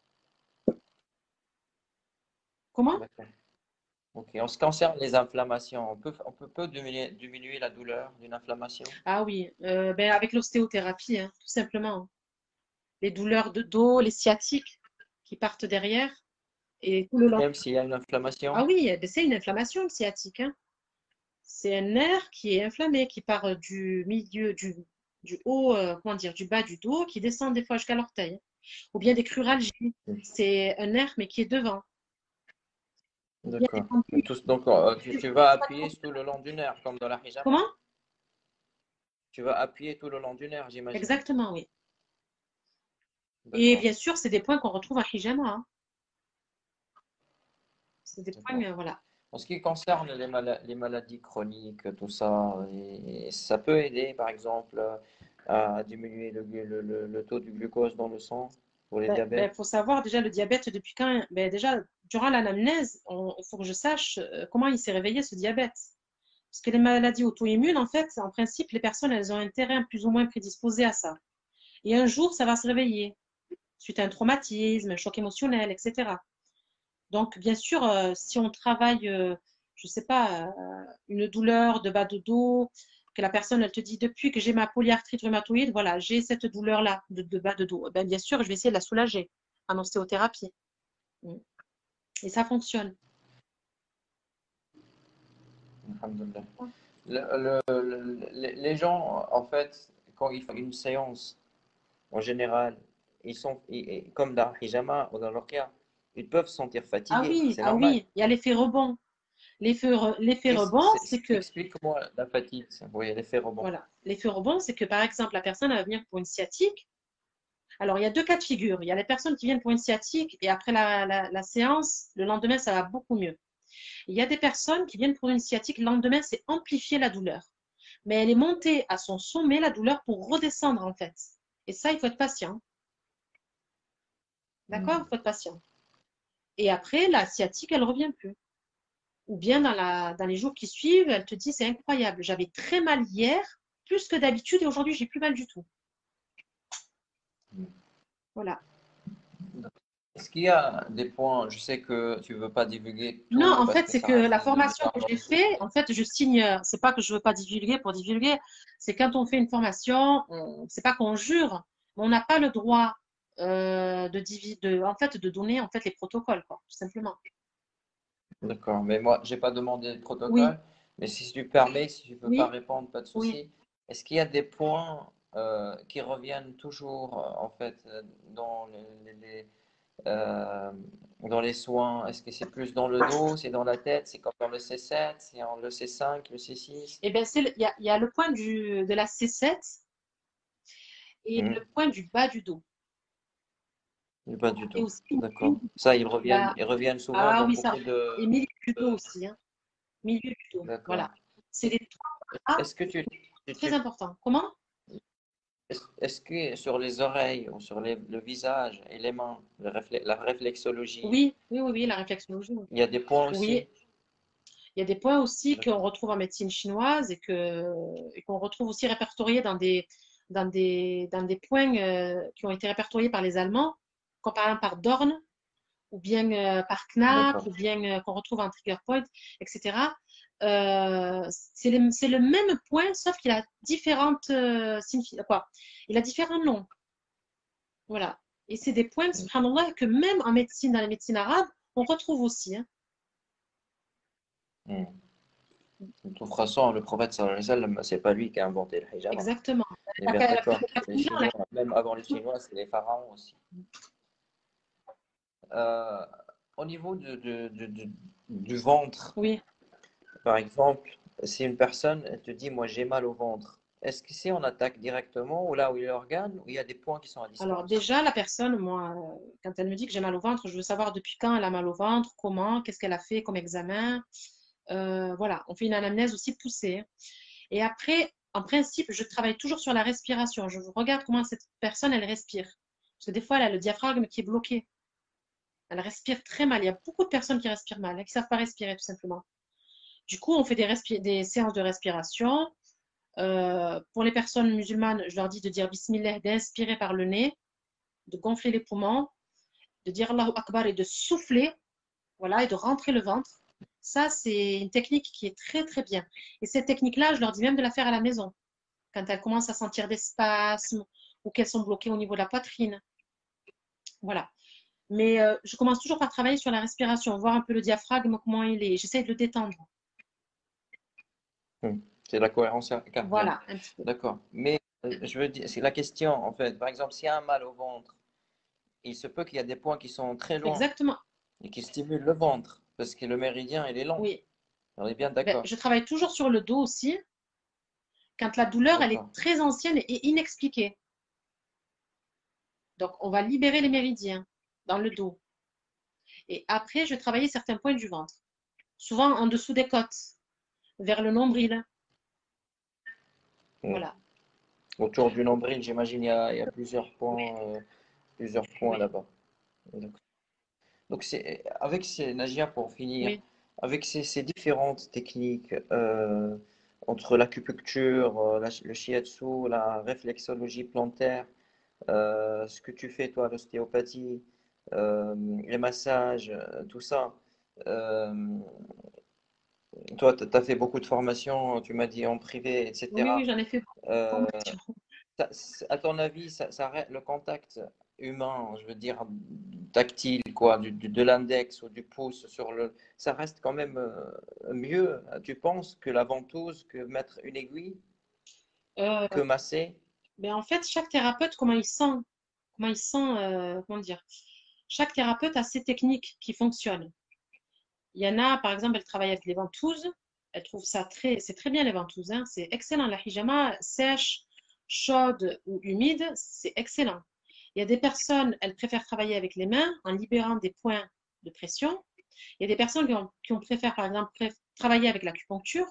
Comment? D'accord. Ok. En ce qui concerne les inflammations, on peut diminuer la douleur d'une inflammation. Ah oui, ben, avec l'ostéothérapie, hein, tout simplement. Les douleurs de dos, les sciatiques qui partent derrière. Et tout le long. Même s'il y a une Ah inflammation? oui, eh ben, c'est une inflammation sciatique, hein. C'est un nerf qui est inflammé, qui part du milieu, du haut, comment dire, du bas du dos, qui descend des fois jusqu'à l'orteil. Ou bien des cruralgies. C'est un nerf, mais qui est devant. Bien D'accord. détendu. Donc, tu vas appuyer tout le long du nerf, comme dans la hijama. Comment? Tu vas appuyer tout le long du nerf, j'imagine. Exactement, oui. Et D'accord. bien sûr, c'est des points qu'on retrouve en hijama, hein. C'est des points, D'accord. voilà. En ce qui concerne les maladies chroniques, tout ça, ça peut aider, par exemple, à diminuer le taux du glucose dans le sang pour les Ben, diabètes. faut savoir déjà le diabète depuis quand. Ben, déjà, durant l'anamnèse, il faut que je sache comment il s'est réveillé ce diabète. Parce que les maladies auto-immunes, en fait, en principe, les personnes, elles ont un terrain plus ou moins prédisposé à ça. Et un jour, ça va se réveiller, suite à un traumatisme, un choc émotionnel, etc. Donc, bien sûr, si on travaille, je ne sais pas, une douleur de bas de dos, que la personne, elle te dit, depuis que j'ai ma polyarthrite rhumatoïde, voilà, j'ai cette douleur-là de bas de dos. Ben, bien sûr, je vais essayer de la soulager en ostéothérapie. Mm. Et ça fonctionne. Alhamdoulilah. Les gens, en fait, quand ils font une séance, en général, comme dans le hijama ou dans le ruqya, ils peuvent se sentir fatigués, c'est Ah normal. oui, il y a l'effet rebond. L'effet rebond, c'est que, Explique-moi la fatigue. Oui, l'effet rebond. voilà, l'effet rebond, c'est que, par exemple, la personne elle va venir pour une sciatique. Alors, il y a deux cas de figure. Il y a les personnes qui viennent pour une sciatique et après la séance, le lendemain, ça va beaucoup mieux. Il y a des personnes qui viennent pour une sciatique, le lendemain, c'est amplifier la douleur. Mais elle est montée à son sommet, la douleur, pour redescendre, en fait. Et ça, il faut être patient. D'accord? Il faut être patient. Et après, la sciatique, elle ne revient plus. Ou bien dans les jours qui suivent, elle te dit, c'est incroyable, j'avais très mal hier, plus que d'habitude, et aujourd'hui, j'ai plus mal du tout. Voilà. Est-ce qu'il y a des points, je sais que tu ne veux pas divulguer Non, tout en parce fait, que c'est ça que reste la formation que j'ai anonyme. fait, en fait, je signe, c'est pas que je veux pas divulguer pour divulguer, c'est quand on fait une formation, c'est pas qu'on jure, mais on n'a pas le droit en fait, de donner en fait les protocoles, quoi, tout simplement. D'accord, mais moi, j'ai pas demandé de Oui, protocole, mais si tu permets, si tu peux pas oui, répondre, pas de oui. souci. Est-ce qu'il y a des points qui reviennent toujours, en fait, dans euh, dans les soins? Est-ce que c'est plus dans le dos, c'est dans la tête, c'est comme dans le C7, c'est en le C5, le C6? Et bien, il y a le point de la C7 et le Mhm. point du bas du dos. Pas du Et tout. aussi, D'accord. Ça, bah, ils reviennent souvent ah dans oui, ça. beaucoup Et milieu du dos de- aussi, hein. Milieu du dos. D'accord. Voilà. C'est les trois Est-ce que très importants. Comment? est-ce que sur les oreilles ou sur le visage et les mains, la réflexologie, Oui, oui, oui, oui, la réflexologie. Oui, il y a des points oui. aussi? Il y a des points aussi qu'on D'accord. retrouve en médecine chinoise et qu'on retrouve aussi répertoriés dans des points qui ont été répertoriés par les Allemands, comme par exemple par Dorn, ou bien par Knack, D'accord. ou bien qu'on retrouve en Trigger Point, etc. C'est le même point, sauf qu'il a différentes quoi. Il a différents noms. Voilà. Et c'est des points, subhanallah, que même en médecine, dans les médecines arabes, on retrouve aussi, hein. Hmm. De toute façon, le prophète sallallahu alayhi wa sallam, c'est pas lui qui a inventé le hijama. Exactement. On est bien d'accord. Les La Chinois, même avant les Chinois, c'est les pharaons aussi. Euh, Au niveau du ventre, Oui. par exemple, si une personne elle te dit, moi j'ai mal au ventre, est-ce que c'est on attaque directement ou là où il y a l'organe ou il y a des points qui sont à Alors distance? déjà, la personne, moi, quand elle me dit que j'ai mal au ventre, je veux savoir depuis quand elle a mal au ventre, comment, qu'est-ce qu'elle a fait comme examen. Voilà, on fait une anamnèse aussi poussée. Et après, en principe, je travaille toujours sur la respiration. Je regarde comment cette personne, elle respire. Parce que des fois, elle a le diaphragme qui est bloqué. Elle respire très mal. Il y a beaucoup de personnes qui respirent mal, hein, qui ne savent pas respirer, tout simplement. Du coup, on fait des séances de respiration. Pour les personnes musulmanes, je leur dis de dire Bismillah, d'inspirer par le nez, de gonfler les poumons, de dire Allahu Akbar et de souffler, voilà, et de rentrer le ventre. Ça, c'est une technique qui est très, très bien. Et cette technique-là, je leur dis même de la faire à la maison, quand elles commencent à sentir des spasmes ou qu'elles sont bloquées au niveau de la poitrine. Voilà. Mais je commence toujours par travailler sur la respiration, voir un peu le diaphragme, comment il est. J'essaie de le détendre. C'est la cohérence cardiaque. Voilà, un petit peu. D'accord. Mais je veux dire, c'est la question en fait. Par exemple, s'il y a un mal au ventre, il se peut qu'il y a des points qui sont très loin Exactement. et qui stimulent le ventre parce que le méridien, il est long. Oui. On est bien Ben, d'accord. je travaille toujours sur le dos aussi, quand la douleur, elle est D'accord. très ancienne et inexpliquée. Donc, on va libérer les méridiens dans le dos. Et après, je vais travailler certains points du ventre. Souvent en dessous des côtes, vers le nombril. Mm. Voilà. Autour du nombril, j'imagine, il y a plusieurs points Oui, là-bas. D'accord. Donc, avec Nagia, pour finir, oui, avec ces différentes techniques entre l'acupuncture, le shiatsu, la réflexologie plantaire, ce que tu fais, toi, l'ostéopathie, les massages, tout ça, euh, toi, tu as fait beaucoup de formations, tu m'as dit en privé, oui, oui, etc. j'en ai fait Euh, formation. à ton avis, le contact humain, je veux dire tactile, quoi, de l'index ou du pouce ça reste quand même mieux, tu penses, que la ventouse, que mettre une aiguille, Euh, que masser? ben en fait, chaque thérapeute, comment dire, chaque thérapeute a ses techniques qui fonctionnent. Il y en a, par exemple, elle travaille avec les ventouses. Elle trouve ça c'est très bien les ventouses, hein. C'est excellent. La hijama sèche, chaude ou humide, c'est excellent. Il y a des personnes, elles préfèrent travailler avec les mains en libérant des points de pression. Il y a des personnes qui ont préfèrent, par exemple, travailler avec l'acupuncture.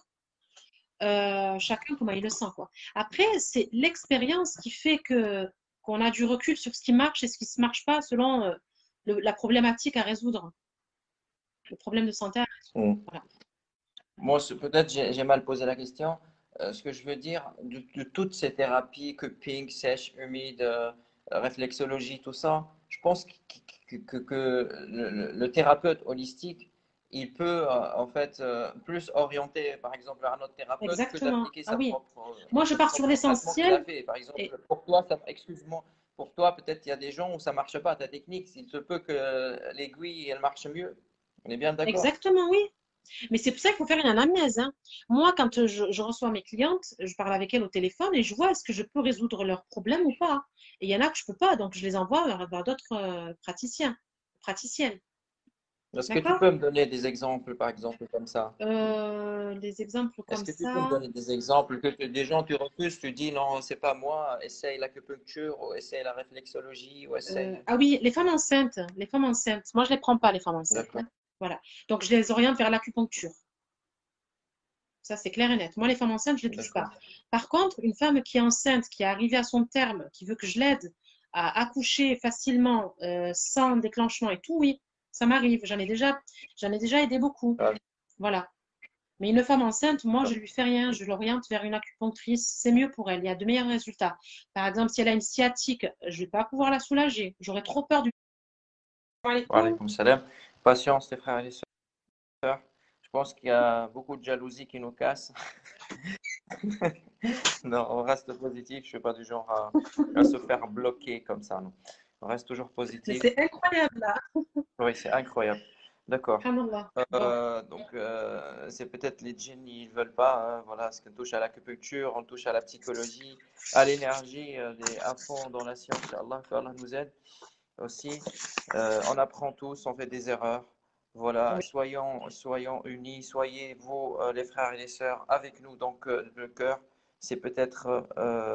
Chacun comment il le sent, quoi. Après, c'est l'expérience qui fait que qu'on a du recul sur ce qui marche et ce qui ne marche pas selon la problématique à résoudre, le problème de santé à résoudre. Hmm. Voilà. Moi, peut-être j'ai mal posé la question. Ce que je veux dire, de toutes ces thérapies, cupping, sèche, humide, réflexologie, tout ça, je pense que le thérapeute holistique, il peut en fait plus orienter, par exemple, vers un autre thérapeute que Exactement. d'appliquer Ah oui. Moi, je son pars sur propre traitement qu'il a l'essentiel. fait. Par Et exemple, pour toi, excuse-moi, pour toi, peut-être il y a des gens où ça marche pas, ta technique. Il se peut que l'aiguille, elle marche mieux. On est bien d'accord. exactement, oui. Mais c'est pour ça qu'il faut faire une anamnèse, hein. Moi, quand je reçois mes clientes, je parle avec elles au téléphone et je vois est-ce que je peux résoudre leurs problèmes ou pas. Et il y en a que je peux pas, donc je les envoie vers d'autres praticiens, praticiennes. Est-ce que tu D'accord? peux me donner des exemples, par exemple, comme ça? Des exemples Est-ce comme que tu peux me ça. donner des exemples des gens tu refuses, tu dis non, c'est pas moi, essaye l'acupuncture ou essaye la réflexologie ou essaye. Ah oui, les femmes enceintes. Les femmes enceintes. Moi, je les prends pas, les femmes enceintes, D'accord, hein. Voilà. Donc, je les oriente vers l'acupuncture. Ça, c'est clair et net. Moi, les femmes enceintes, je ne les touche pas. d'accord. Par contre, une femme qui est enceinte, qui est arrivée à son terme, qui veut que je l'aide à accoucher facilement, sans déclenchement et tout, oui, ça m'arrive. J'en ai déjà aidé beaucoup. Ah, Voilà. Mais une femme enceinte, moi, je ne lui fais rien. Je l'oriente vers une acupunctrice. C'est mieux pour elle. Il y a de meilleurs résultats. Par exemple, si elle a une sciatique, je ne vais pas pouvoir la soulager. J'aurais trop peur du. voilà, comme salam. Patience, les frères et les sœurs. Je pense qu'il y a beaucoup de jalousie qui nous casse. Non, on reste positif. Je ne suis pas du genre à se faire bloquer comme ça. Non. On reste toujours Mais positif. c'est incroyable, là. Oui, c'est incroyable. D'accord. Subhanallah. Bon. Donc, c'est peut-être les djinns, ils veulent pas, hein, voilà, parce qu'on touche à l'acupuncture, on touche à la psychologie, à l'énergie, à fond dans la science, Inch'Allah, que Allah nous aide aussi. On apprend tous, on fait des erreurs. Voilà, Oui. soyons unis, soyez vous, les frères et les sœurs, avec nous. Donc, le cœur, c'est peut-être,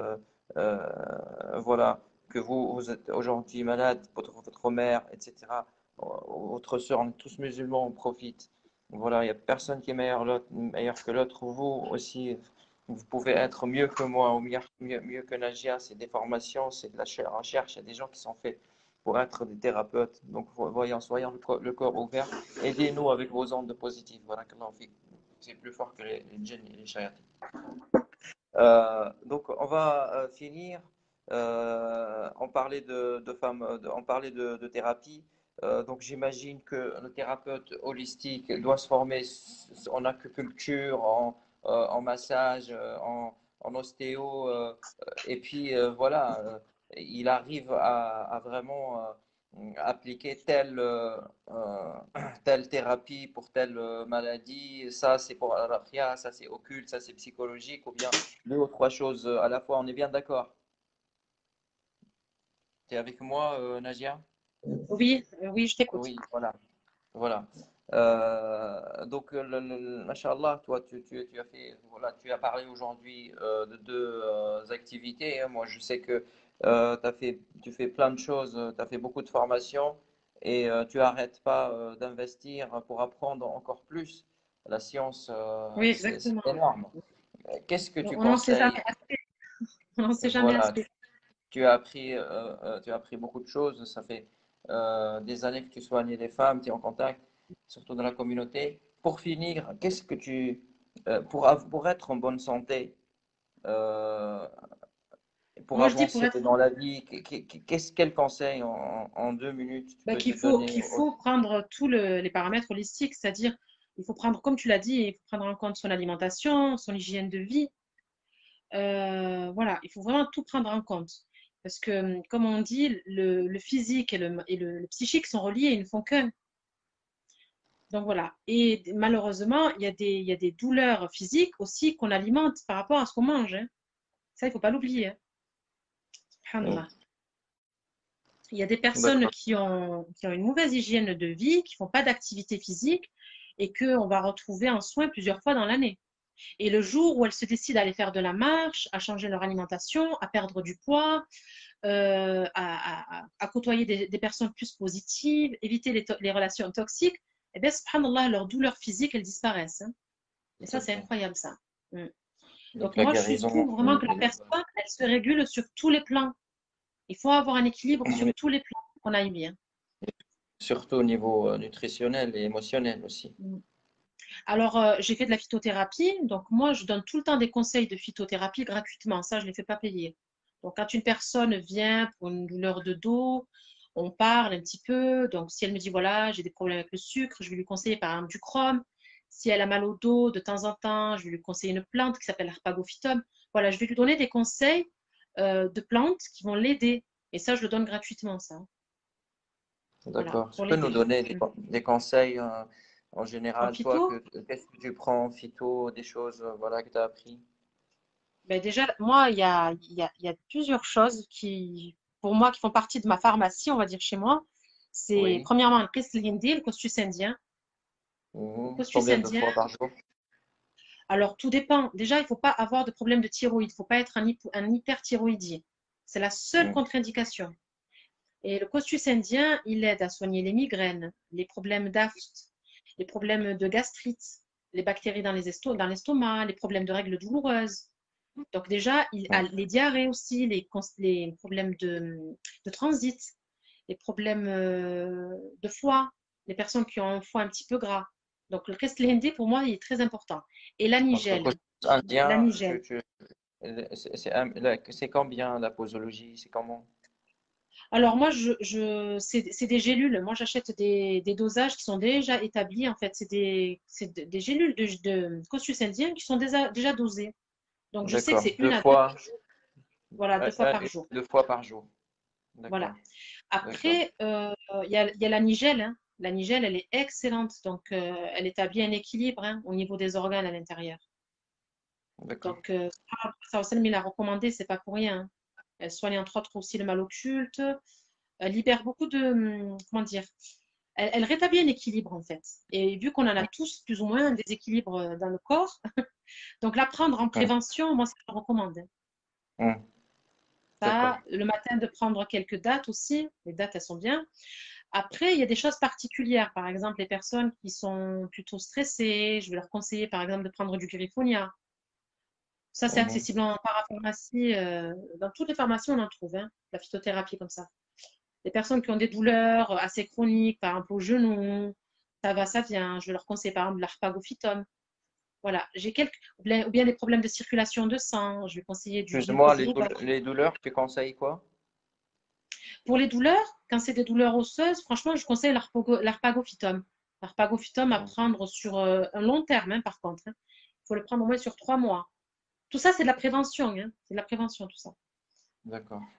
voilà, que vous êtes aujourd'hui malade, votre mère, etc. Votre sœur, on est tous musulmans, on profite. Voilà, il n'y a personne qui est meilleur que l'autre. Vous aussi, vous pouvez être mieux que moi ou mieux que Nagia. C'est des formations, c'est de la recherche. Il y a des gens qui sont faits pour être des thérapeutes. Donc, voyons, soyons le corps ouvert. Aidez-nous avec vos ondes positives. Voilà, c'est plus fort que les djinns et les shayatins. Donc, on va finir. On parlait de femmes, on parlait de thérapie. Donc, j'imagine que le thérapeute holistique doit se former en acupuncture, en massage, en ostéo. Et puis, voilà, il arrive à vraiment appliquer telle thérapie pour telle maladie, ça c'est pour la rafia, ça c'est occulte, ça c'est psychologique, ou bien deux ou trois choses à la fois, on est bien d'accord. Tu es avec moi, Nadia? Oui, oui, je t'écoute. Oui, voilà. Voilà. Donc, Masha'Allah, toi, tu as fait, voilà, tu as parlé aujourd'hui de deux activités, hein. Moi, je sais que tu fais plein de choses, tu as fait beaucoup de formations et tu n'arrêtes pas d'investir pour apprendre encore plus. La science, Oui, c'est exactement. énorme. Qu'est-ce que tu On n'en sait jamais conseilles? assez. On n'en sait jamais Voilà, assez. tu as appris beaucoup de choses. Ça fait des années que tu soignes les femmes, tu es en contact, surtout dans la communauté. Pour finir, qu'est-ce que pour être en bonne santé, euh, pour Moi, je dis pour avancer être, dans la vie, quel conseil en 2 minutes tu bah, peux te qu'il donner faut prendre tous les paramètres holistiques, c'est-à-dire, il faut prendre, comme tu l'as dit, il faut prendre en compte son alimentation, son hygiène de vie. Voilà, il faut vraiment tout prendre en compte. Parce que, comme on dit, le physique et le psychique sont reliés, ils ne font qu'un. Donc voilà. Et malheureusement, il y a des douleurs physiques aussi qu'on alimente par rapport à ce qu'on mange, hein. Ça, il ne faut pas l'oublier, hein. Oui, Subhanallah. Il y a des personnes d'accord. qui ont une mauvaise hygiène de vie, qui ne font pas d'activité physique et qu'on va retrouver en soins plusieurs fois dans l'année. Et le jour où elles se décident à aller faire de la marche, à changer leur alimentation, à perdre du poids, à côtoyer des personnes plus positives, éviter les relations toxiques, eh bien, subhanallah, leurs douleurs physiques, elles disparaissent, hein. Et ça, C'est c'est vrai. incroyable, ça. Mm. Donc Donc, la moi, je guérison, trouve vraiment que la personne, elle se régule sur tous les plans. Il faut avoir un équilibre sur oui, tous les plans qu'on aille bien. surtout au niveau nutritionnel et émotionnel aussi. Mm. Alors, j'ai fait de la phytothérapie. Donc, moi, je donne tout le temps des conseils de phytothérapie gratuitement. Ça, je ne les fais pas payer. Donc, quand une personne vient pour une douleur de dos, on parle un petit peu. Donc, si elle me dit, voilà, j'ai des problèmes avec le sucre, je vais lui conseiller par exemple du chrome. Si elle a mal au dos, de temps en temps, je vais lui conseiller une plante qui s'appelle l'arpagophytum. Voilà, je vais lui donner des conseils de plantes qui vont l'aider. Et ça, je le donne gratuitement, ça. Voilà, D'accord. Tu pour peux nous l'aider. donner Mm. des conseils en En général, toi, phyto, qu'est-ce que tu prends en phyto, des choses voilà, que tu as appris? ben déjà, moi, il y a plusieurs choses qui, pour moi, qui font partie de ma pharmacie, on va dire chez moi. C'est Oui. premièrement le Qist Hindi, le costus indien. Le Mhm. costus Combien de indien, fois par jour? alors tout dépend. Déjà, il ne faut pas avoir de problème de thyroïde. Il ne faut pas être un hyperthyroïdie. C'est la seule Mhm. contre-indication. Et le costus indien, il aide à soigner les migraines, les problèmes d'aphte, les problèmes de gastrite, les bactéries dans dans l'estomac, les problèmes de règles douloureuses. Donc déjà, il a Mhm. les diarrhées aussi, les problèmes de transit, les problèmes de foie, les personnes qui ont un foie un petit peu gras. Donc le Restlendi, pour moi, il est très important. Et la Donc, le nigelle. coach La indien, nigelle. c'est combien la posologie? C'est comment? Alors moi, c'est des gélules. Moi, j'achète des dosages qui sont déjà établis. En fait, des gélules de costus indien qui sont déjà dosées. Donc je sais que D'accord. c'est une à deux par jour. Voilà, deux fois par Une, jour. 2 fois par jour. Voilà. D'accord. D'accord. Après, il y a la nigelle, hein. La nigelle, elle est excellente. Donc, elle établit un équilibre, hein, au niveau des organes à l'intérieur. D'accord. Donc, ça, il l'a recommandé, c'est pas pour rien, hein. Elle soigne entre autres aussi le mal occulte. Elle libère beaucoup de, comment dire, elle rétablit un équilibre en fait. Et vu qu'on en a tous plus ou moins un déséquilibre dans le corps, donc la prendre en Mhm. prévention, moi, ça je le recommande, hein. Mhm. D'accord. Ça, le matin, de prendre quelques dates aussi. Les dates, elles sont bien. Après, il y a des choses particulières. Par exemple, les personnes qui sont plutôt stressées, je vais leur conseiller, par exemple, de prendre du Griffonia. Ça, c'est Mhm. accessible en parapharmacie. Dans toutes les pharmacies, on en trouve, hein, la phytothérapie comme ça. Les personnes qui ont des douleurs assez chroniques, par exemple au genou, ça va, ça vient. Je vais leur conseiller, par exemple, l'arpagophytum. Voilà. Ou bien des problèmes de circulation de sang. Je vais conseiller du ginkgo Excuse-moi, biloba. les douleurs, tu conseilles quoi? Pour les douleurs, quand c'est des douleurs osseuses, franchement, je conseille l'arpagophytum. L'arpagophytum à Mhm. prendre sur un long terme, hein, par contre, hein. Il faut le prendre au moins sur 3 mois. Tout ça, c'est de la prévention, hein. C'est de la prévention, tout ça. D'accord.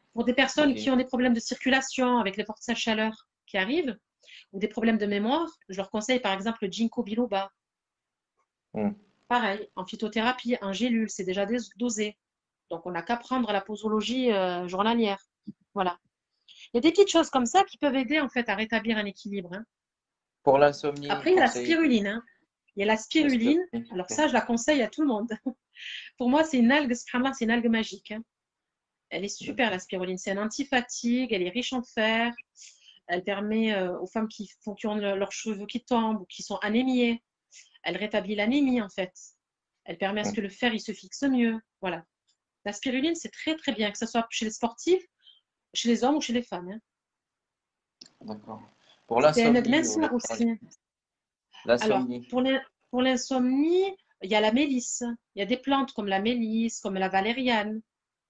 Pour des personnes Ok. qui ont des problèmes de circulation avec les fortes chaleur qui arrivent, ou des problèmes de mémoire, je leur conseille par exemple le ginkgo biloba. Hmm. Pareil, en phytothérapie, en gélule, c'est déjà dosé. Donc, on n'a qu'à prendre la posologie journalière. Voilà. Il y a des petites choses comme ça qui peuvent aider en fait à rétablir un équilibre, hein. Pour l'insomnie, Après, il y a la conseiller spiruline, hein. Il y a la la spiruline. spiruline. Alors Ok. ça, je la conseille à tout le monde. Pour moi, c'est une algue, subhanallah, c'est une algue magique, hein. Elle est super, la D'accord. spiruline. C'est un anti-fatigue, elle est riche en fer. Elle permet aux femmes qui ont leurs cheveux qui tombent ou qui sont anémiées. Elle rétablit l'anémie, en fait. Elle permet à ce Hmm. que le fer, il se fixe mieux. Voilà. La spiruline, c'est très, très bien, que ce soit chez les sportifs, chez les hommes ou chez les femmes, hein. D'accord. Pour C'est un aide l'insomnie, minceur aussi. Alors, l'insomnie. pour l'insomnie, il y a la mélisse. Il y a des plantes comme la mélisse, comme la valériane.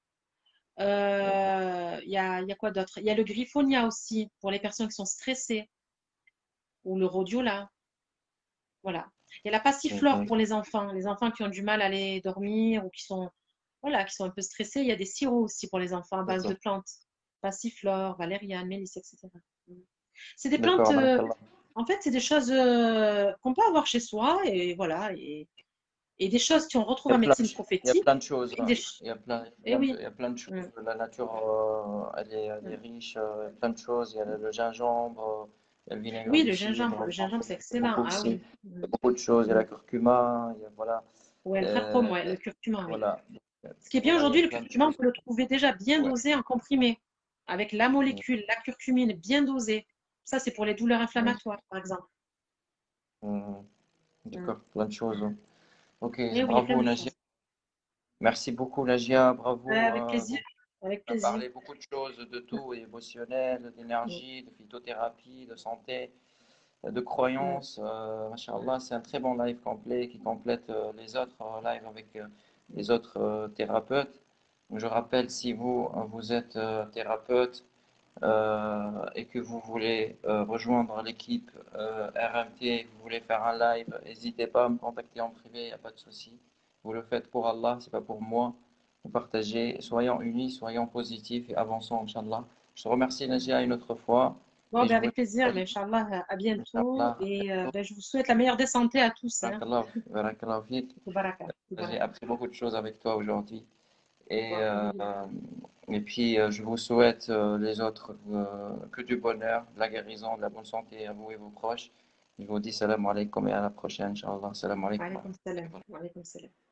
Il y a quoi d'autre? Il y a le griffonia aussi, pour les personnes qui sont stressées, ou le rhodiola. Voilà. Il y a la passiflore pour Mhm. les enfants qui ont du mal à aller dormir ou qui sont, voilà, qui sont un peu stressés. Il y a des sirops aussi pour les enfants à base de D'accord. plantes. Passiflore, valériane, mélisse, etc. C'est des plantes, D'accord, barakallah. en fait, c'est des choses qu'on peut avoir chez soi et voilà. Et des choses qu'on retrouve Il y a en plein, médecine il y a prophétique. plein de choses, Et hein. et oui. Il y a plein de Mm, choses. La nature, elle est mm. riche, il y a plein de choses. Il y a le gingembre, il y a le vinaigre Oui, de cidre. le gingembre, c'est Il y a excellent. beaucoup Ah aussi. oui. Il y a beaucoup de choses. Il y a Mm. la curcuma, il y a, voilà. Ouais, le kharkoum, Euh, ouais, le curcuma, oui. voilà. Ce qui est bien Voilà, il y a aujourd'hui, le plein de curcuma, on choses. peut le trouver déjà bien Ouais. dosé en comprimé, avec la Mm, molécule, la curcumine bien dosée. Ça, c'est pour les douleurs mm, inflammatoires, par exemple. mm. Mm. D'accord, plein de choses, hein. Ok, Et oui, il y a plein bravo de Nagia. choses. Merci beaucoup Nagia, Ouais, bravo. avec plaisir, avec On a plaisir. parlé beaucoup de choses, de tout, émotionnel, Mm, d'énergie, de phytothérapie, de santé, de mm, croyances. mm. Machallah, c'est un très bon live complet qui complète les autres lives avec les autres thérapeutes. Je rappelle, si vous êtes thérapeute et que vous voulez rejoindre l'équipe RMT, vous voulez faire un live, n'hésitez pas à me contacter en privé, il n'y a pas de souci. Vous le faites pour Allah, c'est pas pour moi. Vous partagez, soyons unis, soyons positifs et avançons, Inch'Allah. Je te remercie, Najia, une autre fois Bon, et ben je vous avec plaisir, souhaite, mais Inch'Allah, à bientôt. Inch'Allah, Et ben, je vous souhaite la meilleure des santé à tous, hein. barakallahu fik. Baraka, J'ai baraka. appris beaucoup de choses avec toi aujourd'hui. Et, Bon, euh, alhamdoulilah. et puis, je vous souhaite les autres que du bonheur, de la guérison, de la bonne santé à vous et vos proches. Je vous dis salam alaikum et à la prochaine, Inch'Allah. Salam Wa alaikum. alaykoum salam. Wa alaykoum salam.